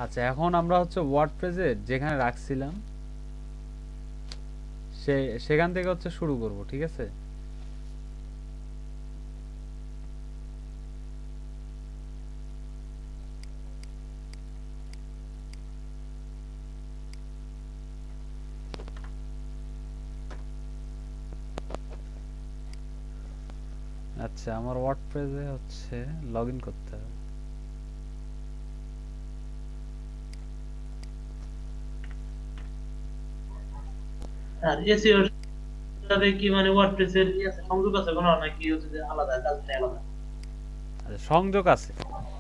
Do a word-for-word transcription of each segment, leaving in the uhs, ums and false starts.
আচ্ছা, এখন আমরা হচ্ছে ওয়ার্ডপ্রেসে যেখানে রাখছিলাম সে সেখান থেকে হচ্ছে শুরু করব, ঠিক আছে? আচ্ছা, আমার ওয়ার্ডপ্রেসে হচ্ছে লগ ইন করতে হবে। আর এসইও সাথে কি মানে ওয়ার্ডপ্রেস এর কি আছে, সংযোগ আছে কোনো, নাকি হচ্ছে যে আলাদা কাজটা আলাদা? আচ্ছা, সংযোগ আছে,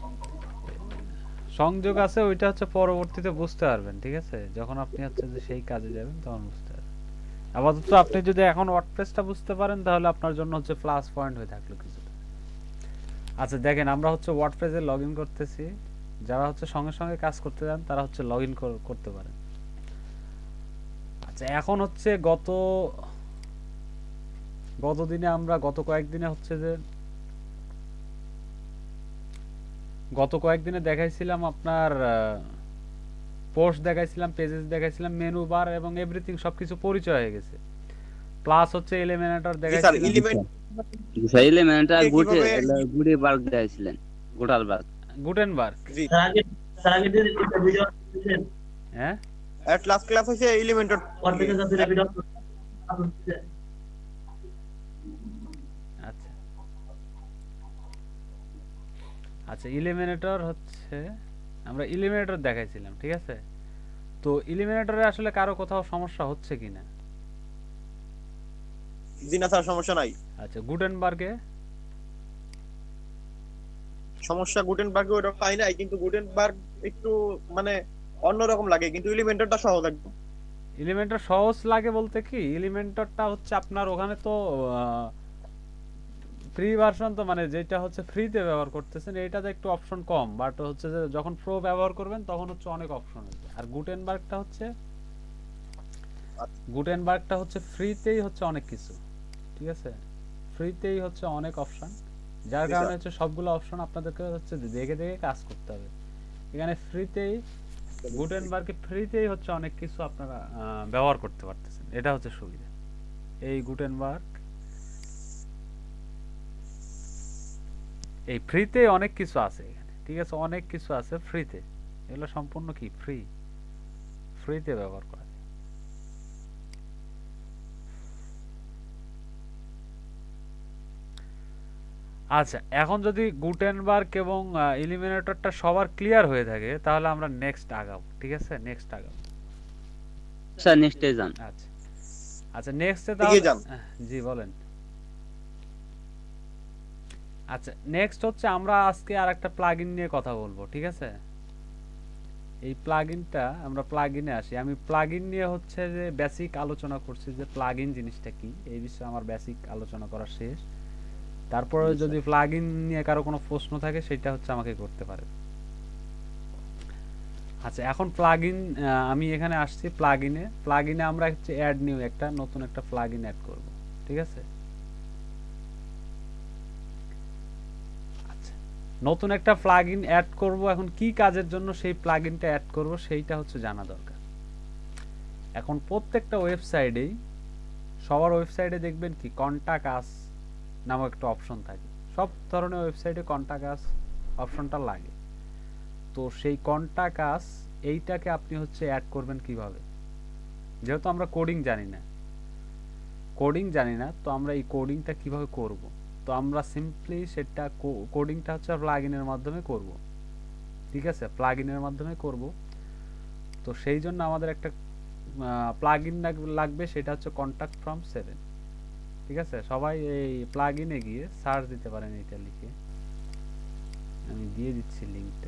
সংযোগ আছে, ওইটা হচ্ছে পরবর্তীতে বুঝতে পারবেন, ঠিক আছে? যখন আপনি হচ্ছে যে সেই কাজে যাবেন তখন বুঝতে পারবেন। আপাতত আপনি যদি এখন ওয়ার্ডপ্রেসটা বুঝতে পারেন তাহলে আপনার জন্য হচ্ছে প্লাস পয়েন্ট হয়ে থাকলো কিছুটা। আচ্ছা দেখেন, আমরা হচ্ছে ওয়ার্ডপ্রেসে লগ ইন করতেছি। যারা হচ্ছে সঙ্গে সঙ্গে কাজ করতে চান তারা হচ্ছে লগ ইন করতে পারেন। আচ্ছা, এখন হচ্ছে গত গত দিনে আমরা গত কয়েকদিনে হচ্ছে যে গত কয়েকদিনে দেখাইছিলাম আপনার পোস্ট দেখাইছিলাম, পেজেস দেখাইছিলাম, মেনু বার এবং এভরিথিং সবকিছু পরিচয় হয়ে গেছে। প্লাস হচ্ছে এলিমেন্টর জি স্যার, দেখাইছিলাম। এলিমেন্ট সেই এলিমেন্টটা গুটে কিভাবে? গুটে বার্গ দিয়েছিলেন, গোটাল বার্গ। গুটেনবার্গ। জি তার আগে তার আগে যে একটা ভিডিও দিয়েছেন হ্যাঁ, এট লাস্ট ক্লাস হইছে এলিমেন্টর। ওয়ার্ডপ্রেসের সাথে ভিডিও আচ্ছা আচ্ছা ইলিমিনেটর হচ্ছে আমরা ইলিমিনেটর দেখাইছিলাম, ঠিক আছে? তো ইলিমিনেটরে আসলে কারো কোথাও সমস্যা হচ্ছে কিনা? জি না স্যার, সমস্যা নাই। আচ্ছা, গুটেনবার্গে সমস্যা গুটেনবার্গে ওটা পাই নাই, কিন্তু গুটেনবার্গ একটু মানে অন্যরকম লাগে, কিন্তু এলিমেন্টরটা সহজ একদম। এলিমেন্টর সহজ লাগে বলতে কি, এলিমেন্টরটা হচ্ছে আপনার ওখানে তো ফ্রি ভার্সন, তো মানে যেটা হচ্ছে ফ্রিতে ব্যবহার করতেছেন এইটাতে একটু অপশন কম, বাট হচ্ছে যে যখন প্রো ব্যবহার করবেন তখন হচ্ছে অনেক অপশন আছে। আর গুটেনবার্গটা হচ্ছে গুটেনবার্গটা হচ্ছে ফ্রিতেই হচ্ছে অনেক কিছু, ঠিক আছে? ফ্রিতেই হচ্ছে অনেক অপশন, যার জি কারণে স্যার। হচ্ছে সবগুলো অপশন আপনাদেরকে হচ্ছে দেখে দেখে কাজ করতে হবে। এখানে ফ্রিতেই গুটেনবার্গে ফ্রিতেই হচ্ছে অনেক কিছু আপনারা আহ, ব্যবহার করতে পারতেছেন, এটা হচ্ছে সুবিধা। এই গুটেনবার্গ এই ফ্রিতে অনেক কিছু আছে এখানে, ঠিক আছে? অনেক কিছু আছে ফ্রিতে, এগুলো সম্পূর্ণ কি ফ্রি, ফ্রিতে ব্যবহার করা যায়। আচ্ছা, এখন যদি গুটেনবার্গ এবং ইলিমিনেটরটা সবার ক্লিয়ার হয়ে থাকে তাহলে আমরা নেক্সট আগাবো, ঠিক আছে? নেক্সট আগাবো। স্যার নেক্সটে যান। আচ্ছা আচ্ছা নেক্সটে এগিয়ে তাহলে যান। আহ, জি বলেন। আচ্ছা, নেক্সট হচ্ছে আমরা আজকে আর একটা প্লাগইন নিয়ে কথা বলবো, ঠিক আছে? এই প্লাগইনটা আমরা প্লাগইনে আসি। আমি প্লাগইন নিয়ে হচ্ছে যে বেসিক আলোচনা করছি যে প্লাগইন জিনিসটা কি, এই বিষয়ে আমার বেসিক আলোচনা করা শেষ। তারপরে যদি প্লাগইন নিয়ে কারো কোনো প্রশ্ন থাকে সেটা হচ্ছে আমাকে করতে পারে। আচ্ছা, এখন প্লাগইন আমি এখানে আসছি প্লাগইনে। প্লাগইনে আমরা হচ্ছে অ্যাড নিউ একটা নতুন একটা প্লাগইন অ্যাড করব, ঠিক আছে? আচ্ছা, নতুন একটা প্লাগইন অ্যাড করব। এখন কি কাজের জন্য সেই প্লাগইনটা অ্যাড করব সেইটা হচ্ছে জানা দরকার। এখন প্রত্যেকটা ওয়েবসাইটেই সবার ওয়েবসাইটে দেখবেন কি কন্টাক্ট আস নামক একটা অপশন থাকে। সব ধরনের ওয়েবসাইটে কন্টাক্ট আস অপশনটা লাগে। তো সেই কন্টাক্ট আস এইটাকে আপনি হচ্ছে অ্যাড করবেন কিভাবে? যেহেতু আমরা কোডিং জানি না কোডিং জানি না তো আমরা এই কোডিংটা কিভাবে করব? তো আমরা সিম্পলি সেটা কোডিংটা হচ্ছে প্লাগইনের মাধ্যমে করব, ঠিক আছে? প্লাগইনের মাধ্যমে করব। তো সেই জন্য আমাদের একটা প্লাগইন লাগবে, সেটা হচ্ছে কন্টাক্ট ফ্রম সেভেন, ঠিক আছে? সবাই এই প্লাগইনে গিয়ে সার্চ দিতে পারেন, এটা লিখে আমি দিয়ে দিচ্ছি লিংকটা।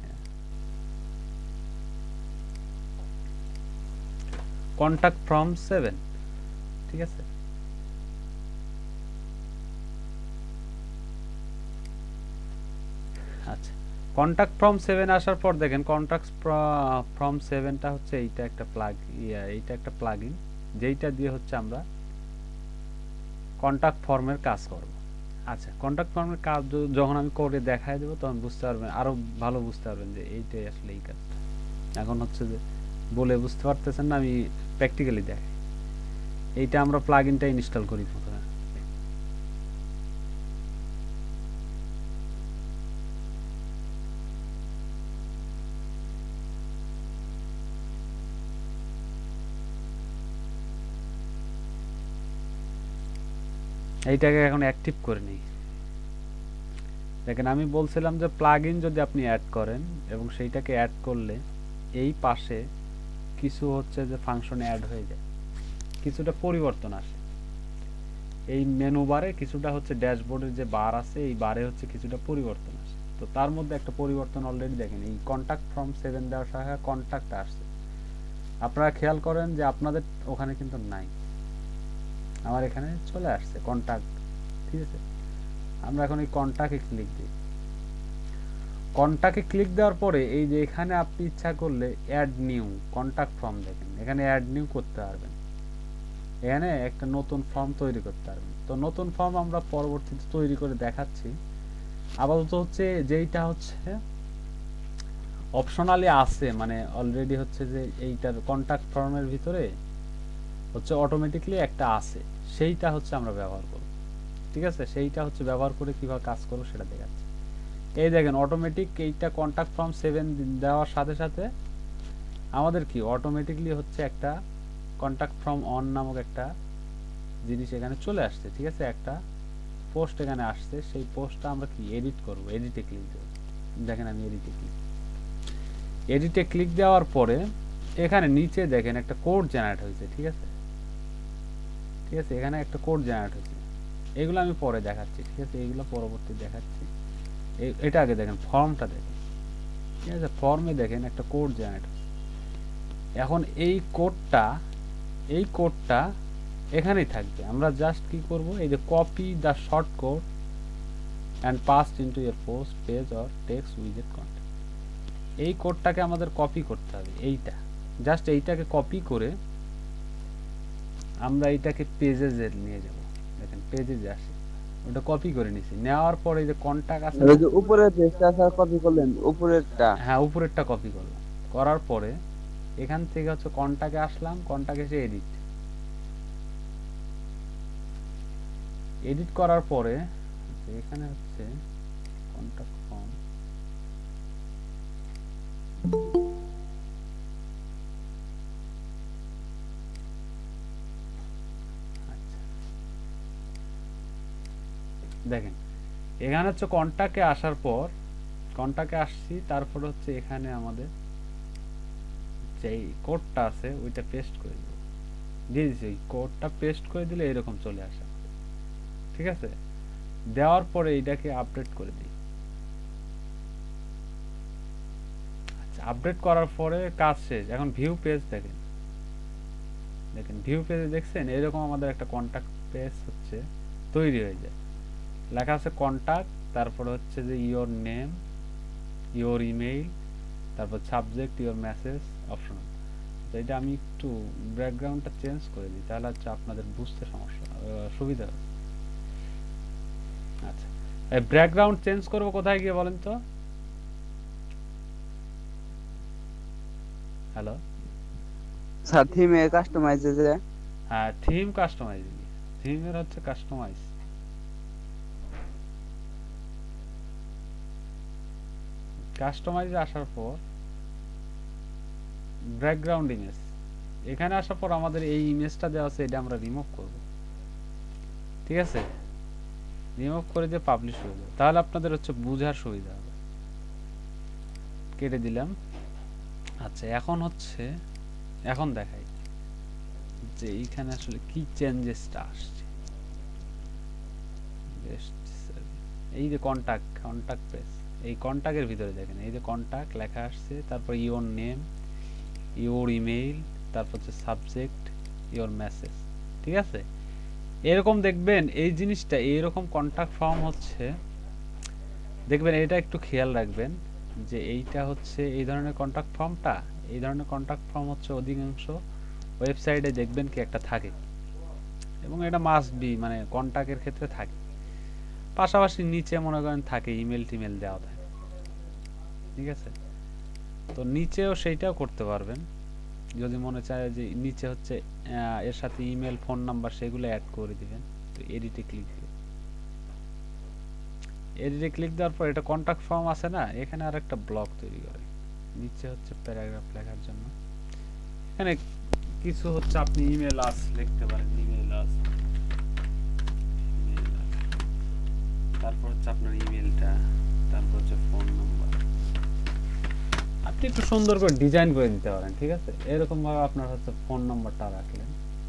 কন্টাক্ট ফ্রম সেভেন, ঠিক আছে? আচ্ছা, কন্টাক্ট ফ্রম সেভেন আসার পর দেখেন কন্টাক্ট ফ্রম সেভেনটা হচ্ছে এইটা একটা প্লাগ ইয়া এইটা একটা প্লাগইন যেইটা দিয়ে হচ্ছে আমরা কন্টাক্ট ফর্মের কাজ করব। আচ্ছা, কন্টাক্ট ফর্মের কাজ যখন আমি করে দেখায় দেবো তখন বুঝতে পারবেন, আরো ভালো বুঝতে পারবেন যে এইটাই আসলে এই কাজটা। এখন হচ্ছে যে বলে বুঝতে পারতেছেন না, আমি প্র্যাকটিক্যালি দেখাই। এইটা আমরা প্লাগইনটা ইনস্টল করি প্রথমে। এইটাকে এখন অ্যাক্টিভ করে নিই। দেখেন আমি বলছিলাম যে প্লাগইন যদি আপনি অ্যাড করেন এবং সেইটাকে অ্যাড করলে এই পাশে কিছু হচ্ছে যে ফাংশনে অ্যাড হয়ে যায়, কিছুটা পরিবর্তন আসে। এই মেনু বারে কিছুটা হচ্ছে ড্যাশবোর্ডের যে বার আছে এই বারে হচ্ছে কিছুটা পরিবর্তন আসে। তো তার মধ্যে একটা পরিবর্তন অলরেডি দেখেন, এই কন্টাক্ট ফ্রম সেভেন দেওয়ার সঙ্গে কন্টাক্ট আসছে। আপনারা খেয়াল করেন যে আপনাদের ওখানে কিন্তু নাই, আমার এখানে চলে আসছে কন্টাক্ট। ঠিক আছে, আমরা এখন এই কন্টাক্টে ক্লিক দিই। কন্টাক্টে ক্লিক দেওয়ার পরে এই যে এখানে আপনি ইচ্ছা করলে অ্যাড নিউ কন্টাক্ট ফর্ম, দেখেন এখানে অ্যাড নিউ করতে পারবেন, এখানে একটা নতুন ফর্ম তৈরি করতে পারবেন। তো নতুন ফর্ম আমরা পরবর্তীতে তৈরি করে দেখাচ্ছি। আপাতত হচ্ছে যেইটা হচ্ছে অপশনালি আছে, মানে অলরেডি হচ্ছে যে এইটার কন্টাক্ট ফর্মের ভিতরে হচ্ছে অটোমেটিকলি একটা আছে, সেইটা হচ্ছে আমরা ব্যবহার করব। ঠিক আছে, সেইটা হচ্ছে ব্যবহার করে কিভাবে কাজ করবো সেটা দেখাচ্ছি। এই দেখেন অটোমেটিক এইটা কন্টাক্ট ফর্ম সেভেন দেওয়ার সাথে সাথে আমাদের কি অটোমেটিকলি হচ্ছে একটা কন্টাক্ট ফর্ম অন নামক একটা জিনিস এখানে চলে আসছে। ঠিক আছে, একটা পোস্ট এখানে আসছে, সেই পোস্টটা আমরা কি এডিট করব। এডিটে ক্লিক দেব, দেখেন আমি এডিটে ক্লিক এডিটে ক্লিক দেওয়ার পরে এখানে নিচে দেখেন একটা কোড জেনারেট হয়েছে। ঠিক আছে, ঠিক আছে, এখানে একটা কোড জেনারেট হয়েছে, এগুলো আমি পরে দেখাচ্ছি। ঠিক আছে, এইগুলো পরবর্তী দেখাচ্ছি। এটা আগে দেখেন ফর্মটা দেখেন। ঠিক আছে, ফর্মে দেখেন একটা কোড জেনারেট হয়েছে। এখন এই কোডটা এই কোডটা এখানেই থাকবে। আমরা জাস্ট কি করব, এই যে copy the short code and paste into your post page or text উইজেট কন্টেন্ট, এই কোডটাকে আমাদের কপি করতে হবে। এইটা জাস্ট এইটাকে কপি করে আমরা এইটাকে পেজে নিয়ে যাব। দেখেন পেজে যে আসে ওটা কপি করে নিছি, নেওয়ার পরে এই যে কন্টাক্ট আছে, ওই যে উপরের পেজটা স্যার কপি করলেন, উপরেরটা। হ্যাঁ উপরেরটা কপি করলাম। করার পরে এখান থেকে হচ্ছে কন্টাক্টে আসলাম, কন্টাক্টে এসে এডিট এডিট করার পরে এখানে হচ্ছে কন্টাক্ট ফর্ম, দেখেন এখানে হচ্ছে কন্টাক্টে আসার পর কন্টাক্টে আসছি, তারপরে হচ্ছে এখানে আমাদের যে কোডটা আছে ওইটা পেস্ট করে দেব, দিয়ে দিচ্ছি। ওই কোডটা পেস্ট করে দিলে এরকম চলে আসে। ঠিক আছে, দেওয়ার পরে এইটাকে আপডেট করে দিই। আচ্ছা, আপডেট করার পরে কাজ শেষ। এখন ভিউ পেজ দেখেন, দেখেন ভিউ পেজে দেখছেন এরকম আমাদের একটা কন্টাক্ট পেজ হচ্ছে তৈরি হয়ে যায়। লেখা আছে কন্টাক্ট, তারপর হচ্ছে যে ইওর নেম, ইওর ইমেইল, তারপর সাবজেক্ট, ইওর মেসেজ, অপশনাল। তো এটা আমি একটু ব্যাকগ্রাউন্ডটা চেঞ্জ করে দিই, তাহলে হচ্ছে আপনাদের বুঝতে সমস্যা সুবিধা হবে। আচ্ছা, এই ব্যাকগ্রাউন্ড চেঞ্জ করব কোথায় গিয়ে বলেন তো? হ্যালো স্যার থিমে কাস্টমাইজ যে, হ্যাঁ থিম কাস্টমাইজ, থিমের হচ্ছে কাস্টমাইজ। কাস্টমাইজে আসার পর ব্যাকগ্রাউন্ড ইমেজ, এখানে আসার পর আমাদের এই ইমেজটা দেওয়া আছে, এটা আমরা রিমুভ করব। ঠিক আছে, রিমুভ করে দিয়ে পাবলিশ হয়ে যাবে, তাহলে আপনাদের হচ্ছে বোঝার সুবিধা হবে। কেটে দিলাম। আচ্ছা, এখন হচ্ছে এখন দেখাই যে এইখানে আসলে কি চেঞ্জেসটা আসছে। এই যে কন্টাক্ট কন্টাক্ট পেজ, এই কন্টাক্টের ভিতরে দেখেন এই যে কন্টাক্ট লেখা আসছে, তারপর ইওর নেম, ইওর ইমেইল, তারপর হচ্ছে সাবজেক্ট, ইওর মেসেজ। ঠিক আছে, এরকম দেখবেন এই জিনিসটা এইরকম কন্টাক্ট ফর্ম হচ্ছে, দেখবেন এটা একটু খেয়াল রাখবেন যে এইটা হচ্ছে এই ধরনের কন্টাক্ট ফর্মটা, এই ধরনের কন্টাক্ট ফর্ম হচ্ছে অধিকাংশ ওয়েবসাইটে দেখবেন কি একটা থাকে, এবং এটা মাস্ট বি মানে কন্টাক্টের ক্ষেত্রে থাকে। পাশাপাশি নিচে মনে করেন থাকে ইমেল টিমেল দেওয়া থাকে। ঠিক আছে, তো নিচেও সেইটাও করতে পারবেন যদি মনে চায় যে নিচে হচ্ছে আহ, এর সাথে ইমেল ফোন নাম্বার সেগুলো অ্যাড করে দিবেন। তো এডিটে ক্লিক দিবেন, এডিটে ক্লিক দেওয়ার পর এটা কন্টাক্ট ফর্ম আছে না, এখানে আর একটা ব্লক তৈরি করে নিচে হচ্ছে প্যারাগ্রাফ লেখার জন্য এখানে কিছু হচ্ছে আপনি ইমেল আস লিখতে পারেন, ইমেল আস, তারপর হচ্ছে আপনার ইমেলটা, তারপর হচ্ছে ফোন নাম্বার, আপনি একটু সুন্দর করে ডিজাইন করে দিতে পারেন। ঠিক আছে, এরকম ভাবে আপনার হচ্ছে ফোন নাম্বারটা রাখলেন।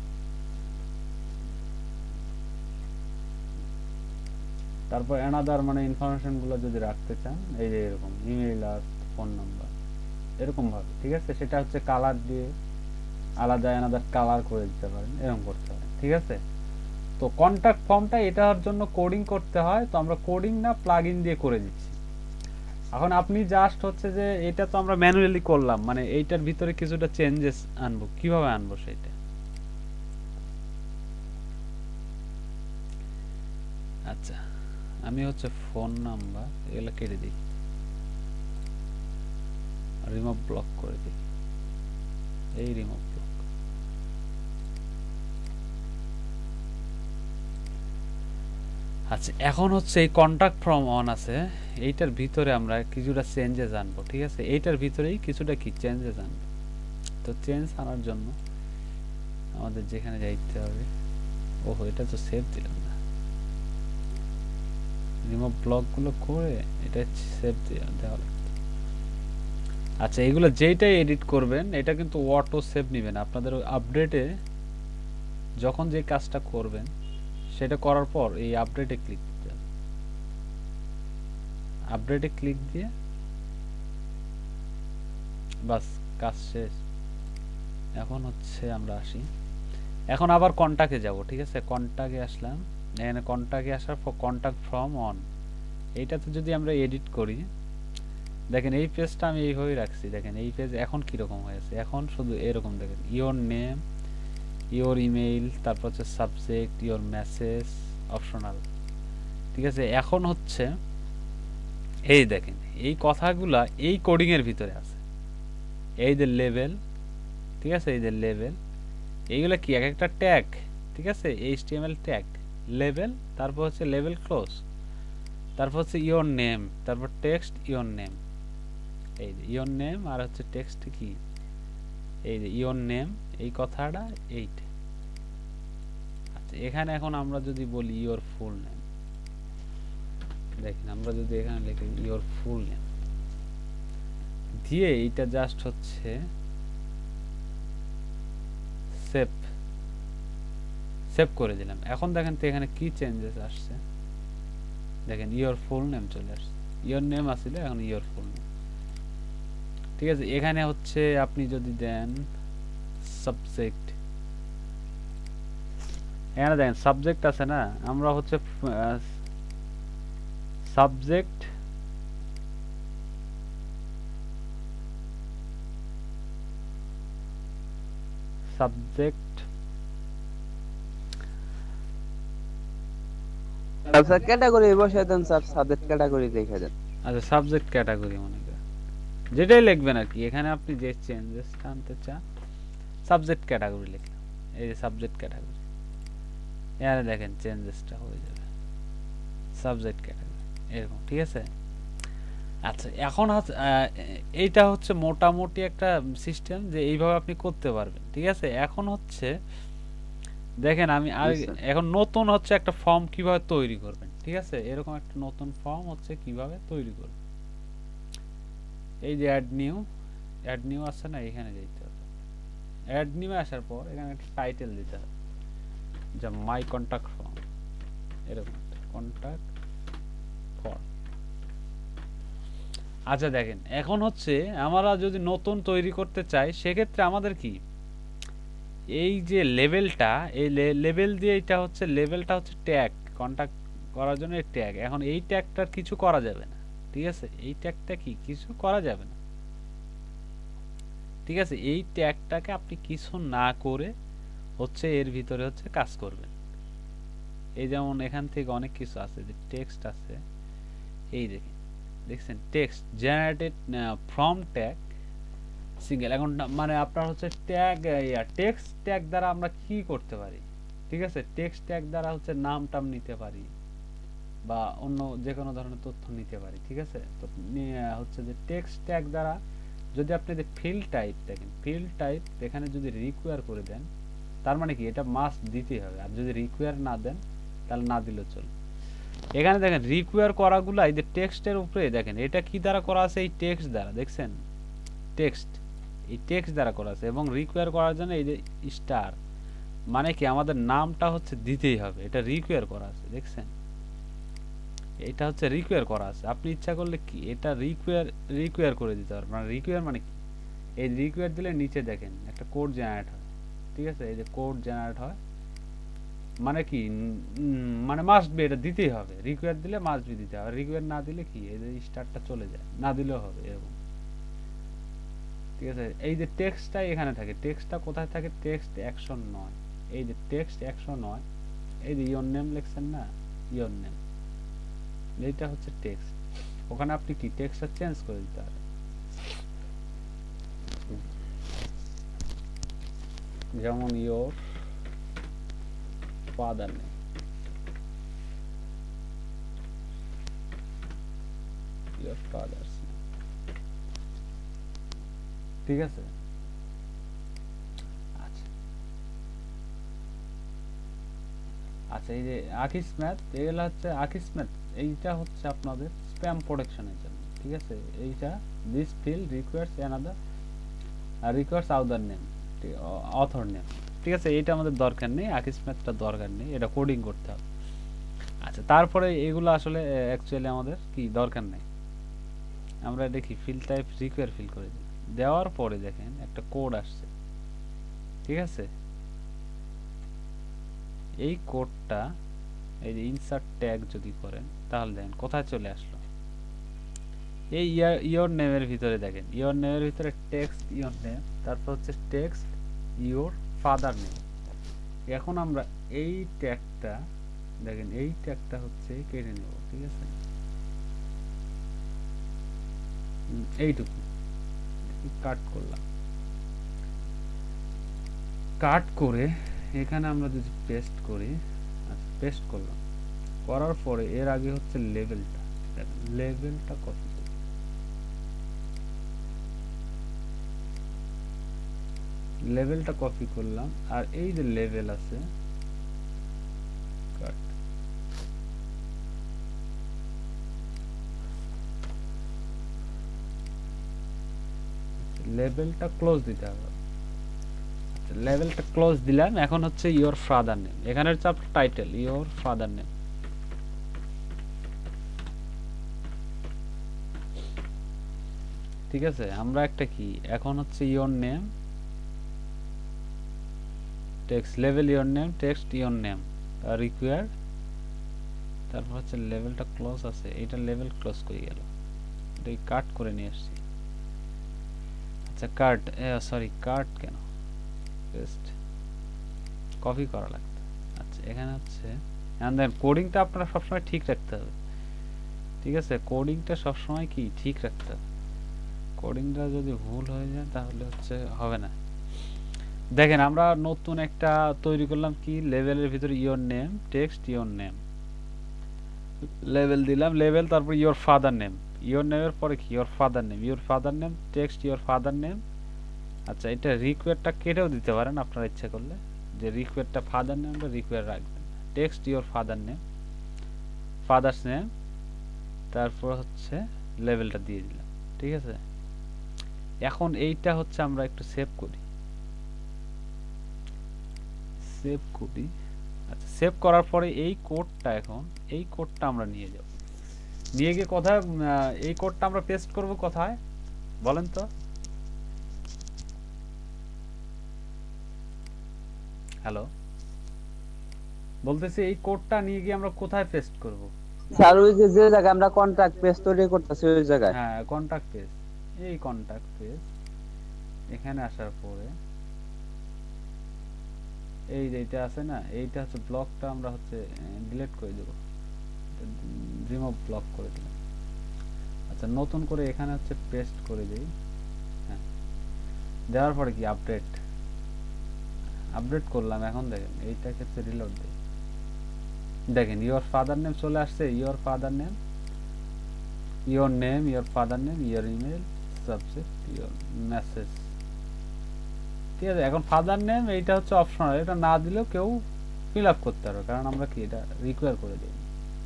তারপর অ্যানাদার মানে ইনফরমেশন গুলো যদি রাখতে চান এই যে এরকম ইমেল আর ফোন নাম্বার এরকম ভাবে। ঠিক আছে, সেটা হচ্ছে কালার দিয়ে আলাদা অ্যানাদার কালার করে দিতে পারেন, এরকম করতে পারেন। ঠিক আছে, তো কন্টাক্ট ফর্মটা এটার জন্য কোডিং করতে হয়, তো আমরা কোডিং না প্লাগইন দিয়ে করে দিচ্ছি। এখন আপনি জাস্ট হচ্ছে যে এটা তো আমরা ম্যানুয়ালি করলাম, মানে এইটার ভিতরে কিছুটা চেঞ্জেস আনবো, কিভাবে আনবো সেটা। আচ্ছা, আমি হচ্ছে ফোন নাম্বার এগুলো কেটে দিই, রিমুভ ব্লক করে দিই, এই রিমুভ ব্লক। আচ্ছা, এখন হচ্ছে এই কন্টাক্ট ফর্ম অন আছে, এইটার ভিতরে আমরা কিছুটা চেঞ্জেস আনবো। ঠিক আছে, এইটার ভিতরেই কিছুটা কি চেঞ্জেস আনবো। তো চেঞ্জ আনার জন্য আমাদের যেখানে যাইতে হবে, ওহো এটা তো সেভ দিলাম না, রিমুভ ব্লক গুলো করে এটা সেভ দেওয়া লাগবে। আচ্ছা, এগুলো যেইটাই এডিট করবেন এটা কিন্তু অটো সেভ নেবেন আপনাদের আপডেটে, যখন যে কাজটা করবেন সেটা করার পর এই আপডেটে ক্লিক দিতে হবে, আপডেটে ক্লিক দিয়ে বাস কাজ শেষ। এখন হচ্ছে আমরা আসি, এখন আবার কন্টাক্টে যাব। ঠিক আছে, কন্টাক্টে আসলাম, এখানে কন্টাক্টে আসার পর কন্টাক্ট ফ্রম অন, এইটাতে যদি আমরা এডিট করি, দেখেন এই পেজটা আমি এইভাবে রাখছি, দেখেন এই পেজ এখন কিরকম হয়েছে, এখন শুধু এরকম দেখেন ইওর নেম, ইওর ইমেইল, তারপর হচ্ছে সাবজেক্ট, ইওর মেসেজ, অপশনাল। ঠিক আছে, এখন হচ্ছে এই দেখেন এই কথাগুলা এই কোডিং এর ভিতরে আছে, এই যে লেভেল, ঠিক আছে, এই যে লেভেল, এইগুলা কি এক একটা ট্যাগ। ঠিক আছে, এইচটিএমএল ট্যাগ, লেভেল, তারপর হচ্ছে লেভেল ক্লোজ, তারপর হচ্ছে ইওর নেম, তারপর টেক্সট ইওর নেম, এই যে ইওর নেম, আর হচ্ছে টেক্সট কি এই যে ইওর নেম, এই কথাটা এইটা। আচ্ছা, এখানে এখন আমরা যদি বলি ইওর ফুল নেম, দেখেন আমরা যদি এখানে লিখি ইওর ফুল নেম দিয়ে এইটা জাস্ট হচ্ছে সেভ সেভ করে দিলাম। এখন দেখেন তো এখানে কি চেঞ্জেস আসছে, দেখেন ইওর ফুল নেম চলে আসছে, ইওর নেম আসছিল এখন ইওর ফুল নেম। ঠিক আছে, এখানে হচ্ছে আপনি যদি দেন সাবজেক্ট, এখানে দেখেন সাবজেক্ট আছে না, আমরা হচ্ছে সাবজেক্ট সাবজেক্ট স্যার ক্যাটাগরি বসায় দেন, স্যার সাবজেক্ট ক্যাটাগরি লিখে দেন। আচ্ছা, সাবজেক্ট ক্যাটাগরি মনে করেন যেটাই লিখবেন আর কি, এখানে আপনি যে চেঞ্জেস আনতে চান সাবজেক্ট ক্যাটাগরি লিখলাম, এই যে সাবজেক্ট ক্যাটাগরি, এখানে দেখেন চেঞ্জেসটা হয়ে যাবে সাবজেক্ট ক্যাটাগরি এরকম। ঠিক আছে, আচ্ছা এখন এইটা হচ্ছে মোটামুটি একটা সিস্টেম যে এইভাবে আপনি করতে পারবেন। ঠিক আছে, এখন হচ্ছে দেখেন আমি আর এখন নতুন হচ্ছে একটা ফর্ম কিভাবে তৈরি করবেন। ঠিক আছে, এরকম একটা নতুন ফর্ম হচ্ছে কিভাবে তৈরি করবেন, এই যে অ্যাড নিউ, অ্যাড নিউ আছে না, এখানে যেতে হবে, অ্যাড নিউ আসার পর এখানে একটা টাইটেল দিতে হবে, যা মাই কন্টাক্ট ফর্ম, এরকম একটা কন্টাক্ট ফর্ম। আচ্ছা দেখেন এখন হচ্ছে আমরা যদি নতুন তৈরি করতে চাই সেক্ষেত্রে আমাদের কি এই যে লেভেলটা, এই লেভেল দিয়ে এটা হচ্ছে লেভেলটা হচ্ছে ট্যাগ, কন্টাক্ট করার জন্য এই ট্যাগ, এখন এই ট্যাগটার কিছু করা যাবে না। ঠিক আছে, এই ট্যাগটা কি কিছু করা যাবে না। ঠিক আছে, এই ট্যাগটাকে আপনি কিছু না করে হচ্ছে এর ভিতরে হচ্ছে কাজ করবেন। এই যেমন এখান থেকে অনেক কিছু আছে, যে টেক্সট আছে, এই দেখেন দেখছেন text generated from tag, single. এখন না- মানে আপনার হচ্ছে ট্যাগ ইয়া টেক্সট ট্যাগ দ্বারা আমরা কি করতে পারি, ঠিক আছে? টেক্সট ট্যাগ দ্বারা হচ্ছে নাম টাম নিতে পারি বা অন্য যে কোনো ধরনের তথ্য নিতে পারি, ঠিক আছে? তো নিয়ে হচ্ছে যে টেক্সট ট্যাগ দ্বারা যদি আপনি যে ফিল্ড টাইপ দেখেন, ফিল্ড টাইপ এখানে যদি রিকোয়ার করে দেন, তার মানে কি এটা মাস্ট দিতেই হবে। আর যদি রিকোয়ার না দেন তাহলে না দিলেও চলবে। এখানে দেখেন রিকোয়ার করাগুলো এই যে টেক্সটের উপরে দেখেন এটা কি দ্বারা করা আছে, এই টেক্সট দ্বারা, দেখছেন? টেক্সট, এই টেক্সট দ্বারা করা আছে। এবং রিকোয়ার করার জন্য এই যে স্টার, মানে কি আমাদের নামটা হচ্ছে দিতেই হবে, এটা রিকোয়ার করা আছে, দেখছেন? এটা হচ্ছে রিকোয়ার করা আছে। আপনি ইচ্ছা করলে কি এটা রিকোয়ার রিকোয়ার করে দিতে পারবেন। মানে রিকোয়ার মানে কি, এই রিকোয়ার দিলে নিচে দেখেন একটা কোড জেনারেট হয়, ঠিক আছে? এই যে কোড জেনারেট হয়, মানে কি উম, মানে মাস্ট বি এটা দিতেই হবে। রিকোয়ার দিলে মাস্ট বি দিতে হবে, রিকোয়ার না দিলে কি এই যে স্টারটা চলে যায়, না দিলেও হবে এরকম, ঠিক আছে? এই যে টেক্সটটা এখানে থাকে, টেক্সটটা কোথায় থাকে? টেক্সট অ্যাকশন নয়, এই যে টেক্সট অ্যাকশন নয়, এই যে ইওর নেম লিখছেন না, ইওর নেম, এইটা হচ্ছে টেক্সট। ওখানে আপনি কি টেক্সটটা চেঞ্জ করে দিতে পারেন, যেমন your father name, your father's name, ঠিক আছে? আচ্ছা আচ্ছা এই যে আকিস ম্যাথ, এগুলো হচ্ছে আকিস ম্যাথ, এইটা হচ্ছে আপনাদের স্প্যাম প্রোটেকশনের জন্য, ঠিক আছে? এইটা this field requires another requires other name, author name, ঠিক আছে? এইটা আমাদের দরকার নেই, আকিস ম্যাথটা দরকার নেই, এটা কোডিং করতে হবে। আচ্ছা তারপরে এগুলো আসলে অ্যাকচুয়ালি আমাদের কি দরকার নেই, আমরা দেখি ফিল্ড টাইপ রিকোয়ার ফিল করে দিই, দেওয়ার পরে দেখেন একটা কোড আসছে, ঠিক আছে? এই কোডটা এই যে ইনসার্ট ট্যাগ যদি করেন তাহলে দেখেন কোথায় চলে আসলো, এই ইওর নেমের ভিতরে দেখেন, ইওর নেমের ভিতরে টেক্সট ইওর নেম, তারপর হচ্ছে টেক্সট ইওর ফাদার নেম। এখন আমরা এই ট্যাগটা দেখেন, এই ট্যাগটা হচ্ছে কেটে নেব, ঠিক আছে? উম, এইটুকু কাট করলাম, কাট করে এখানে আমরা যদি পেস্ট করি, আচ্ছা পেস্ট করলাম, করার পরে এর আগে হচ্ছে লেভেলটা, লেভেলটা কপি করি, লেভেলটা কপি করলাম, আর এই যে লেভেল আছে কাট, লেভেলটা ক্লোজ দিতে হবে, লেভেলটা ক্লোজ দিলাম। এখন হচ্ছে ইওর ফাদার নেম, এখানে হচ্ছে আপনার টাইটেল ইওর ফাদার নেম, ঠিক আছে? আমরা একটা কি এখন হচ্ছে ইওর নেম টেক্সট লেভেল your name text your name required, তারপর হচ্ছে লেভেলটা ক্লোজ আছে, এটা লেভেল ক্লোজ করে গেল, এটাই কাট করে নিয়ে আসছি। আচ্ছা কাট সরি কাট কেন, পেস্ট কপি করা লাগতো। আচ্ছা এখানে হচ্ছে এন্ড দেন কোডিংটা আপনারা সবসময় ঠিক রাখতে হবে, ঠিক আছে? কোডিংটা সবসময় কি ঠিক রাখতে হবে, কোডিংটা যদি ভুল হয়ে যায় তাহলে হচ্ছে হবে না। দেখেন আমরা নতুন একটা তৈরি করলাম, কি লেভেলের ভিতরে your name text your name, লেভেল দিলাম লেভেল, তারপর ইওর ফাদার নেম, ইওর নেমের পরে কি your father name, your father name text your father name. আচ্ছা এটা রিকোয়ারটা কেটেও দিতে পারেন আপনারা ইচ্ছা করলে, যে রিকোয়ারটা ফাদার নেমটা রিকোয়ার রাখবেন, text your father name father's name, তারপর হচ্ছে লেভেলটা দিয়ে দিলাম, ঠিক আছে? এখন এইটা হচ্ছে আমরা একটু সেভ করি, সেভ করি। আচ্ছা সেভ করার পরে এই কোডটা, এখন এই কোডটা আমরা নিয়ে যাব, নিয়ে গিয়ে কোথায় এই কোডটা আমরা পেস্ট করব, কোথায় বলেন তো? হ্যালো বলতেছি এই কোডটা নিয়ে গিয়ে আমরা কোথায় পেস্ট করব? স্যার ওই যে যে জায়গায় আমরা কন্ট্রাক্ট পেজ তৈরি করতেছি ওই জায়গায়। হ্যাঁ কন্টাক্ট পেজ, এই কন্টাক্ট পেজ এখানে আসার পরে এই যে এটা আছে না, এইটা হচ্ছে ব্লকটা আমরা হচ্ছে ডিলিট করে দেব, রিমুভ ব্লক করে দিলাম। আচ্ছা নতুন করে এখানে হচ্ছে পেস্ট করে দেই, হ্যাঁ দেওয়ার পরে কি আপডেট আপডেট করলাম। এখন দেখেন এইটা ক্ষেত্রে রিলোড দিই, দেখেন ইওর ফাদার নেম চলে আসছে, your father name, your name, your father name, your email, subject, your message. ঠিক আছে, এখন ফাদার নেম এইটা হচ্ছে অপশনাল, এটা না দিলেও কেউ ফিল আপ করতে পারবে, কারণ আমরা কি এটা রিকোয়ার করে দিই।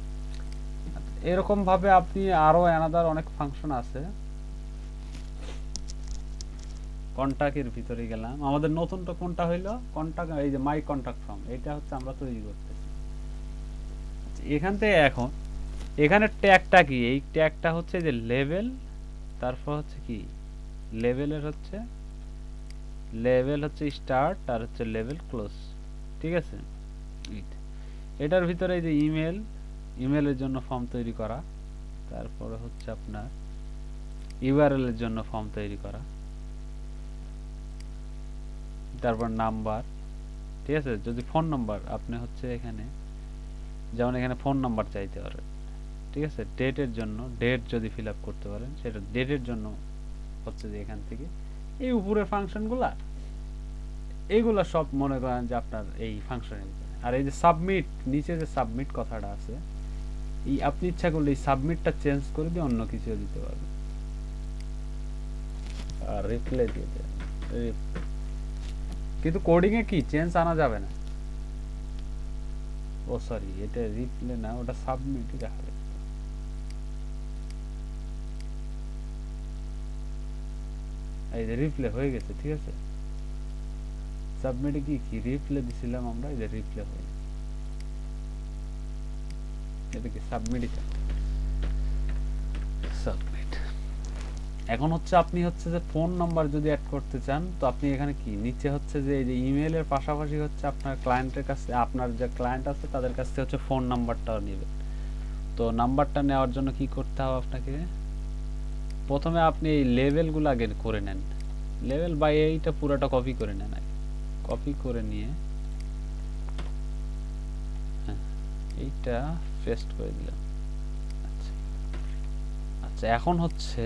এরকম ভাবে আপনি আরো অ্যানাদার অনেক ফাংশন আছে। কন্টাক্টের ভিতরে গেলাম, আমাদের নতুনটা কোনটা হইলো, কন্টাক্ট, এই যে মাই কন্টাক্ট ফর্ম, এটা হচ্ছে আমরা তৈরি করতেছি। এখান থেকে এখন এখানে ট্যাগটা কি, এই ট্যাগটা হচ্ছে যে লেভেল, তারপর হচ্ছে কি লেভেলের হচ্ছে লেভেল হচ্ছে স্টার্ট আর হচ্ছে লেভেল ক্লোজ। ঠিক আছে, এটার ভিতরে এই যে ইমেল, ইমেলের জন্য ফর্ম তৈরি করা, তারপরে হচ্ছে আপনার ইউআরএল এর জন্য ফর্ম তৈরি করা, তারপর নাম্বার। ঠিক আছে, যদি ফোন নাম্বার আপনি হচ্ছে এখানে যেমন এখানে ফোন নাম্বার চাইতে পারেন। ঠিক আছে, ডেটের জন্য ডেট যদি ফিল আপ করতে পারেন সেটা ডেটের জন্য হচ্ছে যে এখান থেকে এই উপরের ফাংশনগুলা, এইগুলা সব মনে করেন যে আপনার এই ফাংশনের ভিতরে। আর এই যে সাবমিট, নিচে যে সাবমিট কথাটা আছে, এই আপনি ইচ্ছা করলে এই সাবমিটটা চেঞ্জ করে দিয়ে অন্য কিছু দিতে পারবেন। আর রিপ্লাই দিয়ে দেন, কিন্তু কোডিং এ কি চেঞ্জ আনা যাবে না। ও সরি, এটা রিপ্লে না, ওটা সাবমিটই দেখা যাবে। এই যে রিপ্লে হয়ে গেছে। ঠিক আছে, সাবমিটে কি কি রিপ্লে দিছিলাম আমরা, এই যে রিপ্লে হয়ে গেছে, এটা কি সাবমিটই সাবমিট। এখন হচ্ছে আপনি হচ্ছে যে ফোন নাম্বার যদি অ্যাড করতে চান, তো আপনি এখানে কি নিচে হচ্ছে যে এই যে ইমেলের পাশাপাশি হচ্ছে আপনার ক্লায়েন্টের কাছে, আপনার যে ক্লায়েন্ট আছে তাদের কাছ থেকে হচ্ছে ফোন নাম্বারটাও নেবেন। তো নাম্বারটা নেওয়ার জন্য কি করতে হবে আপনাকে, প্রথমে আপনি এই লেভেলগুলো আগে করে নেন, লেভেল বাই এইটা পুরোটা কপি করে নেন, আগে কপি করে নিয়ে হ্যাঁ এইটা পেস্ট করে দিলাম। আচ্ছা আচ্ছা, এখন হচ্ছে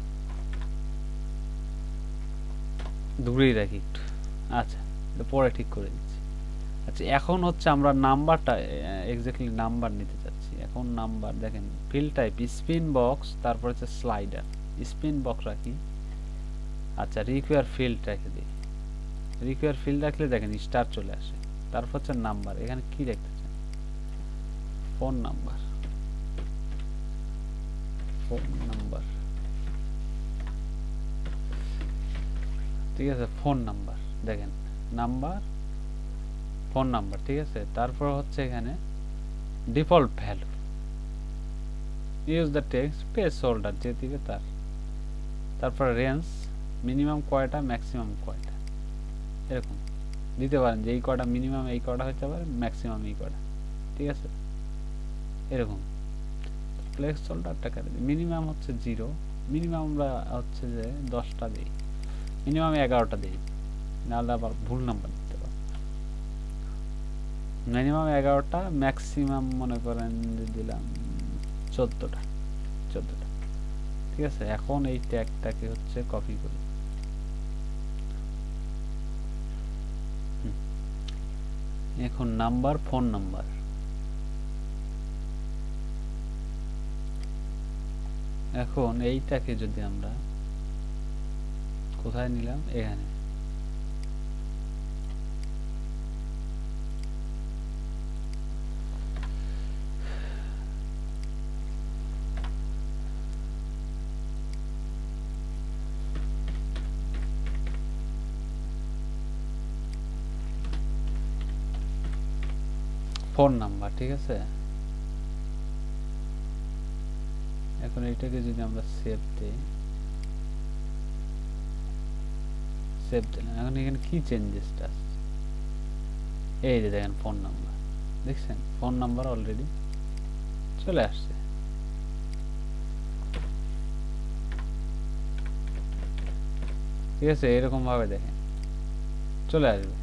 দূরেই রাখি একটু, আচ্ছা এটা পরে ঠিক করে দিচ্ছি। আচ্ছা, এখন হচ্ছে আমরা নাম্বারটা এক্স্যাক্টলি নাম্বার নিতে চাচ্ছি। এখন নাম্বার দেখেন ফিল্ড টাইপ স্পিন বক্স, তারপর হচ্ছে স্লাইডার, স্পিন বক্স রাখি। আচ্ছা, রিকোয়ার ফিল্ড রেখে দিই, রিকোয়ার ফিল্ড রাখলে দেখেন স্টার চলে আসে। তারপর হচ্ছে নাম্বার, এখানে কি রাখতে চান, ফোন নাম্বার, ফোন নাম্বার। ঠিক আছে, ফোন নাম্বার, দেখেন নাম্বার, ফোন নাম্বার। ঠিক আছে, তারপর হচ্ছে এখানে default value, use the text placeholder যে দিবে তার, তারপর রেঞ্জ মিনিমাম কয়টা ম্যাক্সিমাম কয়টা এরকম দিতে পারেন, যে এই কয়টা মিনিমাম এই কয়টা হতে পারে, ম্যাক্সিমাম এই কয়টা। ঠিক আছে, এরকম প্লেস হোল্ডারটা করে দিই, মিনিমাম হচ্ছে জিরো, মিনিমাম আমরা হচ্ছে যে দশটা দিই, মিনিমাম এগারোটা দিই, নাহলে আবার ভুল নাম্বার দিতে পারে। মিনিমাম এগারোটা, ম্যাক্সিমাম মনে করেন যে দিলাম চোদ্দটা, চোদ্দটা। ঠিক আছে, এখন এই ট্যাগটাকে হচ্ছে কপি করি, এখন নাম্বার, ফোন নাম্বার। এখন এইটাকে যদি আমরা কোথায় নিলাম, এখানে ফোন নাম্বার। ঠিক আছে, এখন এইটাকে যদি আমরা সেভ দিই, সেভ দিলাম, এখন এখানে কি চেঞ্জেসটা আসছে, এই যে দেখেন ফোন নাম্বার, দেখছেন ফোন নাম্বার অলরেডি চলে আসছে। ঠিক আছে, এরকম ভাবে দেখেন চলে আসবে।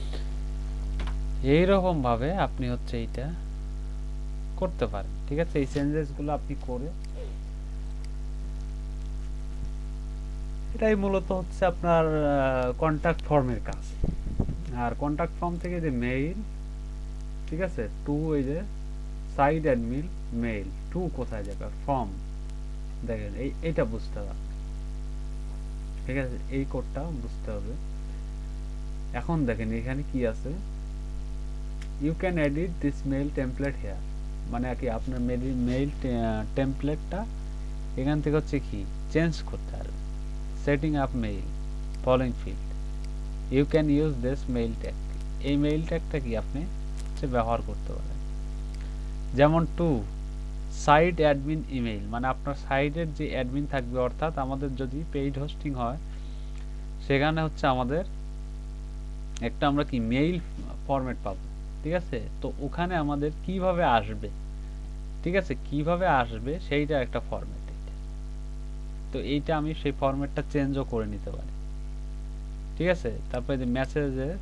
এইরকম ভাবে আপনি হচ্ছে এইটা করতে পারেন। ঠিক আছে, এই চেঞ্জেস গুলো আপনি করে এটাই মূলত হচ্ছে আপনার কন্টাক্ট ফর্মের কাজ। আর কন্টাক্ট ফর্ম থেকে যে মেইল, ঠিক আছে, টু এই যে সাইড অ্যাডমিন মেইল টু কোথায় যাবে, ফর্ম দেখেন এই এইটা বুঝতে হবে, ঠিক আছে, এই কোডটা বুঝতে হবে। এখন দেখেন এখানে কি আছে, you can edit this mail template here, মানে কি আপনার মেইল টেমপ্লেটটা এখান থেকে হচ্ছে কি চেঞ্জ করতে হবে। Setting up mail following field, you can use this mail tag, এই মেইল ট্যাগটা কি আপনি হচ্ছে ব্যবহার করতে পারেন। যেমন টু সাইট অ্যাডমিন ইমেইল, মানে আপনার সাইটের যে অ্যাডমিন থাকবে, অর্থাৎ আমাদের যদি পেইড হোস্টিং হয় সেখানে হচ্ছে আমাদের একটা আমরা কি মেইল ফরম্যাট পাবো, ঠিক আছে, তো ওখানে আমাদের কিভাবে আসবে, ঠিক আছে, কিভাবে আসবে সেইটা একটা ফরম্যাট। তো এইটা আমি সেই ফরম্যাটটা চেঞ্জও করে নিতে পারি, ঠিক আছে। তারপরে যে মেসেজেস,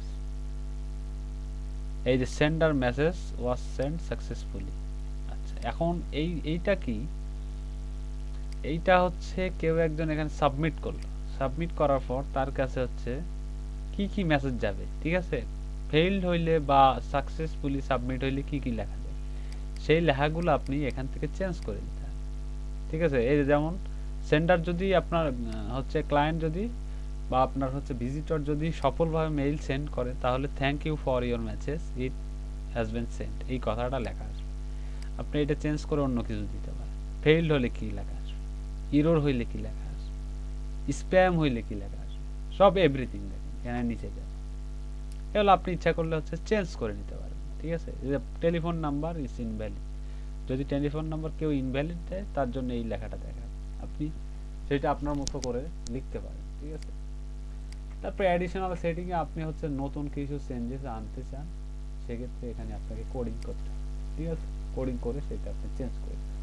এই যে sender message was sent successfully. আচ্ছা, এখন এই এইটা কি, এইটা হচ্ছে কেউ একজন এখানে সাবমিট করলো, সাবমিট করার পর তার কাছে হচ্ছে কি কি মেসেজ যাবে, ঠিক আছে, ফেইলড হইলে বা সাকসেসফুলি সাবমিট হইলে কি কি লেখা যায়, সেই লেখাগুলো আপনি এখান থেকে চেঞ্জ করে দিতে হবে, ঠিক আছে। এই যেমন সেন্ডার যদি আপনার হচ্ছে ক্লায়েন্ট যদি বা আপনার হচ্ছে ভিজিটর যদি সফলভাবে মেইল সেন্ড করে, তাহলে thank you for your message, it has been sent, এই কথাটা লেখা আসবে। আপনি এটা চেঞ্জ করে অন্য কিছু দিতে পারেন। ফেইলড হলে কি লেখা আসবে, ইরর হইলে কি লেখা আসবে, স্প্যাম হইলে কি লেখা আসবে, সব এভরিথিং দেখেন এখানে নিচে যাবে। এগুলো আপনি ইচ্ছা করলে হচ্ছে চেঞ্জ করে নিতে পারেন, ঠিক আছে। টেলিফোন নাম্বার ইজ ইনভ্যালিড, যদি টেলিফোন নাম্বার কেউ ইনভ্যালিড দেয় তার জন্য এই লেখাটা দেখা, আপনি সেটা আপনার মতো করে লিখতে পারেন, ঠিক আছে। তারপরে অ্যাডিশনাল সেটিং এ আপনি হচ্ছে নতুন কিছু চেঞ্জেস আনতে চান, সেক্ষেত্রে এখানে আপনাকে কোডিং করতে হবে, ঠিক আছে, কোডিং করে সেটা আপনি চেঞ্জ করে দিন।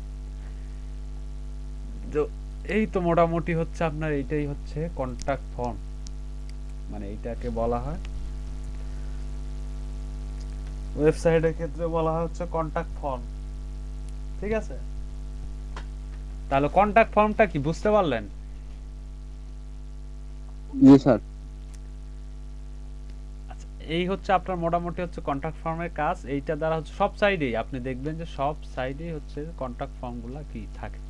তো এই তো মোটামুটি হচ্ছে আপনার এইটাই হচ্ছে কন্টাক্ট ফর্ম, মানে এইটাকে বলা হয় ওয়েবসাইটের ক্ষেত্রে বলা হয় হচ্ছে কন্টাক্ট ফর্ম, ঠিক আছে। তাহলে কন্টাক্ট ফর্মটা কি বুঝতে পারলেন? জি স্যার। আচ্ছা, এই হচ্ছে আপনার মোটামুটি হচ্ছে কন্টাক্ট ফর্মের কাজ। এইটা দ্বারা হচ্ছে সব সাইডেই আপনি দেখবেন যে সব সাইডেই হচ্ছে কন্টাক্ট ফর্মগুলা কি থাকে।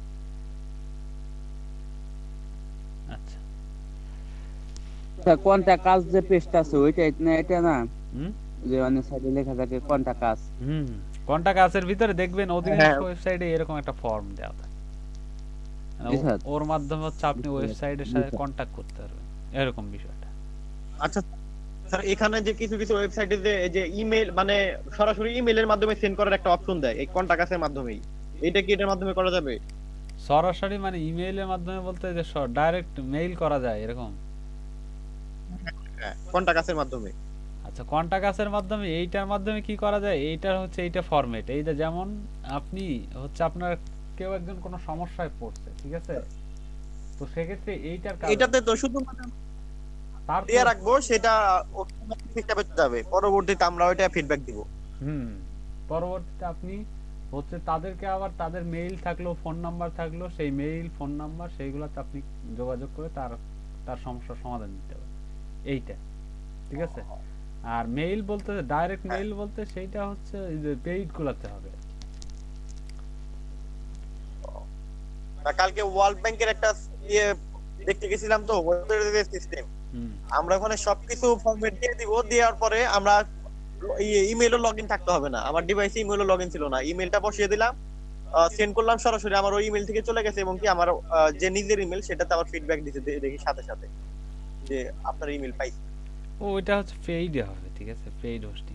আচ্ছা, স্যার কোনটা কাজ যে পেজটা আছে ওইটা না, এটা না হুম যে অনেক সাইডে লেখা থাকে কোনটা কাজ। হুম কন্টাক্ট কাজের ভিতরে দেখবেন অধিকাংশ ওয়েবসাইটে এরকম একটা ফর্ম দেওয়া থাকে, মানে জি স্যার। ওর মাধ্যমে হচ্ছে আপনি বুঝতে পেরেছি। ওয়েবসাইটের জি সাথে স্যার। কন্টাক্ট করতে পারবেন, এরকম বিষয়টা। আচ্ছা স্যার, এখানে যে কিছু কিছু ওয়েবসাইটে যে এই যে ইমেল মানে সরাসরি ইমেলের মাধ্যমে সেন্ড করার একটা অপশন দেয় এই কন্টাক্ট এর মাধ্যমেই, এটা কি এটার মাধ্যমে করা যাবে? সরাসরি মানে ইমেইলের মাধ্যমে বলতে যে ডাইরেক্ট মেইল করা যায় এরকম? হ্যাঁ, কন্টাক্ট এর মাধ্যমে। আচ্ছা, কন্টাক্ট আসের মাধ্যমে এইটার মাধ্যমে কি করা যায়, এইটার হচ্ছে এইটা ফরম্যাট, এইটা যেমন আপনি হচ্ছে আপনার কেউ একজন কোনো সমস্যায় পড়ছে, ঠিক আছে, তো সেক্ষেত্রে এইটার কাজ এটাতে তো শুধু তার দিয়ে রাখবো, সেটা হিসাবে যাবে, পরবর্তীতে আমরা ওইটা ফিডব্যাক দিব। হুম পরবর্তীতে আপনি হচ্ছে তাদেরকে আবার তাদের মেইল থাকলো, ফোন নাম্বার থাকলো, সেই মেইল ফোন নাম্বার সেইগুলোতে আপনি যোগাযোগ করে তার তার সমস্যার সমাধান দিতে পারেন, এইটা, ঠিক আছে। আর মেইল বলতে ডাইরেক্ট মেইল বলতে সেইটা হচ্ছে এই যে পেইড গুলাতে হবে। না, কালকে ওয়ার্ল্ড ব্যাংকের একটা ইয়ে দেখতে গেছিলাম, তো ওদের সিস্টেম হুম আমরা ওখানে সবকিছু ফরম্যাট দিয়ে দিব, দেওয়ার পরে আমরা ইমেইলও লগইন থাকতে হবে না, আমার ডিভাইসে ইমেইলও লগইন ছিল না, ইমেইলটা বসিয়ে দিলাম, সেন্ড করলাম, সরাসরি আমার ওই ইমেইল থেকে চলে গেছে, এবং কি আমার আহ, যে নিজের ইমেইল সেটাতে আবার ফিডব্যাক দিতে দে- দেখি সাথে সাথে যে আপনার ইমেইল পাইছি। ও ওইটা হচ্ছে পেইডে হবে, ঠিক আছে, পেইড হোস্টিং।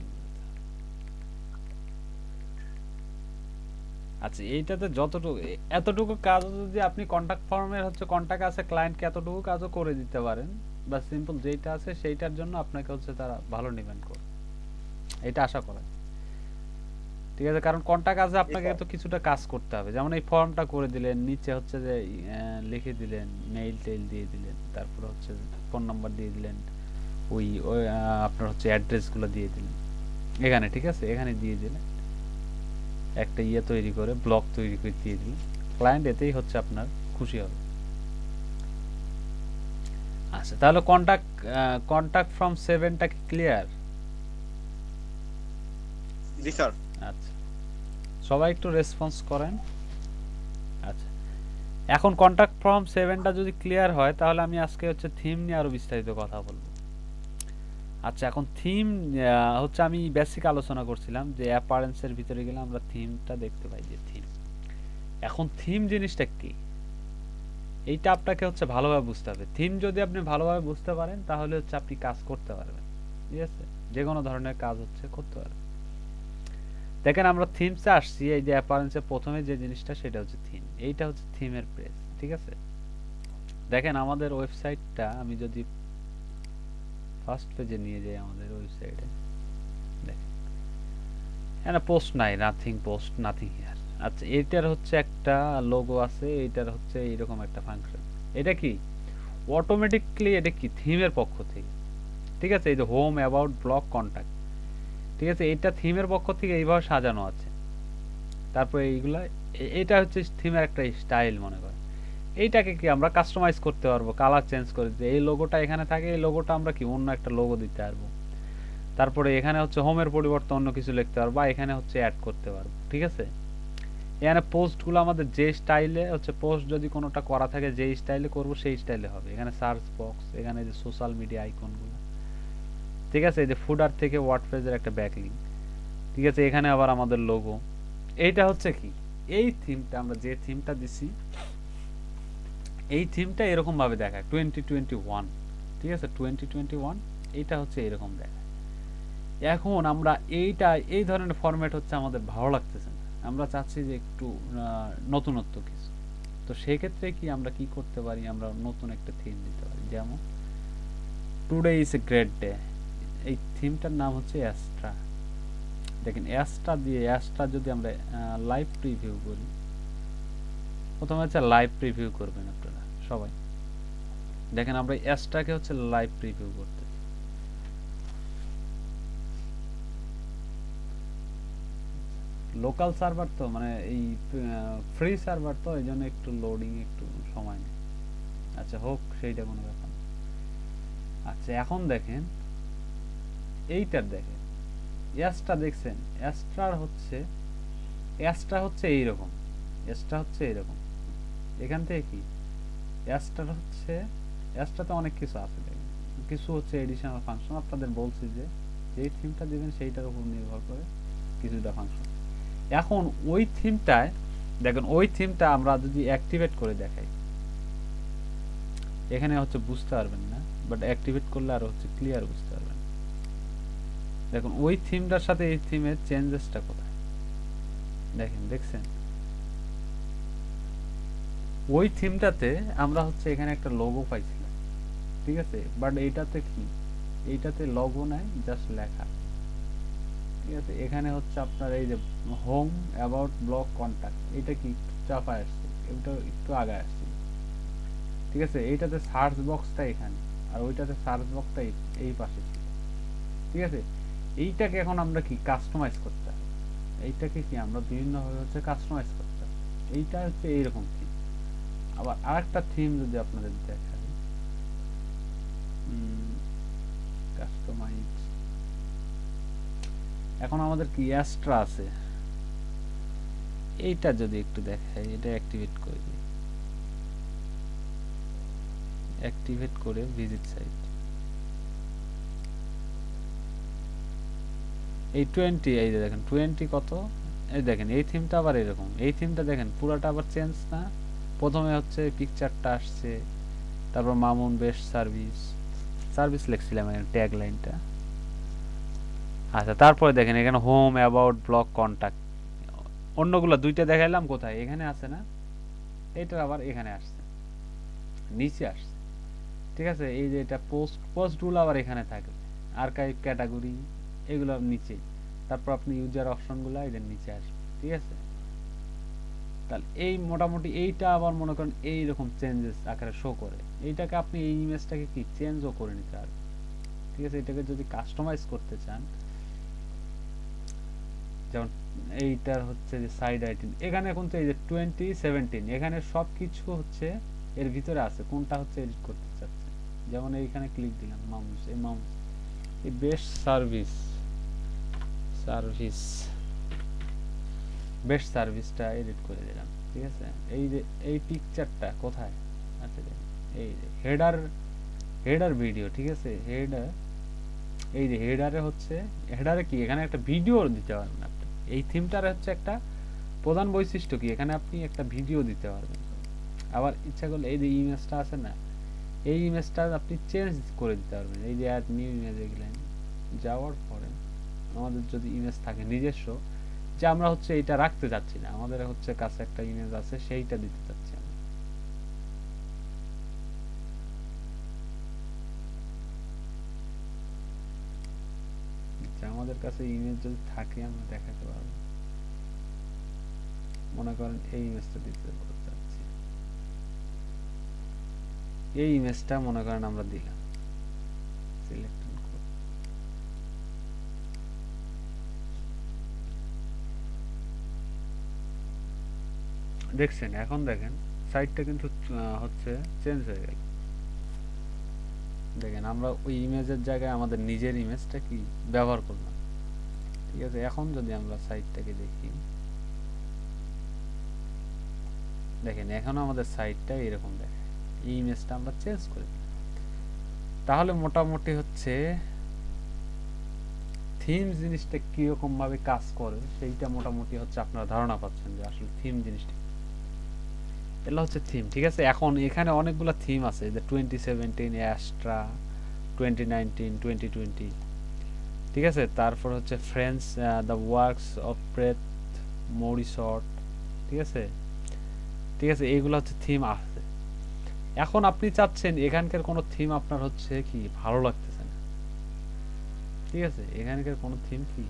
আচ্ছা, এইটাতে যতটুকু এ- এতটুকু কাজ যদি আপনি কন্টাক্ট ফর্মের হচ্ছে কন্টাক্ট আছে ক্লায়েন্টকে এতটুকু কাজও করে দিতে পারেন, বা সিম্পল যেটা আছে সেইটার জন্য আপনাকে হচ্ছে তারা ভালো ডিমান্ড করে, এটা আশা করা যায়। ঠিক আছে, কারণ কন্টাক্ট আছে আপনাকে তো কিছুটা কাজ করতে হবে, যেমন এই ফর্মটা করে দিলেন, নিচে হচ্ছে যে আহ, লিখে দিলেন, মেইল টেইল দিয়ে দিলেন, তারপর হচ্ছে ফোন নাম্বার দিয়ে দিলেন, ওই ওই, আহ, আপনার হচ্ছে অ্যাড্রেসগুলো দিয়ে দিলেন এখানে, ঠিক আছে, এখানে দিয়ে দিলেন, একটা ইয়ে তৈরি করে ব্লক তৈরি করে দিয়ে দিলেন, ক্লায়েন্ট এতেই হচ্ছে আপনার খুশি হবে। আচ্ছা তাহলে কন্টাক্ট কন্টাক্ট ফ্রম সেভেনটা কি ক্লিয়ার? জি স্যার। আচ্ছা সবাই একটু রেসপন্স করেন। আচ্ছা এখন কন্টাক্ট ফ্রম সেভেনটা যদি ক্লিয়ার হয় তাহলে আমি আজকে হচ্ছে থিম নিয়ে আরো বিস্তারিত কথা বলবো। আচ্ছা এখন থিম হচ্ছে আমি বেসিক আলোচনা করছিলাম যে অ্যাপারেন্সের ভিতরে গেলে আমরা থিমটা দেখতে পাই যে থিম। এখন থিম জিনিসটা কি এইটা আপনাকে হচ্ছে ভালোভাবে বুঝতে হবে। থিম যদি আপনি ভালোভাবে বুঝতে পারেন তাহলে হচ্ছে আপনি কাজ করতে পারবেন, ঠিক আছে, যে কোনো ধরনের কাজ হচ্ছে করতে পারবেন। দেখেন আমরা থিমসে আসছি, এই যে অ্যাপারেন্সে প্রথমে যে জিনিসটা সেটা হচ্ছে থিম। এইটা হচ্ছে থিমের পেজ, ঠিক আছে। দেখেন আমাদের ওয়েবসাইটটা আমি যদি ফার্স্ট পেজে নিয়ে যাই আমাদের ওয়েবসাইটে, দেখেন এখানে পোস্ট নাই, নাথিং পোস্ট, নাথিং হিয়ার। আচ্ছা এইটার হচ্ছে একটা লোগো আছে, এইটার হচ্ছে এইরকম একটা ফাংশন। এটা কি অটোমেটিকলি, এটা কি থিমের পক্ষ থেকে, ঠিক আছে। এই যে হোম, অ্যাবাউট, ব্লগ, কন্টাক্ট, ঠিক আছে, এইটা থিমের পক্ষ থেকে এইভাবে সাজানো আছে। তারপরে এইগুলা, এটা হচ্ছে থিমের একটা স্টাইল মনে করেন। এইটাকে কি আমরা কাস্টমাইজ করতে পারবো, কালার চেঞ্জ করে দিতে। এই লোগোটা এখানে থাকে, এই লোগোটা আমরা কি অন্য একটা লোগো দিতে পারবো। তারপরে এখানে হচ্ছে হোমের পরিবর্তে অন্য কিছু লিখতে পারবো, বা এখানে হচ্ছে অ্যাড করতে পারবো, ঠিক আছে। এখানে পোস্টগুলো আমাদের যে স্টাইলে হচ্ছে, পোস্ট যদি কোনোটা করা থাকে যে স্টাইলে করবো সেই স্টাইলে হবে। এখানে সার্চ বক্স, এখানে যে সোশ্যাল মিডিয়া আইকনগুলো, ঠিক আছে। এই যে ফুডার থেকে ওয়ার্ডপ্রেসের একটা ব্যাকলিঙ্ক, ঠিক আছে। এখানে আবার আমাদের লোগো। এইটা হচ্ছে কি এই থিমটা আমরা যে থিমটা দিছি, এই থিমটা এরকম ভাবে দেখায় টোয়েন্টি টোয়েন্টি ওয়ান, ঠিক আছে। টোয়েন্টি টোয়েন্টি ওয়ান এইটা হচ্ছে এরকম দেখায়। এখন আমরা এইটা, এই ধরনের ফরম্যাট হচ্ছে আমাদের ভালো লাগতেছে না, আমরা চাচ্ছি যে একটু নতুনত্ব কিছু। তো সেই ক্ষেত্রে কি আমরা কি করতে পারি, আমরা নতুন একটা থিম দিতে পারি। যেমন today is a great day, এই থিমটার নাম হচ্ছে অ্যাস্ট্রা। দেখেন অ্যাস্ট্রা দিয়ে, অ্যাস্ট্রা যদি আমরা লাইভ প্রিভিউ করি, প্রথমে হচ্ছে লাইভ প্রিভিউ করবেন আপনারা সবাই। দেখেন আমরা অ্যাস্ট্রাকে হচ্ছে লাইভ প্রিভিউ করতে, লোকাল সার্ভার তো মানে এই ফ্রি সার্ভার তো, এই জন্য একটু লোডিং একটু সময় নেয়। আচ্ছা হোক, সেইটা কোনো ব্যাপার না। আচ্ছা এখন দেখেন এইটার, দেখেন অ্যাস্ট্রা দেখছেন, অ্যাস্ট্রার হচ্ছে, অ্যাস্ট্রা হচ্ছে এইরকম, অ্যাস্ট্রা হচ্ছে এইরকম। এখান থেকে কি অ্যাস্ট্রার হচ্ছে, অ্যাস্ট্রাতে অনেক কিছু আছে, দেখেন কিছু হচ্ছে এডিশনাল ফাংশন। আপনাদের বলছি যে যেই থিমটা দিবেন সেইটার উপর নির্ভর করে কিছুটা ফাংশন। এখন ওই থিমটায় দেখেন, ওই থিমটা আমরা যদি অ্যাক্টিভেট করে দেখাই, এখানে হচ্ছে বুঝতে পারবেন না, বাট অ্যাক্টিভেট করলে আর হচ্ছে ক্লিয়ার বুঝতে পারবেন। দেখুন ওই থিমটার সাথে এই থিমের চেঞ্জেসটা কোথায়, দেখেন দেখছেন। ওই থিমটাতে আমরা হচ্ছে এখানে একটা লোগো পাইছিলাম, ঠিক আছে, বাট এইটাতে কি, এইটাতে লোগো নাই, জাস্ট লেখা, ঠিক আছে। এখানে হচ্ছে আপনার এই যে হোম, অ্যাবাউট, ব্লগ, কন্টাক্ট, এটা কি চাপায় আসছে, এটা একটু আগে আসছে, ঠিক আছে। এইটাতে সার্চ বক্সটা এখানে, আর ওইটাতে সার্চ বক্সটা এই পাশে ছিল, ঠিক আছে। এইটাকে এখন আমরা কি কাস্টমাইজ করতে হবে, এইটাকে কি আমরা বিভিন্ন ভাবে হচ্ছে কাস্টমাইজ করতে হবে। এইটা হচ্ছে এইরকম থিম। আবার আরেকটা থিম যদি আপনাদের দেখাই, কাস্টমাইজ, এখন আমাদের কি অ্যাস্ট্রা আছে, এইটা যদি একটু দেখাই, এটা অ্যাক্টিভেট করে দিই, অ্যাক্টিভেট করে ভিজিট সাইট, এই টোয়েন্টি, এই যে দেখেন টোয়েন্টি কত, এই দেখেন এই থিমটা আবার এরকম, এই থিমটা দেখেন পুরাটা আবার চেঞ্জ না। প্রথমে হচ্ছে পিকচারটা আসছে, তারপর মামুন বেস্ট সার্ভিস, সার্ভিস লিখছিলাম এখানে ট্যাগ লাইনটা। আচ্ছা তারপরে দেখেন এখানে হোম, অ্যাবাউট, ব্লগ, কন্টাক্ট, অন্যগুলো দুইটা দেখাইলাম কোথায়, এখানে আছে না, এইটা আবার এখানে আসছে, নিচে আসছে, ঠিক আছে। এই যে এটা পোস্ট, পোস্টগুলো আবার এখানে থাকে, আর্কাইভ, ক্যাটাগরি, এগুলো নিচে। তারপর আপনি ইউজার অপশনগুলো এদের নিচে আসবে, ঠিক আছে। তাহলে এই মোটামুটি এইটা আবার মনে করেন এইরকম চেঞ্জেস আকারে শো করে। এইটাকে আপনি এই ইমেজটাকে কি চেঞ্জও করে নিতে পারবেন, ঠিক আছে। এটাকে যদি কাস্টমাইজ করতে চান, যেমন এইটার হচ্ছে যে সাইড আইটেম, এখানে এখন তো এই যে টোয়েন্টি সেভেন্টিন, এখানে সব কিছু হচ্ছে এর ভিতরে আছে, কোনটা হচ্ছে এডিট করতে চাচ্ছে যেমন এইখানে ক্লিক দিলাম মাউস, এই মাউস এই বেস্ট সার্ভিস সার্ভিস বেস্ট সার্ভিসটা এডিট করে দিলাম, ঠিক আছে। এই যে এই পিকচারটা কোথায় আছে, এই যে হেডার হেডার ভিডিও, ঠিক আছে। হেডার এই যে হেডারে হচ্ছে, হেডারে কি এখানে একটা ভিডিও দিতে পারবেন আপনি। এই থিমটার হচ্ছে একটা প্রধান বৈশিষ্ট্য কি, এখানে আপনি একটা ভিডিও দিতে পারবেন। আবার ইচ্ছা করলে এই যে ইমেজটা আছে না, এই ইমেজটা আপনি চেঞ্জ করে দিতে পারবেন। এই যে অ্যাড নিউ ইমেজ গেলেন, যাওয়ার পরে আমাদের যদি ইমেজ থাকে নিজস্ব, যে আমরা হচ্ছে এটা রাখতে যাচ্ছি না, আমাদের হচ্ছে কাছে একটা ইমেজ আছে সেইটা দিতে চাচ্ছি আমরা। আমাদের কাছে ইমেজ যদি থাকে আমরা দেখাতে পারবো। মনে করেন এই ইমেজটা দিতে চাচ্ছি, এই ইমেজটা মনে করেন আমরা দিলাম, সিলেক্ট দেখছেন। এখন দেখেন সাইডটা কিন্তু হচ্ছে চেঞ্জ হয়ে গেল। দেখেন আমরা ওই ইমেজের জায়গায় আমাদের নিজের ইমেজটা কি ব্যবহার করলাম, ঠিক আছে। এখন যদি আমরা সাইটটাকে দেখি, দেখেন এখন আমাদের সাইটটা এরকম দেখায়, এই ইমেজটা আমরা চেঞ্জ করে দিই। তাহলে মোটামুটি হচ্ছে থিম জিনিসটা কিরকম ভাবে কাজ করে সেইটা মোটামুটি হচ্ছে আপনারা ধারণা পাচ্ছেন যে আসলে থিম জিনিসটা এটা হচ্ছে থিম, ঠিক আছে। এখন এখানে অনেকগুলো থিম আছে, যে twenty seventeen, Astra, twenty nineteen, twenty twenty, ঠিক আছে। তারপর হচ্ছে ফ্রেন্ডস, দ্য ওয়ার্কস অফ প্রেথ মরিসট, ঠিক আছে, ঠিক আছে। এইগুলো হচ্ছে থিম আছে। এখন আপনি চাচ্ছেন এখানকার কোনো থিম আপনার হচ্ছে কি ভালো লাগতেছে না, ঠিক আছে। এখানকার কোনো থিম কি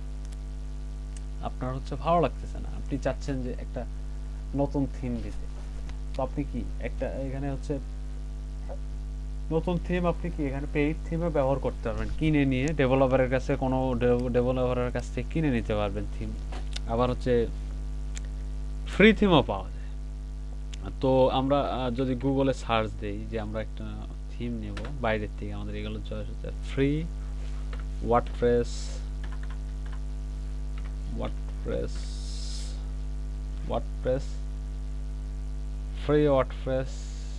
আপনার হচ্ছে ভালো লাগতেছে না, আপনি চাচ্ছেন যে একটা নতুন থিম দিতে। তো আপনি কি একটা এখানে হচ্ছে নতুন থিম আপনি কি এখানে পেইড থিমে ব্যবহার করতে পারবেন, কিনে নিয়ে ডেভেলপারের কাছে কোনো ডেভেলপারের কাছ থেকে কিনে নিতে পারবেন থিম। আবার হচ্ছে ফ্রি থিমও পাওয়া যায়। তো আমরা যদি গুগলে সার্চ দেই যে আমরা একটা থিম নেব বাইরের থেকে, আমাদের এগুলো চয়েস হচ্ছে free WordPress WordPress WordPress free WordPress,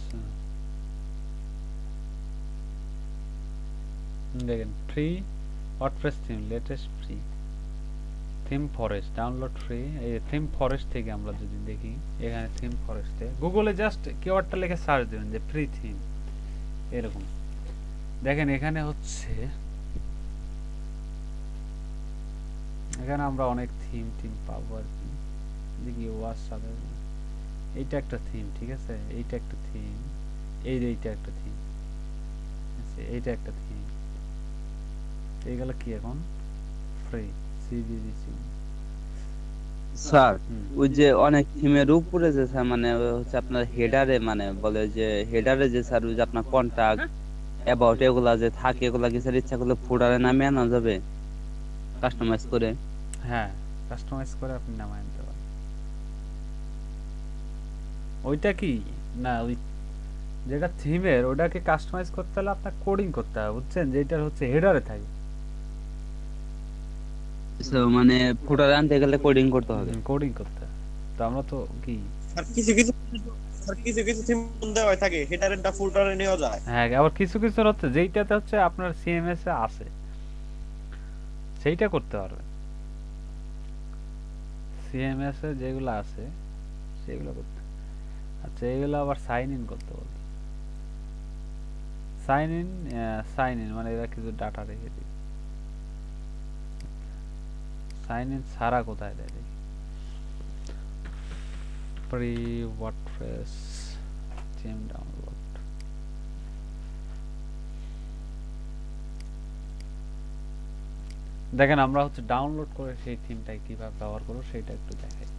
দেখেন free WordPress theme latest free theme forest download free. এই থিম ফরেস্ট থেকে আমরা যদি দেখি, এখানে থিম ফরেস্টে গুগলে জাস্ট কিওয়ার্ডটা লিখে সার্চ দেবেন যে ফ্রি থিম, এরকম দেখেন এখানে হচ্ছে, এখানে আমরা অনেক থিম টিম পাবো আর কি। দেখি ওয়াচ সাথে এইটা একটা থিম, ঠিক আছে, এইটা একটা থিম, এই এইটা একটা থিম, এইটা একটা থিম, এইগুলো কি এখন ফ্রি সিবিসি। স্যার ওই যে অনেক থিমের উপরে যে স্যার মানে হচ্ছে আপনার হেডারে মানে বলে যে হেডারে যে স্যার ওই যে আপনার কন্টাক্ট অ্যাবাউট এগুলা যে থাকে, এগুলা কি স্যার ইচ্ছা করলে ফুটারে নামে আনা যাবে কাস্টমাইজ করে? হ্যাঁ, কাস্টমাইজ করে আপনি নামায় নিতে পারেন। ওইটা কি না, ওই যেটা থিমের ওটাকে কাস্টমাইজ করতে হলে আপনার কোডিং করতে হবে, বুঝছেন, যেটার হচ্ছে হেডারে থাকে। মানে ফুটারে আনতে গেলে কোডিং করতে হবে, কোডিং করতে হবে। তো আমরা তো কি আর কিছু কিছু আর কিছু কিছু থিম দেওয়া থাকে হেডারেরটা ফুটারে নেওয়া যায়। হ্যাঁ, আবার কিছু কিছু হচ্ছে যেইটাতে হচ্ছে আপনার সিএমএস এ আছে সেইটা করতে পারবেন। সিএমএস এ যেগুলো আছে সেগুলো করতে। আচ্ছা, এগুলো আবার সাইন ইন করতে বলবে। সাইন ইন সাইন ইন মানে এরা কিছু ডাটা রেখে দিবে। সাইন ইন ছাড়া কোথায় দেয় দেখি, প্রি ওয়ার্ডপ্রেস থিম ডাউনলোড। দেখেন আমরা হচ্ছে ডাউনলোড করে সেই থিমটাই কিভাবে ব্যবহার করব সেটা একটু দেখাই।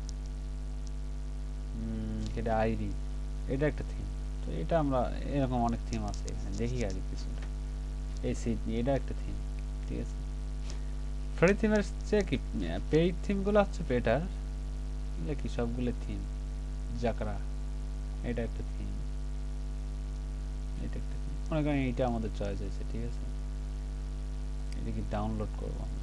এটা আইডি, এটা একটা থিম। তো এটা আমরা এরকম অনেক থিম আছে এখানে দেখি আগে কিছুটা। এই সিডনি এটা একটা থিম, ঠিক আছে। ফ্রি থিমের চেয়ে কি পেইড থিমগুলো হচ্ছে বেটার, এগুলো কি সবগুলো থিম। জাকরা এটা একটা থিম, এটা একটা থিম। মনে করেন এইটা আমাদের চয়েস হয়েছে, ঠিক আছে, এটা কি ডাউনলোড করব আমরা।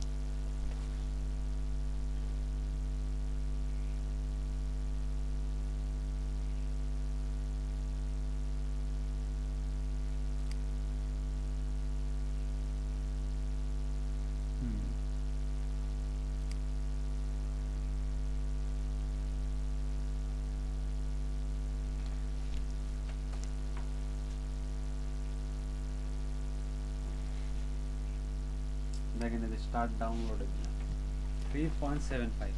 দেখেন এই start download three point seven five,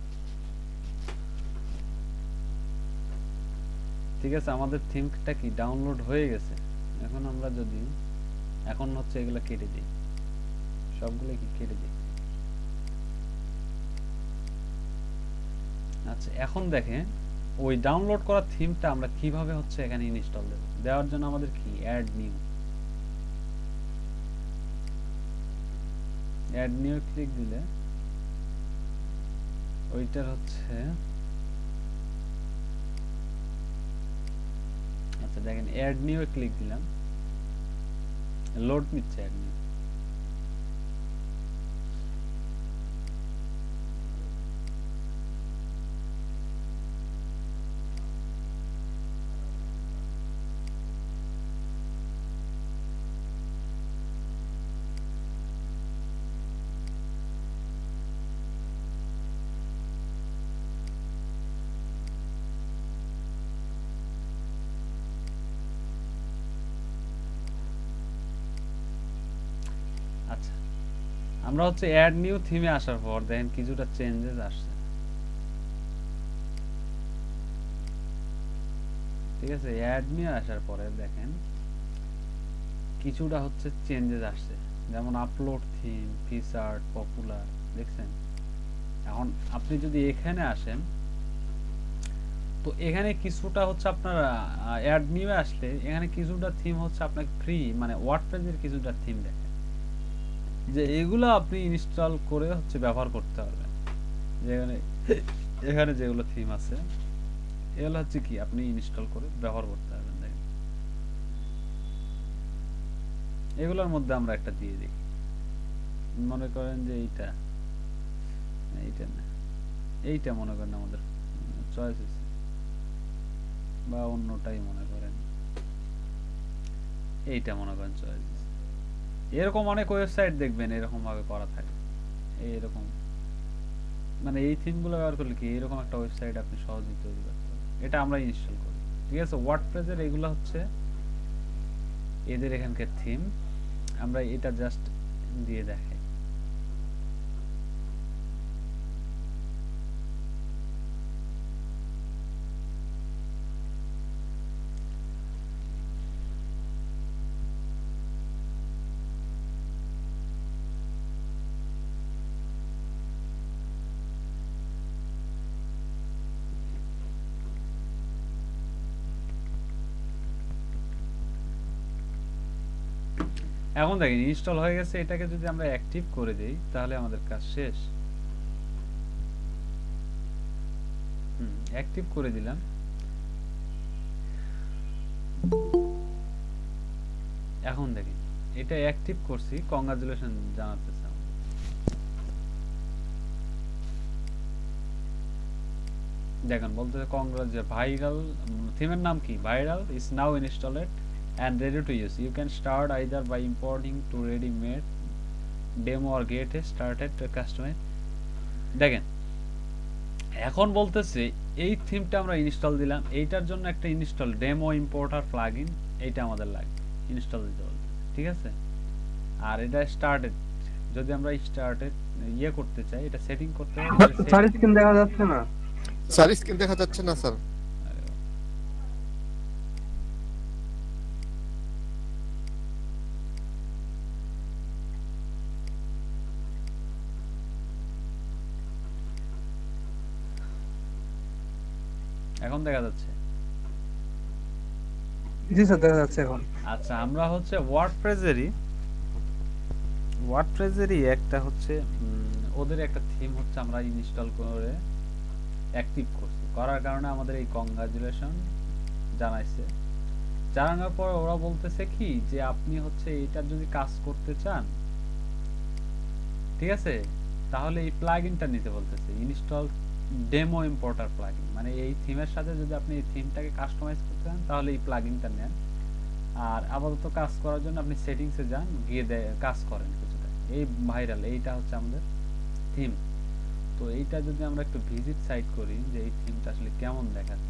ঠিক আছে, আমাদের থিমটা কি ডাউনলোড হয়ে গেছে। এখন আমরা যদি এখন হচ্ছে এগুলা কেটে দিই, সবগুলো কি কেটে দিই। আচ্ছা এখন দেখেন ওই ডাউনলোড করা থিমটা আমরা কিভাবে হচ্ছে এখানে ইনস্টল দেব। দেওয়ার জন্য আমাদের কি add new, add new click দিলে ওইটার হচ্ছে, আচ্ছা দেখেন অ্যাড নিউ এ ক্লিক দিলাম, লোড নিচ্ছে অ্যাড নিউ। আচ্ছা আমরা হচ্ছে অ্যাড নিউ থিমে আসার পর দেখেন কিছুটা চেঞ্জেস আসছে, ঠিক আছে, অ্যাড নিউ আসার পরে দেখেন কিছুটা হচ্ছে চেঞ্জেস আসছে, যেমন আপলোড থিম, ফিচার্ড, পপুলার, দেখছেন। এখন আপনি যদি এখানে আসেন তো এখানে কিছুটা হচ্ছে আপনার অ্যাড নিউ আসলে এখানে কিছুটা থিম হচ্ছে আপনাকে ফ্রি, মানে ওয়ার্ডপ্রেসের কিছুটা থিম দেখেন যে এগুলো আপনি ইনস্টল করে হচ্ছে ব্যবহার করতে পারবেন। যেখানে এখানে যেগুলো থিম আছে এগুলো হচ্ছে কি আপনি ইনস্টল করে ব্যবহার করতে পারবেন। দেখেন এগুলোর মধ্যে আমরা একটা দিয়ে দিই, মনে করেন যে এইটা এইটা না এইটা মনে করেন আমাদের চয়েস আছে, বা অন্যটাই মনে করেন এইটা মনে করেন চয়েস। এরকম অনেক ওয়েবসাইট দেখবেন এরকম ভাবে করা থাকে, এইরকম মানে এই থিমগুলো ব্যবহার করলে কি এরকম একটা ওয়েবসাইট আপনি সহজেই তৈরি করতে পারবেন। এটা আমরা ইনস্টল করি, ঠিক আছে। ওয়ার্ডপ্রেসের এগুলো হচ্ছে এদের এখানকার থিম, আমরা এটা জাস্ট দিয়ে দেখাই। এখন দেখেন ইনস্টল হয়ে গেছে, এটাকে যদি আমরা অ্যাক্টিভ করে দেই তাহলে আমাদের কাজ শেষ। হুম অ্যাক্টিভ করে দিলাম। এখন দেখেন এটা অ্যাক্টিভ করছি, কংগ্রাচুলেশন জানাতেছে আমাদের। দেখেন বলতেছে কংগ্রাচুলেশন, ভাইরাল থিমের নাম কি, viral is now installed and ready to use. You can start either by importing to ready-made demo or get started to customize. দেখেন এখন বলতেছে এই থিমটা আমরা ইনস্টল দিলাম, এইটার জন্য একটা ইনস্টল ডেমো ইম্পোর্টার প্লাগইন এইটা আমাদের লাগবে ইনস্টল দিতে বলতে, ঠিক আছে। আর এটা স্টার্টেড, যদি আমরা স্টার্টেড ইয়ে করতে চাই, এটা সেটিং করতে হবে। স্যার স্ক্রিন দেখা যাচ্ছে না, স্যার স্ক্রিন দেখা যাচ্ছে না স্যার। এখন দেখা যাচ্ছে? জি স্যার দেখা যাচ্ছে এখন। আচ্ছা আমরা হচ্ছে ওয়ার্ডপ্রেসেরই ওয়ার্ডপ্রেসেরই একটা হচ্ছে ওদের একটা থিম হচ্ছে আমরা ইনস্টল করে অ্যাক্টিভ করছি, করার কারণে আমাদের এই কংগ্রাচুলেশন জানাইছে। জানানোর পর ওরা বলতেছে কি যে আপনি হচ্ছে এটার যদি কাজ করতে চান, ঠিক আছে, তাহলে এই প্লাগইনটা নিতে বলতেছে, ইনস্টল ডেমো ইম্পোর্টার প্লাগইন। মানে এই থিমের সাথে যদি আপনি এই থিমটাকে কাস্টমাইজ করতে চান তাহলে এই প্লাগইনটা নেন। আর আপাতত কাজ করার জন্য আপনি সেটিংসে যান, গিয়ে কাজ করেন কিছুটা। এই ভাইরাল এইটা হচ্ছে আমাদের থিম। তো এইটা যদি আমরা একটু ভিজিট সাইট করি যে এই থিমটা আসলে কেমন দেখাচ্ছে,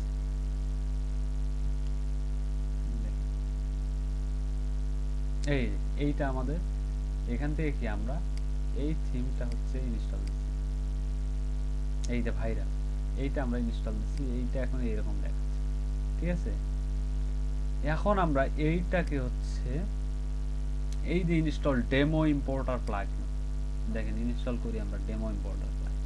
এই এইটা আমাদের এখান থেকে কি আমরা এই থিমটা হচ্ছে ইনস্টল দিচ্ছি, এই যে ভাইরাল এইটা আমরা ইনস্টল দিচ্ছি, এইটা এখন এইরকম দেখাচ্ছে, ঠিক আছে। এখন আমরা এইটাকে হচ্ছে এই যে ইনস্টল ডেমো ইম্পোর্টার প্লাগইন, দেখেন ইনস্টল করি আমরা ডেমো ইম্পোর্টার প্লাগইন।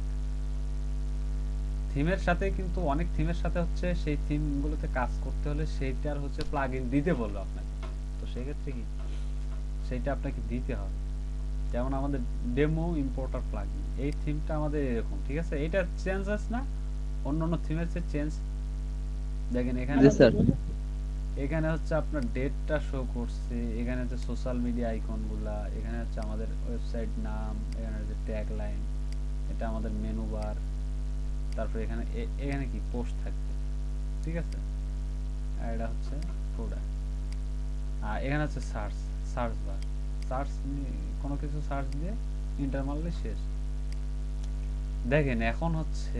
থিমের সাথে কিন্তু অনেক থিমের সাথে হচ্ছে সেই থিমগুলোতে কাজ করতে হলে সেইটার হচ্ছে প্লাগইন দিতে বললো আপনাকে। তো সেক্ষেত্রে কি সেইটা আপনাকে দিতে হবে। যেমন আমাদের ডেমো ইম্পোর্টার প্লাগইন, এই থিমটা আমাদের এরকম, ঠিক আছে। এটা চেঞ্জ আছে না অন্যান্য থিমের চেয়ে চেঞ্জ। দেখেন এখানে এখানে হচ্ছে আপনার ডেটটা শো করছে, এখানে হচ্ছে সোশ্যাল মিডিয়া আইকনগুলা, এখানে হচ্ছে আমাদের ওয়েবসাইট নাম, এখানে হচ্ছে ট্যাগ লাইন, এটা আমাদের মেনু বার, তারপর এখানে এখানে কি পোস্ট থাকবে, ঠিক আছে। আর এটা হচ্ছে প্রোডাক্ট, আর এখানে হচ্ছে সার্চ সার্চ বার, সার্চ কোনো কিছু সার্চ দিয়ে ইন্টার মারলে শেষ। দেখেন এখন হচ্ছে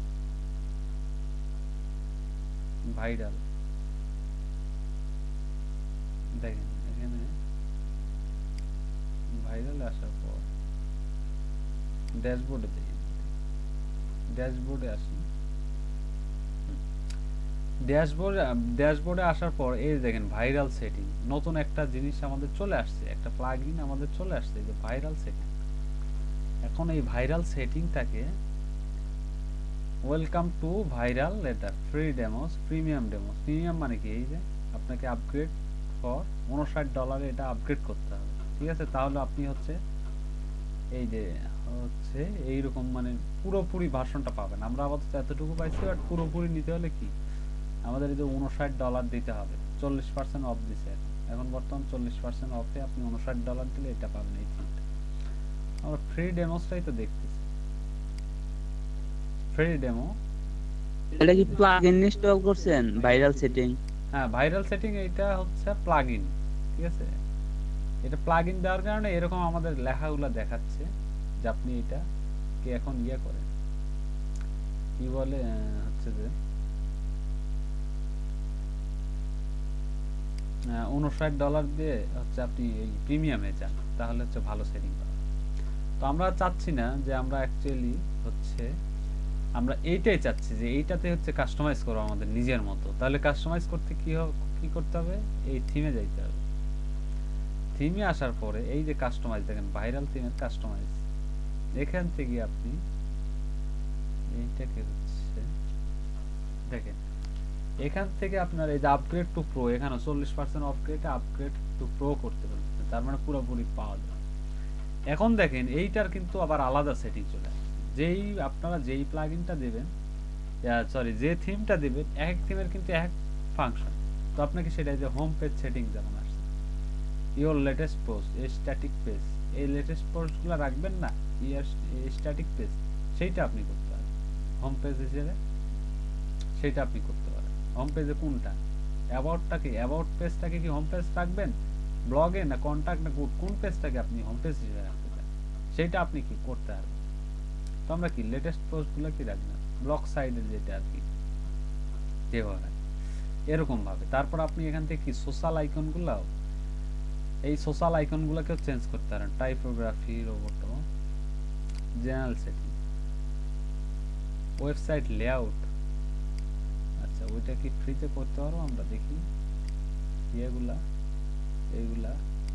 ভাইরাল, দেখেন এখানে ভাইরাল আসার পর ড্যাশবোর্ডে দেখি, ড্যাশবোর্ডে আসি, ড্যাশবোর্ডে ড্যাশবোর্ডে আসার পর এই দেখেন ভাইরাল সেটিং, নতুন একটা জিনিস আমাদের চলে আসছে, একটা প্লাগইন আমাদের চলে আসছে, যে ভাইরাল সেটিং। এখন এই ভাইরাল সেটিংটাকে welcome to viral letter free demos premium demos, premium মানে কি এই যে আপনাকে আপগ্রেড ফর উনষাট ডলারে এটা আপগ্রেড করতে হবে, ঠিক আছে। তাহলে আপনি হচ্ছে এই যে হচ্ছে এইরকম মানে পুরোপুরি ভার্সনটা পাবেন। আমরা আপাতত এতটুকু পাইছি, বাট পুরোপুরি নিতে হলে কি আমাদের এই যে উনষাট ডলার দিতে হবে, চল্লিশ পার্সেন্ট অফ দিছে এখন, এখন বর্তমান চল্লিশ পার্সেন্ট অফে আপনি উনষাট ডলার দিলে এটা পাবেন এই থিমটা। আমরা ফ্রি ডেমোসটাই তো দেখতেছি, ফ্রি ডেমো। এটা কি প্লাগইন ইনস্টল করছেন ভাইরাল সেটিং? হ্যাঁ ভাইরাল সেটিং এইটা হচ্ছে প্লাগইন, ঠিক আছে। এটা প্লাগইন দেওয়ার কারণে এরকম আমাদের লেখাগুলো দেখাচ্ছে যে আপনি এটা কি এখন ইয়ে করেন, কি বলে হচ্ছে যে উনষাট ডলার দিয়ে হচ্ছে আপনি এই প্রিমিয়ামে যান, তাহলে হচ্ছে ভালো সেটিং পাবেন। তো আমরা চাচ্ছি না যে আমরা অ্যাকচুয়ালি হচ্ছে আমরা এইটাই চাচ্ছি যে এইটাতে হচ্ছে কাস্টমাইজ করব আমাদের নিজের মতো। তাহলে কাস্টমাইজ করতে কি কি করতে হবে, এই থিমে যাইতে হবে। থিমে আসার পরে এই যে কাস্টমাইজ, দেখেন ভাইরাল থিমের কাস্টমাইজ, এখান থেকে আপনি এইটাকে হচ্ছে দেখেন এখান থেকে আপনার এই যে আপগ্রেড টু প্রো, এখানে চল্লিশ percent upgrade upgrade to pro করতে পারবেন, তার মানে পুরোপুরি পাওয়া যায়। এখন দেখেন এইটার কিন্তু আবার আলাদা সেটিং চলে আসে, যেই আপনারা যেই প্লাগইনটা দেবেন, সরি যে থিমটা দেবেন, এক থিমের কিন্তু এক ফাংশন। তো আপনাকে সেটা যে হোম পেজ সেটিং যেমন আসছে, ইওর লেটেস্ট পোস্ট, এই স্ট্যাটিক পেজ, এই লেটেস্ট পোস্টগুলো রাখবেন না, ইয়ার স্ট্যাটিক পেজ, সেইটা আপনি করতে পারেন হোম পেজ হিসেবে, সেইটা আপনি করতে পারেন। হোম পেজে কোনটা, অ্যাবাউটটা কি, অ্যাবাউট পেজটাকে কি হোম পেজ রাখবেন, ব্লগে না কন্টাক্ট না কোন পেজটাকে আপনি হোম পেজ হিসেবে রাখতে চান, সেইটা আপনি কি করতে পারবেন। তো আমরা কি লেটেস্ট পোস্টগুলো কি রাখবেন, ব্লগ সাইডে যেটা আর কি যেভাবে এরকম ভাবে। তারপর আপনি এখান থেকে কি সোশ্যাল আইকনগুলো, এই সোশ্যাল আইকনগুলোকেও চেঞ্জ করতে পারেন, typography, Roboto, general setting, website layout. আচ্ছা ওইটা কি ফ্রিতে করতে পারবো আমরা, দেখি এগুলা এইগুলা।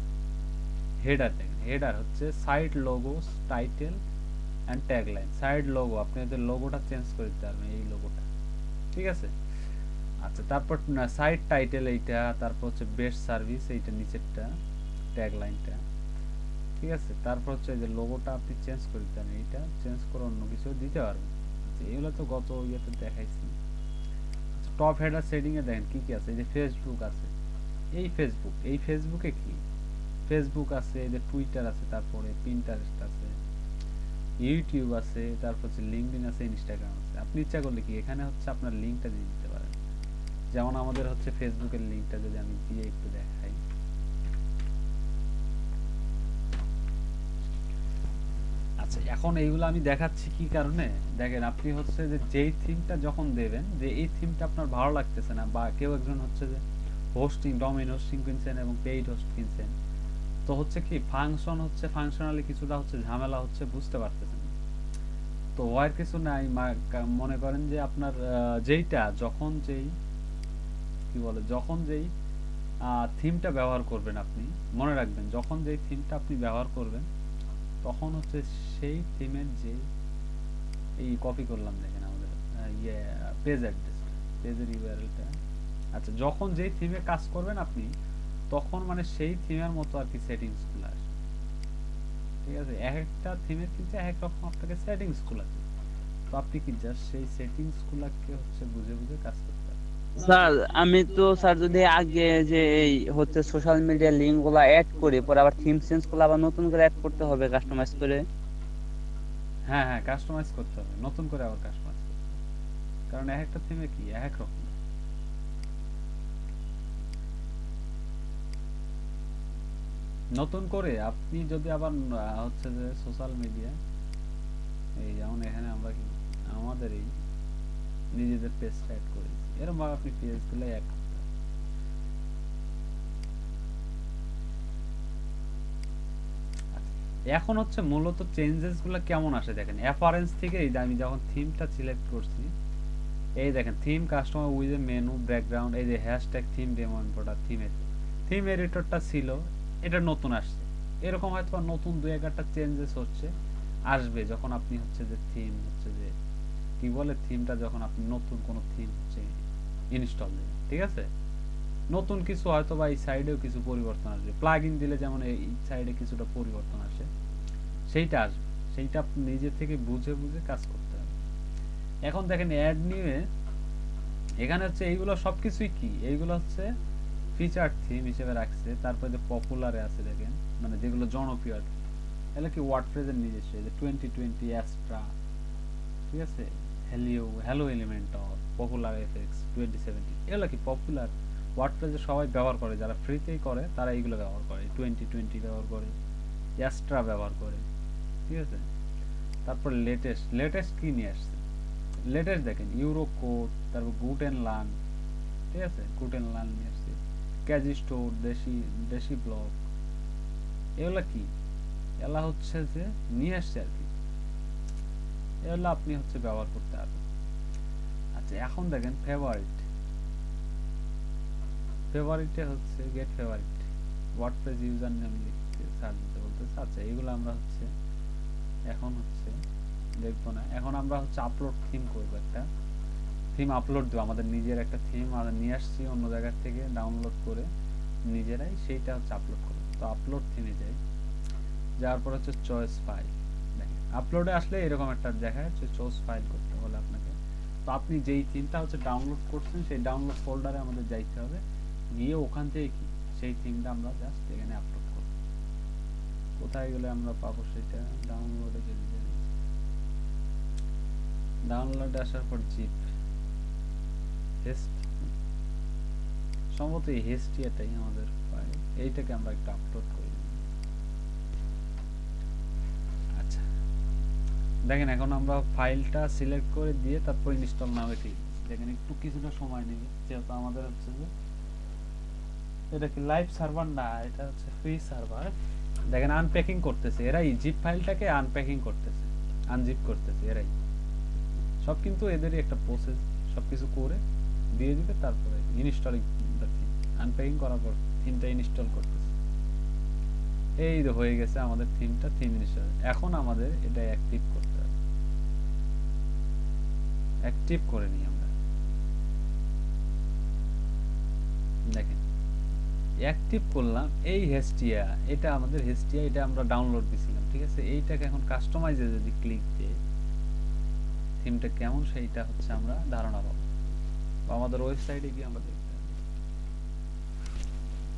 হেডার দেখেন, হেডার হচ্ছে site logo, title and tagline. Side logo আপনি এদের লোগোটা চেঞ্জ করে দিতে পারবেন, এই লোগোটা, ঠিক আছে। আচ্ছা তারপর সাইট টাইটেল এইটা, তারপর হচ্ছে বেস্ট সার্ভিস এইটা নিচেরটা, ট্যাগলাইনটা, ঠিক আছে। তারপর হচ্ছে এই যে লোগোটা আপনি চেঞ্জ করে দিতে পারবেন, এইটা চেঞ্জ করে অন্য কিছু দিতে পারবেন। আচ্ছা এগুলো তো গত ইয়েতে দেখাইছি। আচ্ছা টপ হেডার সেটিং এ দেখেন কি কি আছে, এই যে ফেসবুক আছে, এই ফেসবুক, এই ফেসবুকে কি ফেসবুক আছে, এই যে টুইটার আছে, তারপরে পিন্টারেস্ট আছে, ইউটিউব আছে, তারপর হচ্ছে লিঙ্কডইন আছে, ইনস্টাগ্রাম আছে। আপনি ইচ্ছা করলে কি এখানে হচ্ছে আপনার লিঙ্কটা দিয়ে দিতে পারেন। যেমন আমাদের হচ্ছে ফেসবুকের লিঙ্কটা যদি আমি দিয়ে একটু দেখাই, আচ্ছা এখন এইগুলো আমি দেখাচ্ছি কি কারণে, দেখেন আপনি হচ্ছে যে যেই থিমটা যখন দেবেন, যে এই থিমটা আপনার ভালো লাগতেছে না, বা কেউ একজন হচ্ছে যে হোস্টিং ডোমেইন হোস্টিং কিনছেন এবং পেইড হোস্ট কিনছেন, তো হচ্ছে কি ফাংশন হচ্ছে ফাংশনালি কিছুটা হচ্ছে ঝামেলা হচ্ছে, বুঝতে পারতেছেন না। তো ওয়ার কিছু নাই, মনে করেন যে আপনার যেইটা যখন যেই কি বলে যখন যেই থিমটা ব্যবহার করবেন, আপনি মনে রাখবেন যখন যেই থিমটা আপনি ব্যবহার করবেন তখন হচ্ছে সেই থিমের যে এই কপি করলাম দেখেন আমাদের ইয়ে পেজ অ্যাড্রেস, পেজের ইউআরএলটা। আচ্ছা যখন যেই থিমে কাজ করবেন আপনি, তখন মানে সেই থিমের মতো আর কি সেটিংস গুলো আসে, ঠিক আছে? এক একটা থিমের কিন্তু এক এক রকম আপনাকে সেটিংস গুলো আছে, তো আপনি কি জাস্ট সেই সেটিংস গুলোকে হচ্ছে বুঝে বুঝে কাজ করতে হবে। স্যার আমি তো স্যার যদি আগে যে এই হচ্ছে সোশ্যাল মিডিয়া লিংক গুলা অ্যাড করি, পরে আবার থিম চেঞ্জ করলে আবার নতুন করে অ্যাড করতে হবে কাস্টমাইজ করে। হ্যাঁ হ্যাঁ কাস্টমাইজ করতে হবে, নতুন করে আবার কাস্টমাইজ করতে হবে, কারণ এক একটা থিমে কি এক এক রকম। নতুন করে আপনি যদি আবার হচ্ছে যে সোশ্যাল মিডিয়া, এই যেমন এখানে আমরা কি আমাদের এই নিজেদের পেজটা অ্যাড করেছি, এরকম ভাবে আপনি পেজগুলো অ্যাড করতে হবে। এখন হচ্ছে মূলত চেঞ্জেস গুলো কেমন আসে দেখেন, অ্যাপারেন্স থেকে এই যে আমি যখন থিমটা সিলেক্ট করছি, এই দেখেন theme customer with a menu background, এই যে হ্যাশট্যাগ থিম ডেমো ইম্পোর্টার থিমের থিম এডিটরটা ছিল, এটা নতুন আসছে। এরকম হয়তো নতুন দুই একটা চেঞ্জেস হচ্ছে, আসবে যখন আপনি হচ্ছে যে থিম হচ্ছে যে কি বলে থিমটা যখন আপনি নতুন কোনো থিম হচ্ছে ইনস্টল দেবেন, ঠিক আছে? নতুন কিছু হয়তো বা এই সাইডেও কিছু পরিবর্তন আসবে, প্লাগইন দিলে যেমন এই সাইডে কিছুটা পরিবর্তন আসে, সেইটা আসবে, সেইটা আপনি নিজে থেকে বুঝে বুঝে কাজ করতে হবে। এখন দেখেন অ্যাড নিয়ে এখানে হচ্ছে এইগুলো সবকিছুই কি, এইগুলো হচ্ছে ফিচার থিম হিসেবে রাখছে। তারপরে যে পপুলারে আছে দেখেন, মানে যেগুলো জনপ্রিয়, এগুলো কি ওয়ার্ডপ্রেসের নিজস্ব, এই যে টোয়েন্টি টোয়েন্টি অ্যাস্ট্রা, ঠিক আছে, হ্যালিও hello Elementor, popular FX twenty seventy, এগুলো কি পপুলার ওয়ার্ডপ্রেসে সবাই ব্যবহার করে, যারা ফ্রিতেই করে তারা এইগুলো ব্যবহার করে, টোয়েন্টি টোয়েন্টি ব্যবহার করে, অ্যাস্ট্রা ব্যবহার করে, ঠিক আছে? তারপর লেটেস্ট লেটেস্ট কি নিয়ে আসছে, লেটেস্ট দেখেন ইউরো কোড, তারপর গুটেন লান, ঠিক আছে, গুটেন লান নিয়ে আসছে, ক্যাজি স্টোর, দেশি দেশি ব্লক, এগুলা কি, এগুলা হচ্ছে যে নিয়ে আসছে আর কি, এগুলো আপনি হচ্ছে ব্যবহার করতে পারবেন। আচ্ছা এখন দেখেন ফেভারিট, ফেভারিটে হচ্ছে get favourite, WordPress user name লিখতে সার্চ দিতে বলতেছে। আচ্ছা এগুলো আমরা হচ্ছে এখন হচ্ছে দেখবো না, এখন আমরা হচ্ছে আপলোড থিম করবো, একটা থিম আপলোড দেবো, আমাদের নিজের একটা থিম আমরা নিয়ে আসছি অন্য জায়গা থেকে ডাউনলোড করে নিজেরাই, সেইটা হচ্ছে আপলোড করবো। তো আপলোড থিমে যাই, যাওয়ার পর হচ্ছে চয়েস ফাইল, দেখেন আপলোডে আসলে এরকম একটা দেখায় হচ্ছে চয়েস ফাইল করতে বলে আপনাকে। তো আপনি যেই থিমটা হচ্ছে ডাউনলোড করছেন সেই ডাউনলোড ফোল্ডারে আমাদের যাইতে হবে, গিয়ে ওখান থেকে কি সেই থিমটা আমরা জাস্ট এখানে আপলোড করব। কোথায় গেলে আমরা পাবো সেটা, ডাউনলোডে চলে যাই, ডাউনলোডে আসার পর জিপ হেস্ট, সম্ভবত এই হেস্টি এটাই আমাদের ফাইল, এইটাকে আমরা একটু আপলোড করি। আচ্ছা দেখেন এখন আমরা ফাইলটা সিলেক্ট করে দিয়ে তারপর ইনস্টল নামে ক্লিক, দেখেন একটু কিছুটা সময় নেবে, যেহেতু আমাদের হচ্ছে যে এটা কি লাইভ সার্ভার না, এটা হচ্ছে ফ্রি সার্ভার। দেখেন আনপ্যাকিং করতেছে এরাই, জিপ ফাইলটাকে আনপ্যাকিং করতেছে, আনজিপ করতেছে এরাই সব, কিন্তু এদেরই একটা প্রসেস, সবকিছু করে দিয়ে দিবে, তারপরে ইনস্টলিং আনপ্যাকিং করার পর থিমটা ইনস্টল করতেছে। এই তো হয়ে গেছে আমাদের থিমটা, থিম ইনস্টল। এখন আমাদের এটা অ্যাক্টিভ করতে হবে, অ্যাক্টিভ করে নিই আমরা, দেখেন অ্যাক্টিভ করলাম। এই হেস্টিয়া, এটা আমাদের হেস্টিয়া, এটা আমরা ডাউনলোড দিছিলাম, ঠিক আছে? এইটাকে এখন কাস্টমাইজে যদি ক্লিক দিই থিমটা কেমন সেইটা হচ্ছে আমরা ধারণা পাবো, বা আমাদের ওয়েবসাইটে গিয়ে আমরা দেখতে পাবো।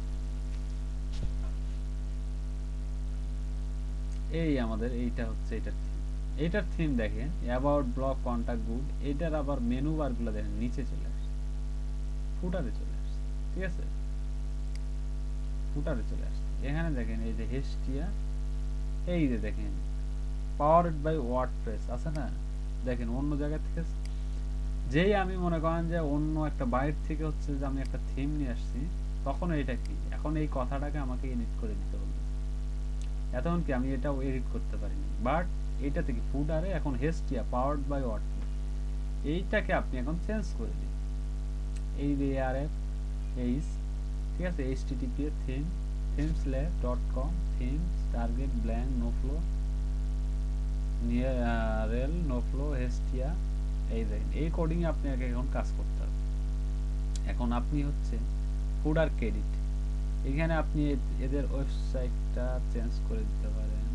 এই আমাদের এইটা হচ্ছে এটার থিম। এইটার থিম দেখেন অ্যাবাউট ব্লগ কন্টাক্ট গুড, এটার আবার মেনু বারগুলো দেখেন নিচে চলে আসছে, ফুটারে চলে আসছে, ঠিক আছে, ফুটারে চলে আসছে। এখানে দেখেন এই যে হেস্টিয়া, এই যে দেখেন পাওয়ারড বাই ওয়ার্ডপ্রেস আছে না, দেখেন অন্য জায়গা থেকে যেই আমি মনে করেন যে অন্য একটা বাইট থেকে হচ্ছে যে আমি একটা থিম নিয়ে আসছি, তখন এটা কি এখন এই কথাটাকে আমাকে এডিট করে দিতে বলবে। এখন কি আমি এটাও এডিট করতে পারিনি, বাট এটা থেকে ফুটারে এখন হেস্টিয়া পাওয়ারড বাই ওয়ার্ডপ্রেস এইটাকে আপনি এখন চেঞ্জ করে দিন। এই যে আরএফ এইচ, ঠিক আছে, HTTP theme themes lab dot com themes target blank nofollow near rel nofollow Hestia, এই দেখেন এই কোডিং আপনাকে এখন কাজ করতে হবে। এখন আপনি হচ্ছে ফুডার ক্রেডিট, এখানে আপনি এদের ওয়েবসাইটটা চেঞ্জ করে দিতে পারেন।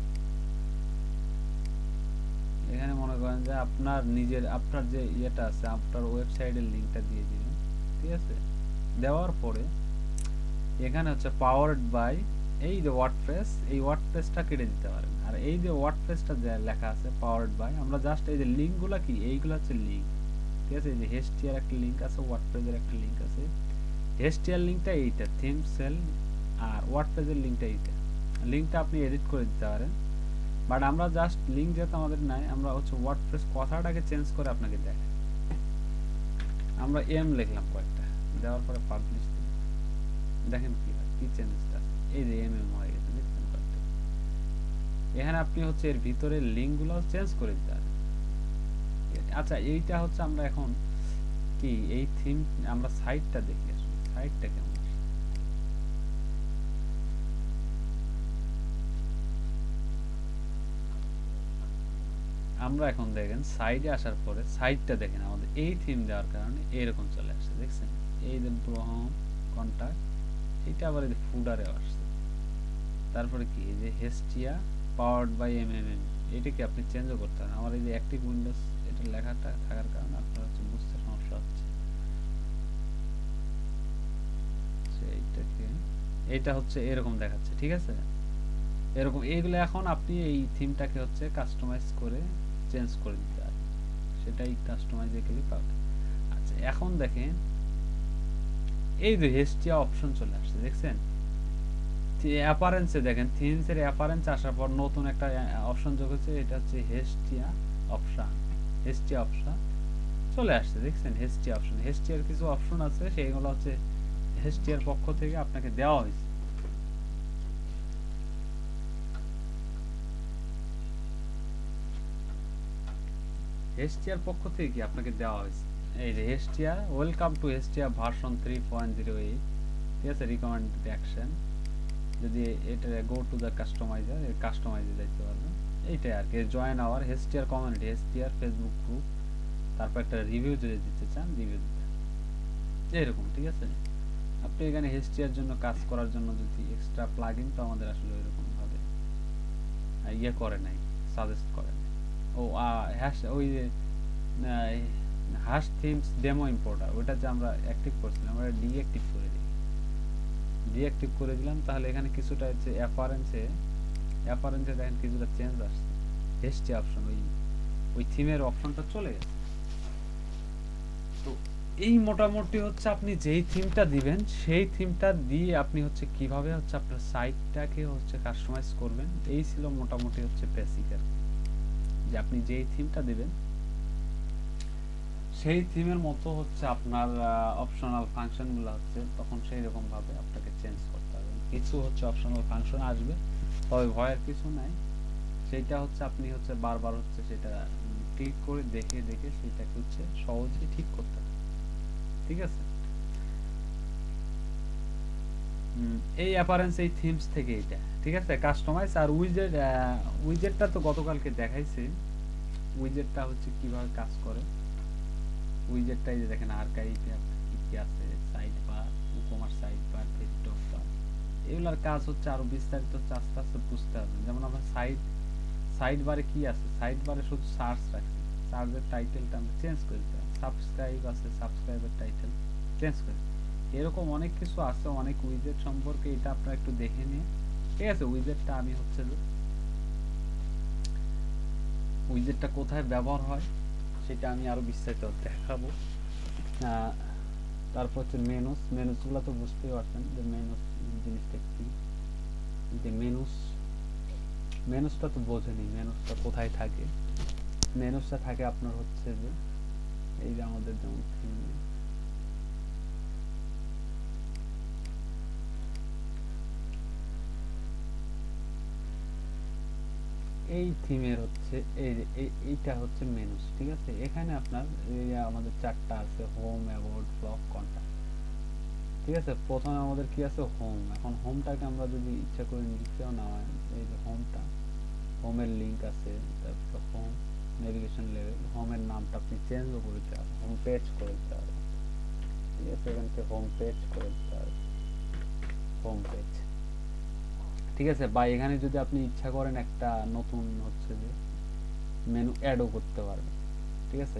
এখানে মনে করেন যে আপনার নিজের আপনার যে ইয়েটা আছে আপনার ওয়েবসাইটের লিংকটা দিয়ে দিবেন, ঠিক আছে, দেওয়ার পরে এখানে হচ্ছে পাওয়ারড বাই এই যে ওয়ার্ডপ্রেস, এই ওয়ার্ডপ্রেসটা কেটে দিতে পারেন। আর এই যে ওয়ার্ডপ্রেসটা যে লেখা আছে পাওয়ারড বাই, আমরা জাস্ট এই যে লিংকগুলো কি এইগুলো হচ্ছে লিংক, ঠিক আছে, এই যে হেস্টিয়ার একটা লিংক আছে, ওয়ার্ডপ্রেসের একটা লিংক আছে, হেস্টিয়ার লিংকটা এইটা থিম সেল, আর ওয়ার্ডপ্রেসের লিংকটা এইটা, লিংকটা আপনি এডিট করে দিতে পারেন। বাট আমরা জাস্ট লিংক যেহেতু আমাদের নাই, আমরা হচ্ছে ওয়ার্ডপ্রেস কথাটাকে চেঞ্জ করে আপনাকে দেখাই। আমরা এম লিখলাম কয়েকটা, দেওয়ার পরে পাবলিশ দিই, দেখেন কি হয়, কি চেঞ্জটা, এই যে এম এম হয়ে গেছে, দেখছেন কয়েকটা। এখানে আপনি হচ্ছে এর ভিতরে লিংকগুলো চেঞ্জ করে দিতে পারেন। আচ্ছা এইটা হচ্ছে আমরা এখন কি এই থিম আমরা সাইটটা দেখি, আসলে সাইটটা কেমন আসে। আমরা এখন দেখেন সাইডে আসার পরে সাইটটা দেখেন আমাদের এই থিম দেওয়ার কারণে এরকম চলে আসছে, দেখছেন, এই যে ব্রহম কন্টাক্ট, এটা আবার এই যে ফুডারে আসছে। তারপরে কি এই যে হেস্টিয়া পাওয়ার্ড বাই এমএমএম, এটা কি আপনি চেঞ্জও করতে পারেন। আমার এই যে অ্যাক্টিভ উইন্ডোজ এটা লেখাটা থাকার কারণে আপনার হচ্ছে বুঝতে সমস্যা হচ্ছে। এইটাকে এটা হচ্ছে এরকম দেখাচ্ছে, ঠিক আছে, এরকম এইগুলো এখন আপনি এই থিমটাকে হচ্ছে কাস্টমাইজ করে চেঞ্জ করে দিতে পারেন, সেটাই কাস্টমাইজেবলি পাবেন। আচ্ছা এখন দেখেন এই যে হেস্টিয়া অপশন চলে আসছে, দেখছেন, অ্যাপারেন্সে দেখেন থিমসের অ্যাপারেন্স আসার পর নতুন একটা অপশন যোগ হচ্ছে, এটা হচ্ছে হেস্টিয়া অপশন, হেস্টিয়া অপশন চলে আসছে, দেখছেন, হেস্টিয়া অপশন, হেস্টিয়ার কিছু অপশন আছে সেইগুলো হচ্ছে হেস্টিয়ার পক্ষ থেকে আপনাকে দেওয়া হয়েছে। হেস্টিয়ার পক্ষ থেকে কি আপনাকে দেওয়া হয়েছে, এই যে Hestia welcome to Hestia version three point zero eight, ঠিক আছে, রিকমেন্ডেড অ্যাকশন, যদি এটা গো টু দ্য কাস্টমাইজার, কাস্টমাইজে যাইতে পারবেন, এইটাই আর কি, জয়েন আওয়ার হেস্টিয়ার কমিউনিটি, হেস্টিয়ার ফেসবুক গ্রুপ, তারপর একটা রিভিউ যদি দিতে চান রিভিউ দিতে এরকম, ঠিক আছে। আপনি এখানে হেস্টিয়ার জন্য কাজ করার জন্য যদি এক্সট্রা প্লাগইন তো আমাদের আসলে এরকম ভাবে ইয়ে করে নাই, সাজেস্ট করে নাই। ও হ্যাশ ওই হ্যাশ থিমস ডেমো ইম্পোর্টার, ওটা যে আমরা অ্যাক্টিভ করছিলাম আমরা ডিঅ্যাক্টিভ করে দিই, ডিঅ্যাক্টিভ করে দিলাম, তাহলে এখানে কিছুটা হচ্ছে অ্যাপারেন্সে অ্যাপারেন্সে দেখেন কিছুটা চেঞ্জ আসছে, হেস্টি অপশন ওই ওই থিমের অপশনটা চলে গেছে। তো এই মোটামুটি হচ্ছে আপনি যেই থিমটা দিবেন সেই থিমটা দিয়ে আপনি হচ্ছে কিভাবে হচ্ছে আপনার সাইটটাকে হচ্ছে কাস্টমাইজ করবেন, এই ছিল মোটামুটি হচ্ছে বেসিক আর কি, যে আপনি যেই থিমটা দিবেন সেই থিমের মতো হচ্ছে আপনার অপশনাল ফাংশনগুলো হচ্ছে তখন সেই রকম ভাবে আপনাকে চেঞ্জ করতে হবে। কিছু হচ্ছে অপশনাল ফাংশন আসবে, তবে ভয়ের কিছু নাই, সেটা হচ্ছে আপনি হচ্ছে বারবার হচ্ছে সেটা ক্লিক করে দেখে দেখে সেটাকে হচ্ছে সহজেই ঠিক করতে হবে, ঠিক আছে। এই অ্যাপারেন্স এই থিমস থেকে এটা, ঠিক আছে, কাস্টমাইজ। আর উইজেট উইজেটটা তো গতকালকে দেখাইছি, উইজেটটা হচ্ছে কিভাবে কাজ করে। উইজেটটা এই যে দেখেন আর্কাইভ কি কি আছে, sidebar, e-commerce sidebar, desktop bar, এগুলার কাজ হচ্ছে আরো বিস্তারিত হচ্ছে আস্তে আস্তে বুঝতে হবে। যেমন আমরা সাইড সাইড বারে কি আছে, সাইড বারে শুধু সার্চ রাখছি, সার্চের টাইটেলটা আমরা চেঞ্জ করে দিতে হবে, সাবস্ক্রাইব আছে, সাবস্ক্রাইবের টাইটেল চেঞ্জ করে, এরকম অনেক কিছু আছে, অনেক উইজেট সম্পর্কে, এটা আপনারা একটু দেখে নিয়ে, ঠিক আছে। উইজেটটা আমি হচ্ছে যে উইজেটটা কোথায় ব্যবহার হয় সেটা আমি আরো বিস্তারিত দেখাবো। আহ, তারপর হচ্ছে মেনুস, মেনুসগুলো তো বুঝতেই পারছেন যে মেনুস জিনিসটা কি। যে মেনুস, মেনুসটা তো বোঝেনি মেনুসটা কোথায় থাকে। মেনুসটা থাকে আপনার হচ্ছে যে এই যে আমাদের যেমন theme, এই থিমের হচ্ছে এই যে এই- এইটা হচ্ছে মেনুস, ঠিক আছে। এখানে আপনার এই যে আমাদের চারটা আছে, হোম, অ্যাবাউট, ব্লগ, কন্টাক্ট, ঠিক আছে। প্রথমে আমাদের কি আছে, হোম। এখন হোমটাকে আমরা যদি ইচ্ছা করে নিচেও নামাই, এই যে হোমটা, হোমের লিংক আছে, তারপর হোম নেভিগেশন লেভেল, হোমের নামটা আপনি চেঞ্জও করে দিতে পারবেন, হোম পেজ করে দিতে পারবেন, ঠিক আছে। এখান থেকে হোম পেজ করে দিতে পারবেন, হোম পেজ, ঠিক আছে। বা এখানে যদি আপনি ইচ্ছা করেন একটা নতুন হচ্ছে যে মেনু অ্যাডও করতে পারবেন, ঠিক আছে।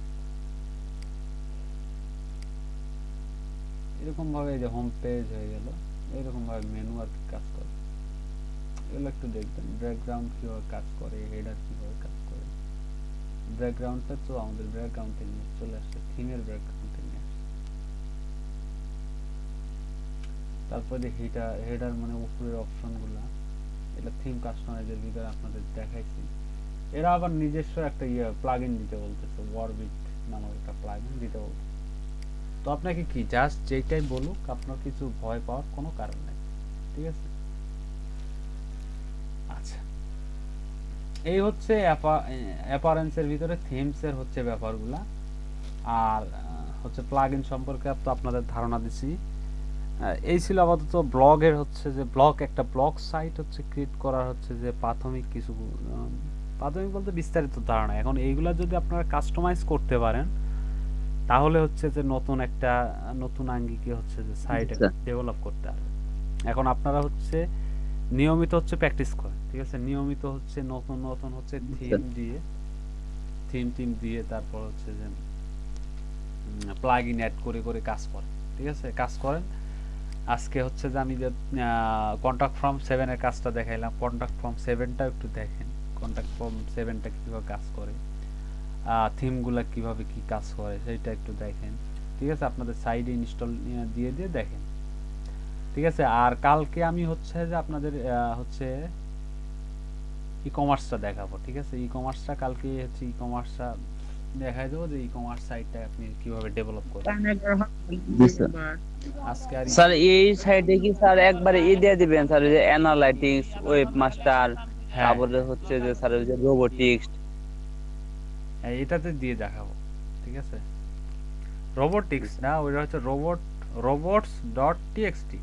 এরকম ভাবে এই যে হোম পেজ হয়ে গেল, এরকম ভাবে মেনু আর কি কাজ করে, এগুলো একটু দেখবেন। ব্যাকগ্রাউন্ড কিভাবে কাজ করে, হেডার কিভাবে কাজ করে। ব্যাকগ্রাউন্ডটা তো আমাদের ব্যাকগ্রাউন্ডে নিয়ে চলে আসছে, থিমের ব্যাকগ্রাউন্ডে নিয়ে আসছে। তারপরে হেডার, হেডার মানে উপরের অপশনগুলা, এটা থিম কাস্টমাইজের ভিতরে আপনাদের দেখাইছি। এরা আবার নিজস্ব একটা ইয়ে প্লাগইন দিতে বলতেছে, ওয়ারবিট নামক একটা প্লাগইন দিতে বলতেছে। তো আপনাকে কি জাস্ট যেটাই বলুক আপনার কিছু ভয় পাওয়ার কোনো কারণ নেই, ঠিক আছে। আচ্ছা, এই হচ্ছে অ্যাপারেন্সের ভিতরে থিমসের হচ্ছে ব্যাপারগুলা। আর আহ, হচ্ছে প্লাগইন সম্পর্কে তো আপনাদের ধারণা দিছি। আহ, এই ছিল আপাতত ব্লগের হচ্ছে যে ব্লগ, একটা ব্লগ সাইট হচ্ছে ক্রিয়েট করার হচ্ছে যে প্রাথমিক কিছু উম, প্রাথমিক বলতে বিস্তারিত ধারণা। এখন এইগুলা যদি আপনারা কাস্টমাইজ করতে পারেন তাহলে হচ্ছে যে নতুন একটা নতুন আঙ্গিকে হচ্ছে যে সাইট আচ্ছা। ডেভেলপ করতে পারবে। এখন আপনারা হচ্ছে নিয়মিত হচ্ছে প্র্যাকটিস করেন, ঠিক আছে। নিয়মিত হচ্ছে নতুন নতুন হচ্ছে থিম দিয়ে থিম টিম দিয়ে তারপর হচ্ছে যে প্লাগইন অ্যাড করে করে কাজ করেন, ঠিক আছে। কাজ করেন। আজকে হচ্ছে যে আমি যে কন্টাক্ট ফর্ম সেভেনের কাজটা দেখাইলাম, কন্টাক্ট ফর্ম সেভেনটা একটু দেখেন, কন্টাক্ট ফর্ম সেভেনটা কীভাবে কাজ করে, থিমগুলা কিভাবে কি কাজ করে সেইটা একটু দেখেন, ঠিক আছে। আপনাদের সাইডে ইনস্টল দিয়ে দিয়ে দেখেন, ঠিক আছে। আর কালকে আমি হচ্ছে যে আপনাদের আহ, হচ্ছে ই কমার্সটা দেখাবো, ঠিক আছে। ই কমার্সটা কালকে হচ্ছে ই কমার্সটা দেখাই দেবো যে ই কমার্স সাইটটা আপনি কিভাবে ডেভেলপ করবেন। জি স্যার। আজকে আর স্যার এই সাইডে কি স্যার একবারে ই দিয়ে দিবেন স্যার, ওই যে অ্যানালাইটিক্স, ওয়েব মাস্টার, হ্যাঁ তারপরে হচ্ছে যে স্যার ওই যে রোবোটিক্স। হ্যাঁ, এটাতে দিয়ে দেখাবো, ঠিক আছে। রোবোটিক্স না, ওইটা হচ্ছে রোবট, রোবটস ডট টিএক্সটি।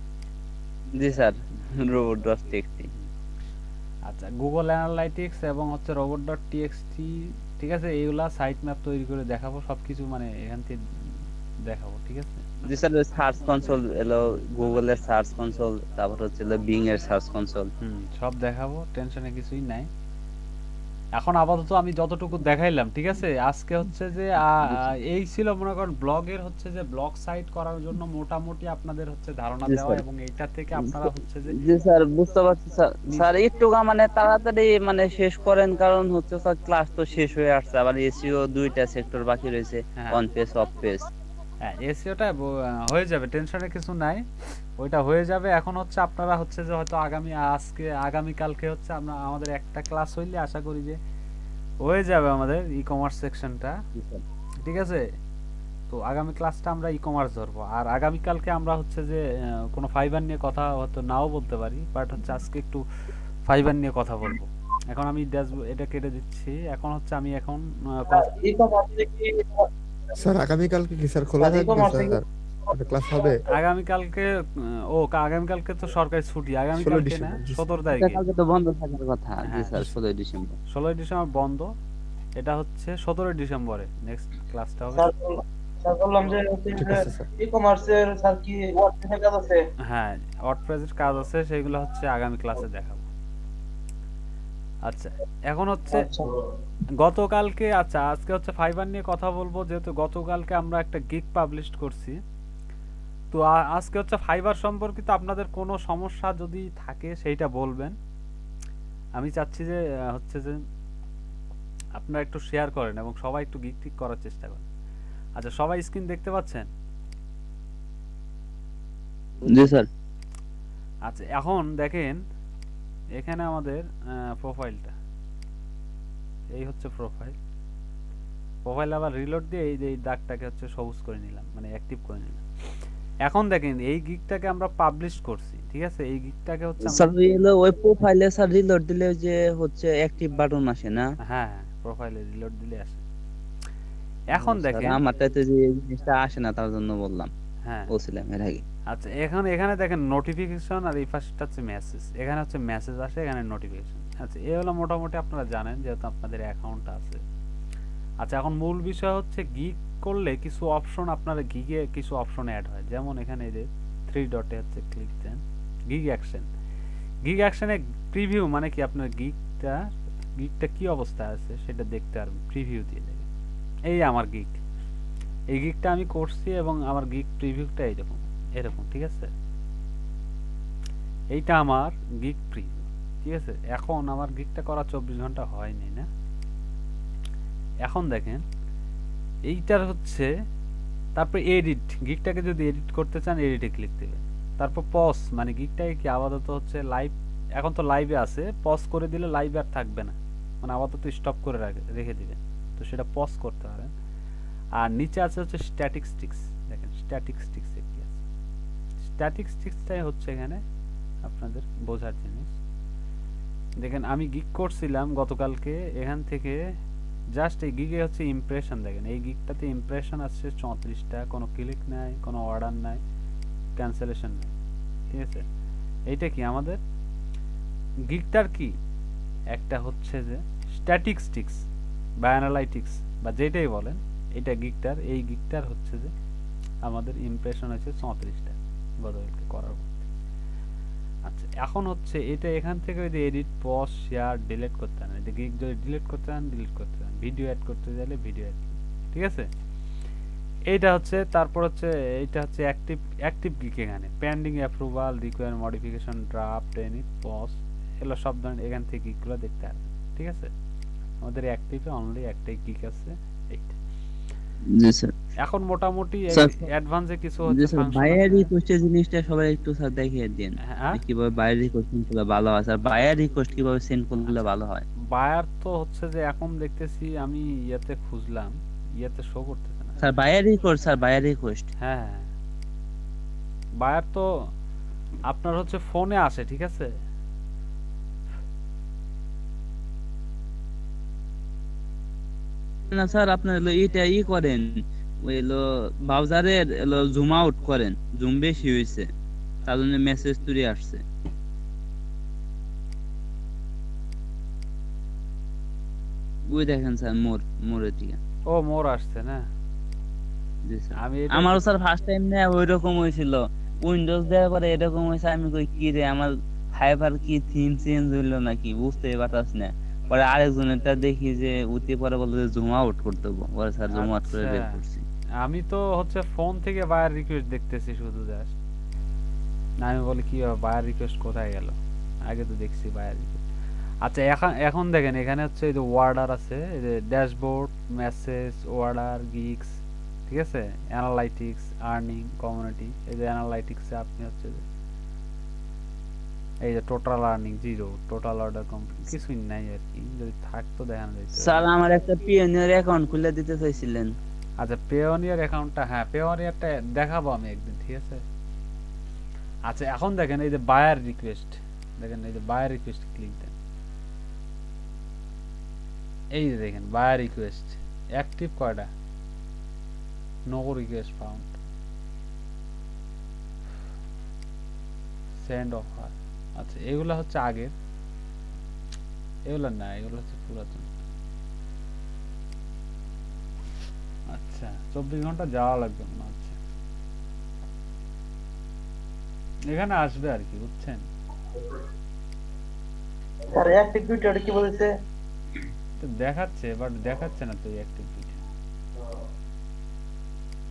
জি স্যার, রোবট ডট টিএক্সটি। আচ্ছা, গুগল অ্যানালাইটিক্স এবং হচ্ছে রোবট ডট টিএক্সটি, ঠিক আছে। এইগুলা সাইট ম্যাপ তৈরি করে দেখাবো, সবকিছু মানে এখান থেকে দেখাবো, ঠিক আছে। জি স্যার, ওই সার্চ কনসোল এলো, গুগলের সার্চ কনসোল, তারপর হচ্ছে বিং এর সার্চ কনসোল। হুম, সব দেখাবো, টেনশনে কিছুই নাই। এখন আপাতত আমি যতটুকু দেখাইলাম, ঠিক আছে। আজকে হচ্ছে যে আ- আ- এই ছিল মনে করেন ব্লগের হচ্ছে যে ব্লগ সাইট করার জন্য মোটামুটি আপনাদের হচ্ছে ধারণা জি দেওয়া, স্যার। এবং এইটা থেকে আপনারা হচ্ছে যে জি স্যার, বুঝতে পারছি স্যার। স্যার একটু গা মানে তাড়াতাড়ি মানে শেষ করেন, কারণ হচ্ছে স্যার ক্লাস তো শেষ হয়ে আসছে, আবার এসিও দুইটা সেক্টর বাকি রয়েছে, হ্যাঁ অন পেজ অফ পেজ। হ্যাঁ, এসিওটা হয়ে যাবে, টেনশনের কিছু নাই, ওইটা হয়ে যাবে। এখন হচ্ছে আপনারা হচ্ছে যে হয়তো আগামী আজকে আগামী কালকে হচ্ছে আমরা আমাদের একটা ক্লাস হইলে আশা করি যে হয়ে যাবে আমাদের ই কমার্স সেকশনটা, ঠিক আছে। তো আগামী ক্লাসটা আমরা ই কমার্স ধরবো, আর আগামী কালকে আমরা হচ্ছে যে আহ, কোনো ফাইবার নিয়ে কথা হয়তো নাও বলতে পারি, বাট হচ্ছে আজকে একটু ফাইবার নিয়ে কথা বলবো। এখন আমি ড্যাশবোর্ড এটা কেটে দিচ্ছি। এখন হচ্ছে আমি এখন আহ, কথা- ই কমার্সে কি স্যার আগামীকালকে কি স্যার খোলা স্যার, থাকবে e-commerce স্যার? একটা ক্লাস হবে আগামীকালকে আহ, ও আগামীকালকে তো সরকারি ছুটি, ষোলো আগামীকালকে না ডিসেম্বর জি স্যার। সতেরো এটা তারিখে কালকে তো বন্ধ থাকার কথা। জি হ্যাঁ স্যার, ষোলোই ডিসেম্বর। ষোলোই ডিসেম্বর বন্ধ। এটা হচ্ছে সতেরোই ডিসেম্বরে নেক্সট ক্লাসটা হবে। স্যার বললাম- স্যার বললাম যে হচ্ছে ঠিক যে আছে স্যার। ই কমার্সের স্যার কি ওয়ার্ডপ্রেসের কাজ আছে? হ্যাঁ, ওয়ার্ডপ্রেসের কাজ আছে, সেগুলো হচ্ছে আগামী ক্লাসে দেখাবো। আচ্ছা, এখন হচ্ছে আচ্ছা গতকালকে, আচ্ছা আজকে হচ্ছে ফাইবার নিয়ে কথা বলবো, যেহেতু গতকালকে আমরা একটা গিগ পাবলিশ করছি। তো আ- আজকে হচ্ছে ফাইবার সম্পর্কিত আপনাদের কোনো সমস্যা যদি থাকে সেইটা বলবেন। আমি চাচ্ছি যে আহ, হচ্ছে যে আপনারা একটু শেয়ার করেন এবং সবাই একটু গিক টিক করার চেষ্টা করেন। আচ্ছা সবাই স্ক্রিন দেখতে পাচ্ছেন? জি স্যার। আচ্ছা এখন দেখেন এখানে আমাদের প্রোফাইলটা, এই হচ্ছে প্রোফাইল। প্রোফাইল আবার রিলোড দিয়ে এই যে এই দাগটাকে হচ্ছে সবুজ করে নিলাম, মানে অ্যাক্টিভ করে নিলাম। এখন দেখেন এই গিকটাকে আমরা পাবলিশ করছি, ঠিক আছে? এই গিকটাকে হচ্ছে স্যার হলো ওই প্রোফাইলে স্যার রিলোড দিলে যে হচ্ছে অ্যাক্টিভ বাটন আসে না? হ্যাঁ হ্যাঁ, প্রোফাইলে রিলোড দিলে আসে। এখন দেখেন আমারটাতে যে জিনিসটা আসে না তার জন্য বললাম। হ্যাঁ বলছিলাম এর আগে। আচ্ছা এখন এখানে দেখেন নোটিফিকেশন আর এই পাশটা হচ্ছে মেসেজ। এখানে হচ্ছে মেসেজ আসে, এখানে নোটিফিকেশন। আচ্ছা এই হলো মোটামুটি আপনারা জানেন যেহেতু আপনাদের অ্যাকাউন্ট আছে। আচ্ছা এখন মূল বিষয় হচ্ছে গিগ করলে কিছু অপশন আপনারা গিগে কিছু অপশন অ্যাড হয়, যেমন এখানে এই যে থ্রি ডটে হচ্ছে ক্লিক দেন, গিগ অ্যাকশন। গিগ অ্যাকশনে প্রিভিউ মানে কি আপনার গিগটা গিগটা কি অবস্থায় আছে সেটা দেখতে পারবেন, প্রিভিউ দিয়ে দেবে। এই আমার গিগ, এই গিগটা আমি করছি এবং আমার গিগ প্রিভিউটা এইরকম এরকম, ঠিক আছে? এইটা আমার গিগ প্রিভিউ, ঠিক আছে? এখন আমার গিগটা করা চব্বিশ ঘন্টা হয়নি না। এখন দেখেন এইটার হচ্ছে তারপর এডিট, গিগটাকে যদি এডিট করতে চান এডিটে ক্লিক দেবেন। তারপর পজ মানে গিগটাকে কি আপাতত হচ্ছে লাইভ, এখন তো লাইভে আছে, পজ করে দিলে লাইভে আর থাকবে না, মানে আপাতত স্টপ করে রেখে দিবেন, তো সেটা পজ করতে পারেন। আর নিচে আছে হচ্ছে স্ট্যাটিস্টিক্স, দেখেন স্ট্যাটিস্টিক্স কি আছে। স্ট্যাটিস্টিক্সটাই হচ্ছে এখানে আপনাদের বোঝার জিনিস। দেখেন আমি গিগ করছিলাম গতকালকে, এখান থেকে জাস্ট এই গিগে হচ্ছে ইমপ্রেশন, দেখেন এই গিগটাতে ইমপ্রেশন আসছে চৌত্রিশটা, কোনো ক্লিক নাই, কোনো অর্ডার নাই, ক্যান্সেলেশন নাই, ঠিক আছে? এইটা কি আমাদের গিগটার কি একটা হচ্ছে যে স্ট্যাটিস্টিক্স বা অ্যানালাইটিক্স বা যেটাই বলেন, এটা গিগটার, এই গিগটার হচ্ছে যে আমাদের ইমপ্রেশন হচ্ছে চৌত্রিশটা গতকালকে করার পর। আচ্ছা এখন হচ্ছে এটা এখান থেকে ওই যে এডিট, পজ, শেয়ার, ডিলিট করতে হয় না। এটা গিগ যদি ডিলিট করতে চান ডিলিট করতে চান, ভিডিও অ্যাড করতে চাইলে ভিডিও অ্যাড, ঠিক আছে? এইটা হচ্ছে তারপর হচ্ছে এইটা হচ্ছে অ্যাক্টিভ অ্যাক্টিভ গিগ, এখানে pending approval, require modification, draft, edit, pause, এগুলো সব ধরনের এখান থেকে গিগগুলো দেখতে পারবেন, ঠিক আছে? আমাদের অ্যাক্টিভে অনলি একটাই গিগ আছে, এইটা। জি স্যার। এখন মোটামুটি অ্যাডভান্সে কিছু জি হচ্ছে স্যার, ফাংশন বায়ার আছে। রিকোয়েস্টের জিনিসটা সবাই একটু স্যার দেখিয়ে দিন। হ্যাঁ কিভাবে বায়ার রিকোয়েস্ট করলে ভালো হয় স্যার, বায়ার রিকোয়েস্ট কিভাবে সেন্ড করলে ভালো হয়? বায়ার তো হচ্ছে যে এখন দেখতেছি আমি ইয়াতে খুঁজলাম, ইয়াতে শো করতেছে না sir buyer request, sir buyer request. হ্যাঁ হ্যাঁ, বায়ার তো আপনার হচ্ছে ফোনে আসে, ঠিক আছে? না স্যার আপনার হলো এটা ই করেন, ওই হলো ব্রাউজারের হলো জুম আউট করেন, জুম বেশি হয়েছে তার জন্য মেসেজ তুলে আসছে। ওই দেখেন স্যার মোর মোরের দিকে। ও মোর আসছে না? জি স্যার। আমি এটা আমারও স্যার ফার্স্ট টাইম না ওইরকম হয়েছিল, উইন্ডোজ দেওয়ার পরে এরকম হয়েছে। আমি কই কি রে, আমার ফাইবার কি থিম চেঞ্জ হইলো নাকি বুঝতেই পারতাছি না। পরে আরেকজনেরটা দেখি যে উঠে পরে বললো যে জুম আউট করতে হবে, পরে স্যার জুম আউট করে বের আচ্ছা, করছি। আমি তো হচ্ছে ফোন থেকে বায়ার রিকোয়েস্ট দেখতেছি শুধু জাস্ট। আমি বলি কি বায়ার রিকোয়েস্ট কোথায় গেল, আগে তো দেখছি বায়ার রিকোয়েস্ট। আচ্ছা এখন এখন দেখেন এখানে হচ্ছে এই যে ওয়ার্ডার আছে, এই যে ড্যাশবোর্ড, মেসেজ, ওয়ার্ডার, গিগস, ঠিক আছে? Analytics, earning, community. এই যে অ্যানালাইটিক্সে আপনি হচ্ছে যে এই যে total earning zero, total order complete, কিছুই নাই আর কি, যদি থাকতো দেখানো যেত। স্যার আমার একটা পিওনিয়ার অ্যাকাউন্ট খুলে দিতে চাইছিলেন। আচ্ছা পেওনিয়ার অ্যাকাউন্টটা, হ্যাঁ পেওনিয়ারটা দেখাবো আমি একদিন, ঠিক আছে? আচ্ছা এখন দেখেন এই যে বায়ার রিকোয়েস্ট, দেখেন এই যে বায়ার রিকোয়েস্ট ক্লিক দেন, এই যে দেখেন বায়ার রিকোয়েস্ট অ্যাক্টিভ কয়টা, no request found, send offer. আচ্ছা এগুলা হচ্ছে আগের, এগুলা না, এগুলো হচ্ছে পুরাতন। আচ্ছা চব্বিশ ঘন্টা যাওয়া লাগবে মনে হচ্ছে, এখানে আসবে আর কি, বুঝছেন? স্যার অ্যাক্টিভ ভিডিওটা কি বলেছে? তো দেখাচ্ছে বাট দেখাচ্ছে না তো active video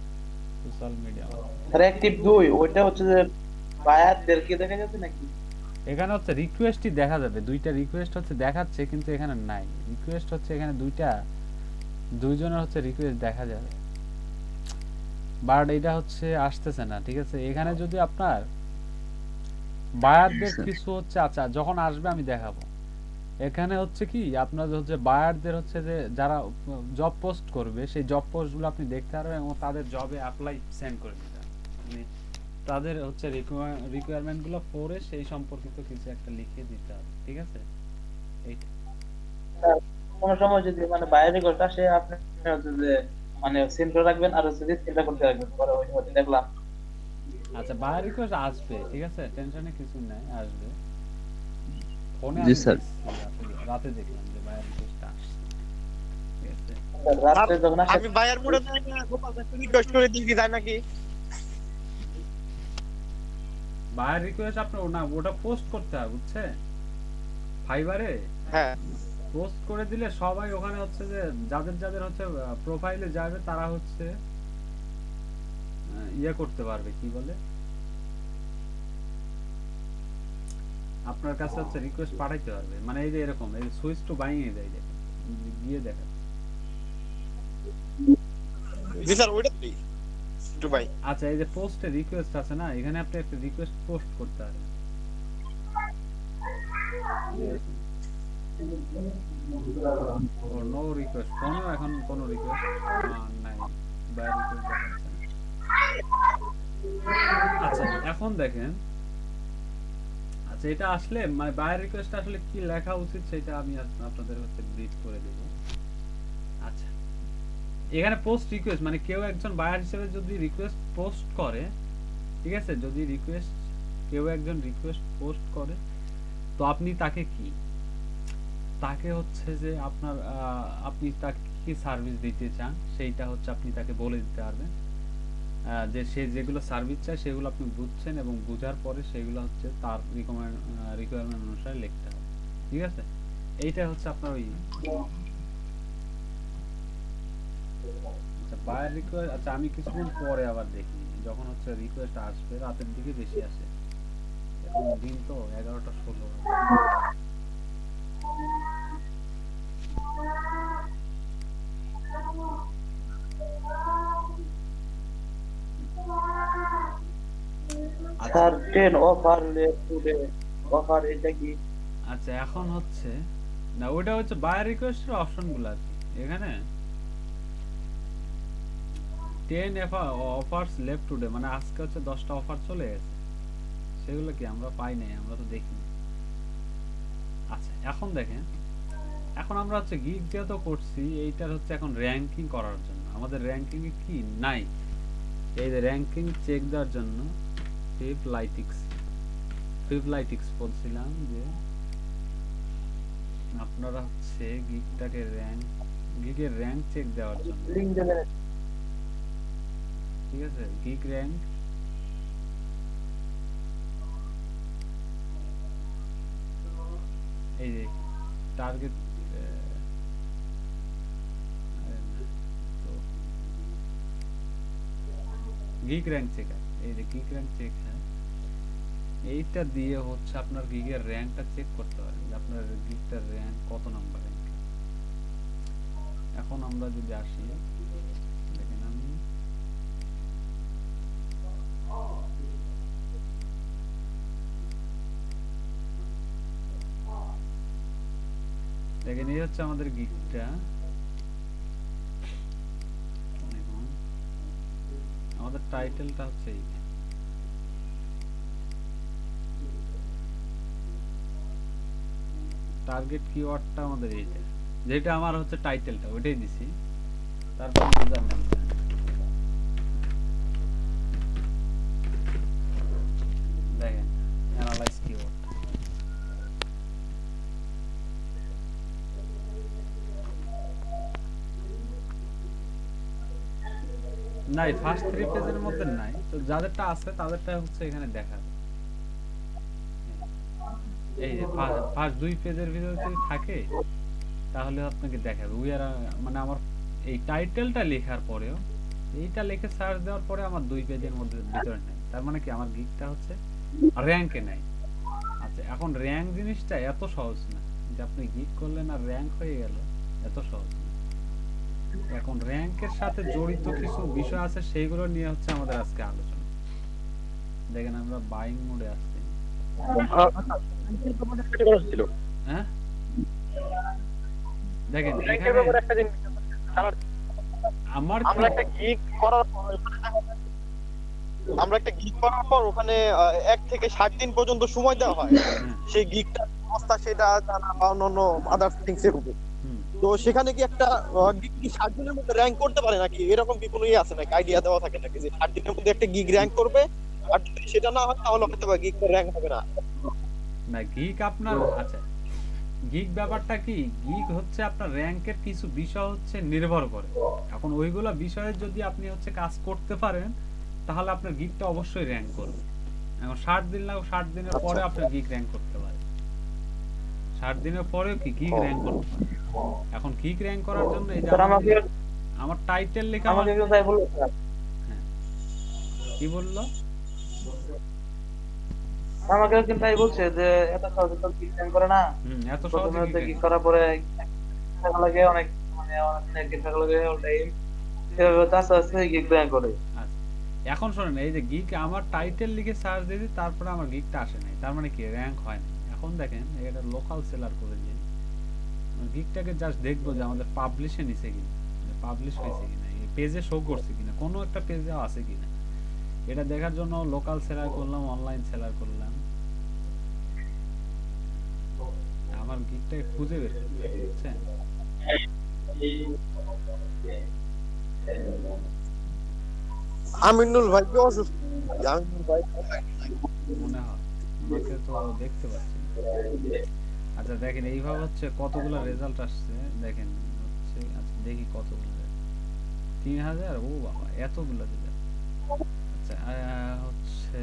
social media. Sir active দুই ওইটা হচ্ছে যে বায়ারদেরকে দেখা যাচ্ছে নাকি? এখানে হচ্ছে রিকোয়েস্টই দেখা যাবে, দুইটা রিকোয়েস্ট হচ্ছে দেখাচ্ছে কিন্তু এখানে নাই। রিকোয়েস্ট হচ্ছে এখানে দুইটা, দুইজনের হচ্ছে রিকোয়েস্ট দেখা যাবে, বাট এটা হচ্ছে আসতেছে না। ঠিক আছে, এখানে যদি আপনার বায়ারদের কিছু হচ্ছে, আচ্ছা যখন আসবে আমি দেখাবো। এখানে হচ্ছে কি আপনার হচ্ছে বায়ারদের হচ্ছে যে যারা জব পোস্ট করবে সেই জব পোস্টগুলো আপনি দেখতে পারবেন এবং তাদের জবে অ্যাপ্লাই সেন্ড করে দিতে পারবেন। মানে তাদের হচ্ছে রিকোয়ারমেন্টগুলো পড়ে সেই সম্পর্কিত কিছু একটা লিখে দিতে হবে। ঠিক আছে, এইটা কোনো সময় যদি মানে বাইরে রিকোয়েস্ট আসে আপনি হচ্ছে যে মানে সেন্ড করে রাখবেন আর হচ্ছে চিন্তা করতে রাখবেন, পরে ওই সময় দেখলাম। আচ্ছা বায়ার রিকোয়েস্ট আসবে, ঠিক আছে, টেনশনে কিছু নাই, আসবে। ফোনে জি আমি স্যার। দেখছি, রাতে- রাতে দেখলাম যে বায়ার রিকোয়েস্ট আসছে। ঠিক আছে, রাত্রে যখন আসে আমি বায়ার মোড়ে যাই না, গোপাল ভাই রিকোয়েস্ট করে দিই কি যায় নাকি? বায়ার রিকোয়েস্ট আপনার না ওটা পোস্ট করতে হবে, বুঝছে, ফাইবারে হ্যাঁ পোস্ট করে দিলে সবাই ওখানে হচ্ছে যে যাদের যাদের হচ্ছে প্রোফাইলে যাবে তারা হচ্ছে আহ, ইয়ে করতে পারবে, কি বলে, আপনার কাছে হচ্ছে রিকোয়েস্ট পাঠাইতে পারবে। মানে এই যে এরকম এই সুইচ টু বাইং এ যায়, দেখেন গিয়ে দেখেন। জি স্যার, ওইটা দিই একটু ভাই। আচ্ছা এই যে পোস্টে রিকোয়েস্ট আছে না, এখানে আপনি একটা রিকোয়েস্ট পোস্ট করতে পারবেন। ও নো রিকোয়েস্ট, ফোনেও এখন কোনো রিকোয়েস্ট নাই, বাইরে রিকোয়েস্ট দেখাচ্ছে না। আচ্ছা এখন দেখেন, আচ্ছা এটা আসলে মানে বায়ার রিকোয়েস্ট আসলে কি লেখা উচিত সেটা আমি আপ- আপনাদের হচ্ছে ব্রিফ করে দেব। আচ্ছা এখানে পোস্ট রিকোয়েস্ট মানে কেউ একজন বায়ার হিসেবে যদি রিকোয়েস্ট পোস্ট করে, ঠিক আছে, যদি রিকোয়েস্ট কেউ একজন রিকোয়েস্ট পোস্ট করে তো আপনি তাকে কি, তাকে হচ্ছে যে আপনার আহ, আপনি তাকে কি সার্ভিস দিতে চান সেইটা হচ্ছে আপনি তাকে বলে দিতে পারবেন। আহ, যে সে যেগুলো সার্ভিস চায় সেগুলো আপনি বুঝছেন এবং বুঝার পরে সেগুলো হচ্ছে তার রিকোয়ারমেন্ট অনুসারে লিখতে হবে। ঠিক আছে, এইটা হচ্ছে আপনার ওই আচ্ছা বায়ার রিকোয়েস্ট। আচ্ছা আমি কিছুক্ষণ পরে আবার দেখি যখন হচ্ছে রিকোয়েস্ট আসবে, রাতের দিকে বেশি আসে, এখন দিন তো এগারোটা ষোলো। Sir ten offer today offer এটা কি? আচ্ছা এখন হচ্ছে না ওটা হচ্ছে বায়ার রিকোয়েস্টের অপশনগুলো আর কি। এখানে টেন অফারস লেফট টুডে মানে আজকে হচ্ছে দশটা অফার চলে গেছে, সেগুলো কি আমরা পাই নাই, আমরা তো দেখিনি। আচ্ছা এখন দেখেন, এখন আমরা হচ্ছে গিগ যেহেতু করছি এইটার হচ্ছে এখন র্যাঙ্কিং করার জন্য আমাদের র্যাঙ্কিং এ কি নাই, এই যে র্যাঙ্কিং চেক দেওয়ার জন্য ফিভলাইটিক্স ফিভলাইটিক্স বলছিলাম যে আপনারা হচ্ছে গিগটাকে র্যাঙ্ক গিগের র্যাঙ্ক চেক দেওয়ার জন্য, লিংক দেবেন। ঠিক আছে, গিগ র্যাঙ্ক এই যে টার্গেট গিগ র্যাঙ্ক চেকার, এই যে গিগ র্যাঙ্ক চেক, হ্যাঁ এইটা দিয়ে হচ্ছে আপনার গিগের র্যাঙ্কটা চেক করতে পারেন যে আপনার গিগটার র্যাঙ্ক কত নাম্বার র্যাঙ্ক। এখন আমরা যদি আসি দেখেন, আমি দেখেন এই হচ্ছে আমাদের গিগটা, এখন আমাদের টাইটেলটা হচ্ছে এইটা, টার্গেট কিওয়ার্ডটা আমাদের এইটা, যেটা আমার হচ্ছে টাইটেলটা ওইটাই দিছি, তারপর ইউজার নেমটা দেখেন অ্যানালাইজ কিওয়ার্ড। নাই ফার্স্ট থ্রি পেজের মধ্যে নাই, তো যাদেরটা আছে তাদেরটা হচ্ছে এখানে দেখাবে। এই যে ফার্স্ট দুই পেজের ভিতরে যদি থাকে তাহলে আপনাকে দেখাবে উই আর, মানে আমার এই টাইটেলটা লেখার পরেও এইটা লিখে সার্চ দেওয়ার পরে আমার দুই পেজের মধ্যে ভিতরে নাই, তার মানে কি আমার গিগটা হচ্ছে র্যাঙ্কে নাই। আচ্ছা আচ্ছা এখন র্যাঙ্ক জিনিসটা এত সহজ না যে আপনি গিগ করলেন আর র্যাঙ্ক হয়ে গেল, এত সহজ না। এখন র্যাঙ্কের সাথে জড়িত কিছু বিষয় আছে, সেইগুলো নিয়ে হচ্ছে আমাদের আজকে আলোচনা। দেখেন আমরা বাইং মোডে আছি। ছিল হ্যাঁ দেখেন র্যাঙ্কের এখানে ব্যাপারে একটা জিনিস জানার, আমার আমরা একটা গিগ করার পর আমরা একটা গিগ করার পর ওখানে আহ, এক থেকে ষাট দিন পর্যন্ত সময় দেওয়া হয় হুম, সেই গিগটার অবস্থা সেটা জানা বা অন্যান্য আদার থিংস এর উপর। হুম। তো সেখানে কি একটা গিগ কি ষাট দিনের মধ্যে র্যাঙ্ক করতে পারে নাকি, এরকম কি কোনো ইয়ে আছে নাকি, আইডিয়া দেওয়া থাকে নাকি যে ষাট দিনের মধ্যে একটা গিগ র্যাঙ্ক করবে, আর যদি সেটা না হয় তাহলে হয়তো বা গিগ র্যাঙ্ক হবে না? না গিগ আপনার আচ্ছা গিগ ব্যাপারটা কি, গিগ হচ্ছে আপনার র্যাঙ্কের কিছু বিষয় হচ্ছে নির্ভর করে। এখন ওইগুলা বিষয়ে যদি আপনি হচ্ছে কাজ করতে পারেন তাহলে আপনার গিগটা অবশ্যই র্যাঙ্ক করবে। এখন ষাট দিন লাগবে, ষাট দিনের পরে আপনার গিগ র্যাঙ্ক করতে পারে, ষাট দিনের পরেও কি গিগ র্যাঙ্ক করতে পারে। এখন গিগ র্যাঙ্ক করার জন্য এই যে স্যার আমার- আমাকে আমার টাইটেল লেখা আমাকে আমার- কেউ তাই বললো স্যার। কি বললো? আমাকে কিন্তু তাই বলছে যে এত সহজে তো গিগ র্যাঙ্ক করে না, হুম এত প্রথমে সহজে হচ্ছে gig গিগ rank করার পরে টাকা লাগে অনেক, মানে অনেক টাকা লাগে ওটাই এভাবে হচ্ছে আস্তে আস্তে গিগ র্যাঙ্ক করে। আচ্ছা, এখন শোনেন এই যে গিগ আমার টাইটেল লিখে সার্চ দিয়েছি, তারপরে আমার গিগটা আসে নাই, তার মানে কি র্যাঙ্ক হয় না। এখন দেখেন এটা লোকাল সেলার করে দিই, গিগটাকে জাস্ট দেখবো যে আমাদের পাবলিশে নিছে কিনা, পাবলিশ হয়েছে কিনা, এই পেজে শো করছে কিনা, কোনো একটা পেজে আছে কিনা, এটা দেখার জন্য লোকাল সেলার করলাম, অনলাইন সেলার করলাম। আমার গিগটাকে খুঁজে বের করতে হবে, বুঝছেন? আমিনুল ভাই কি অসুস্থ? আমিনুল ভাই মনে হয় ওনাকে তো দেখতে পাচ্ছি না। আচ্ছা দেখেন এইভাবে হচ্ছে কতগুলো রেজাল্ট আসছে, দেখেন হচ্ছে আচ্ছা দেখি কতগুলো, তিন হাজার, ও বাবা এতগুলো রেজাল্ট। আচ্ছা আহ, হচ্ছে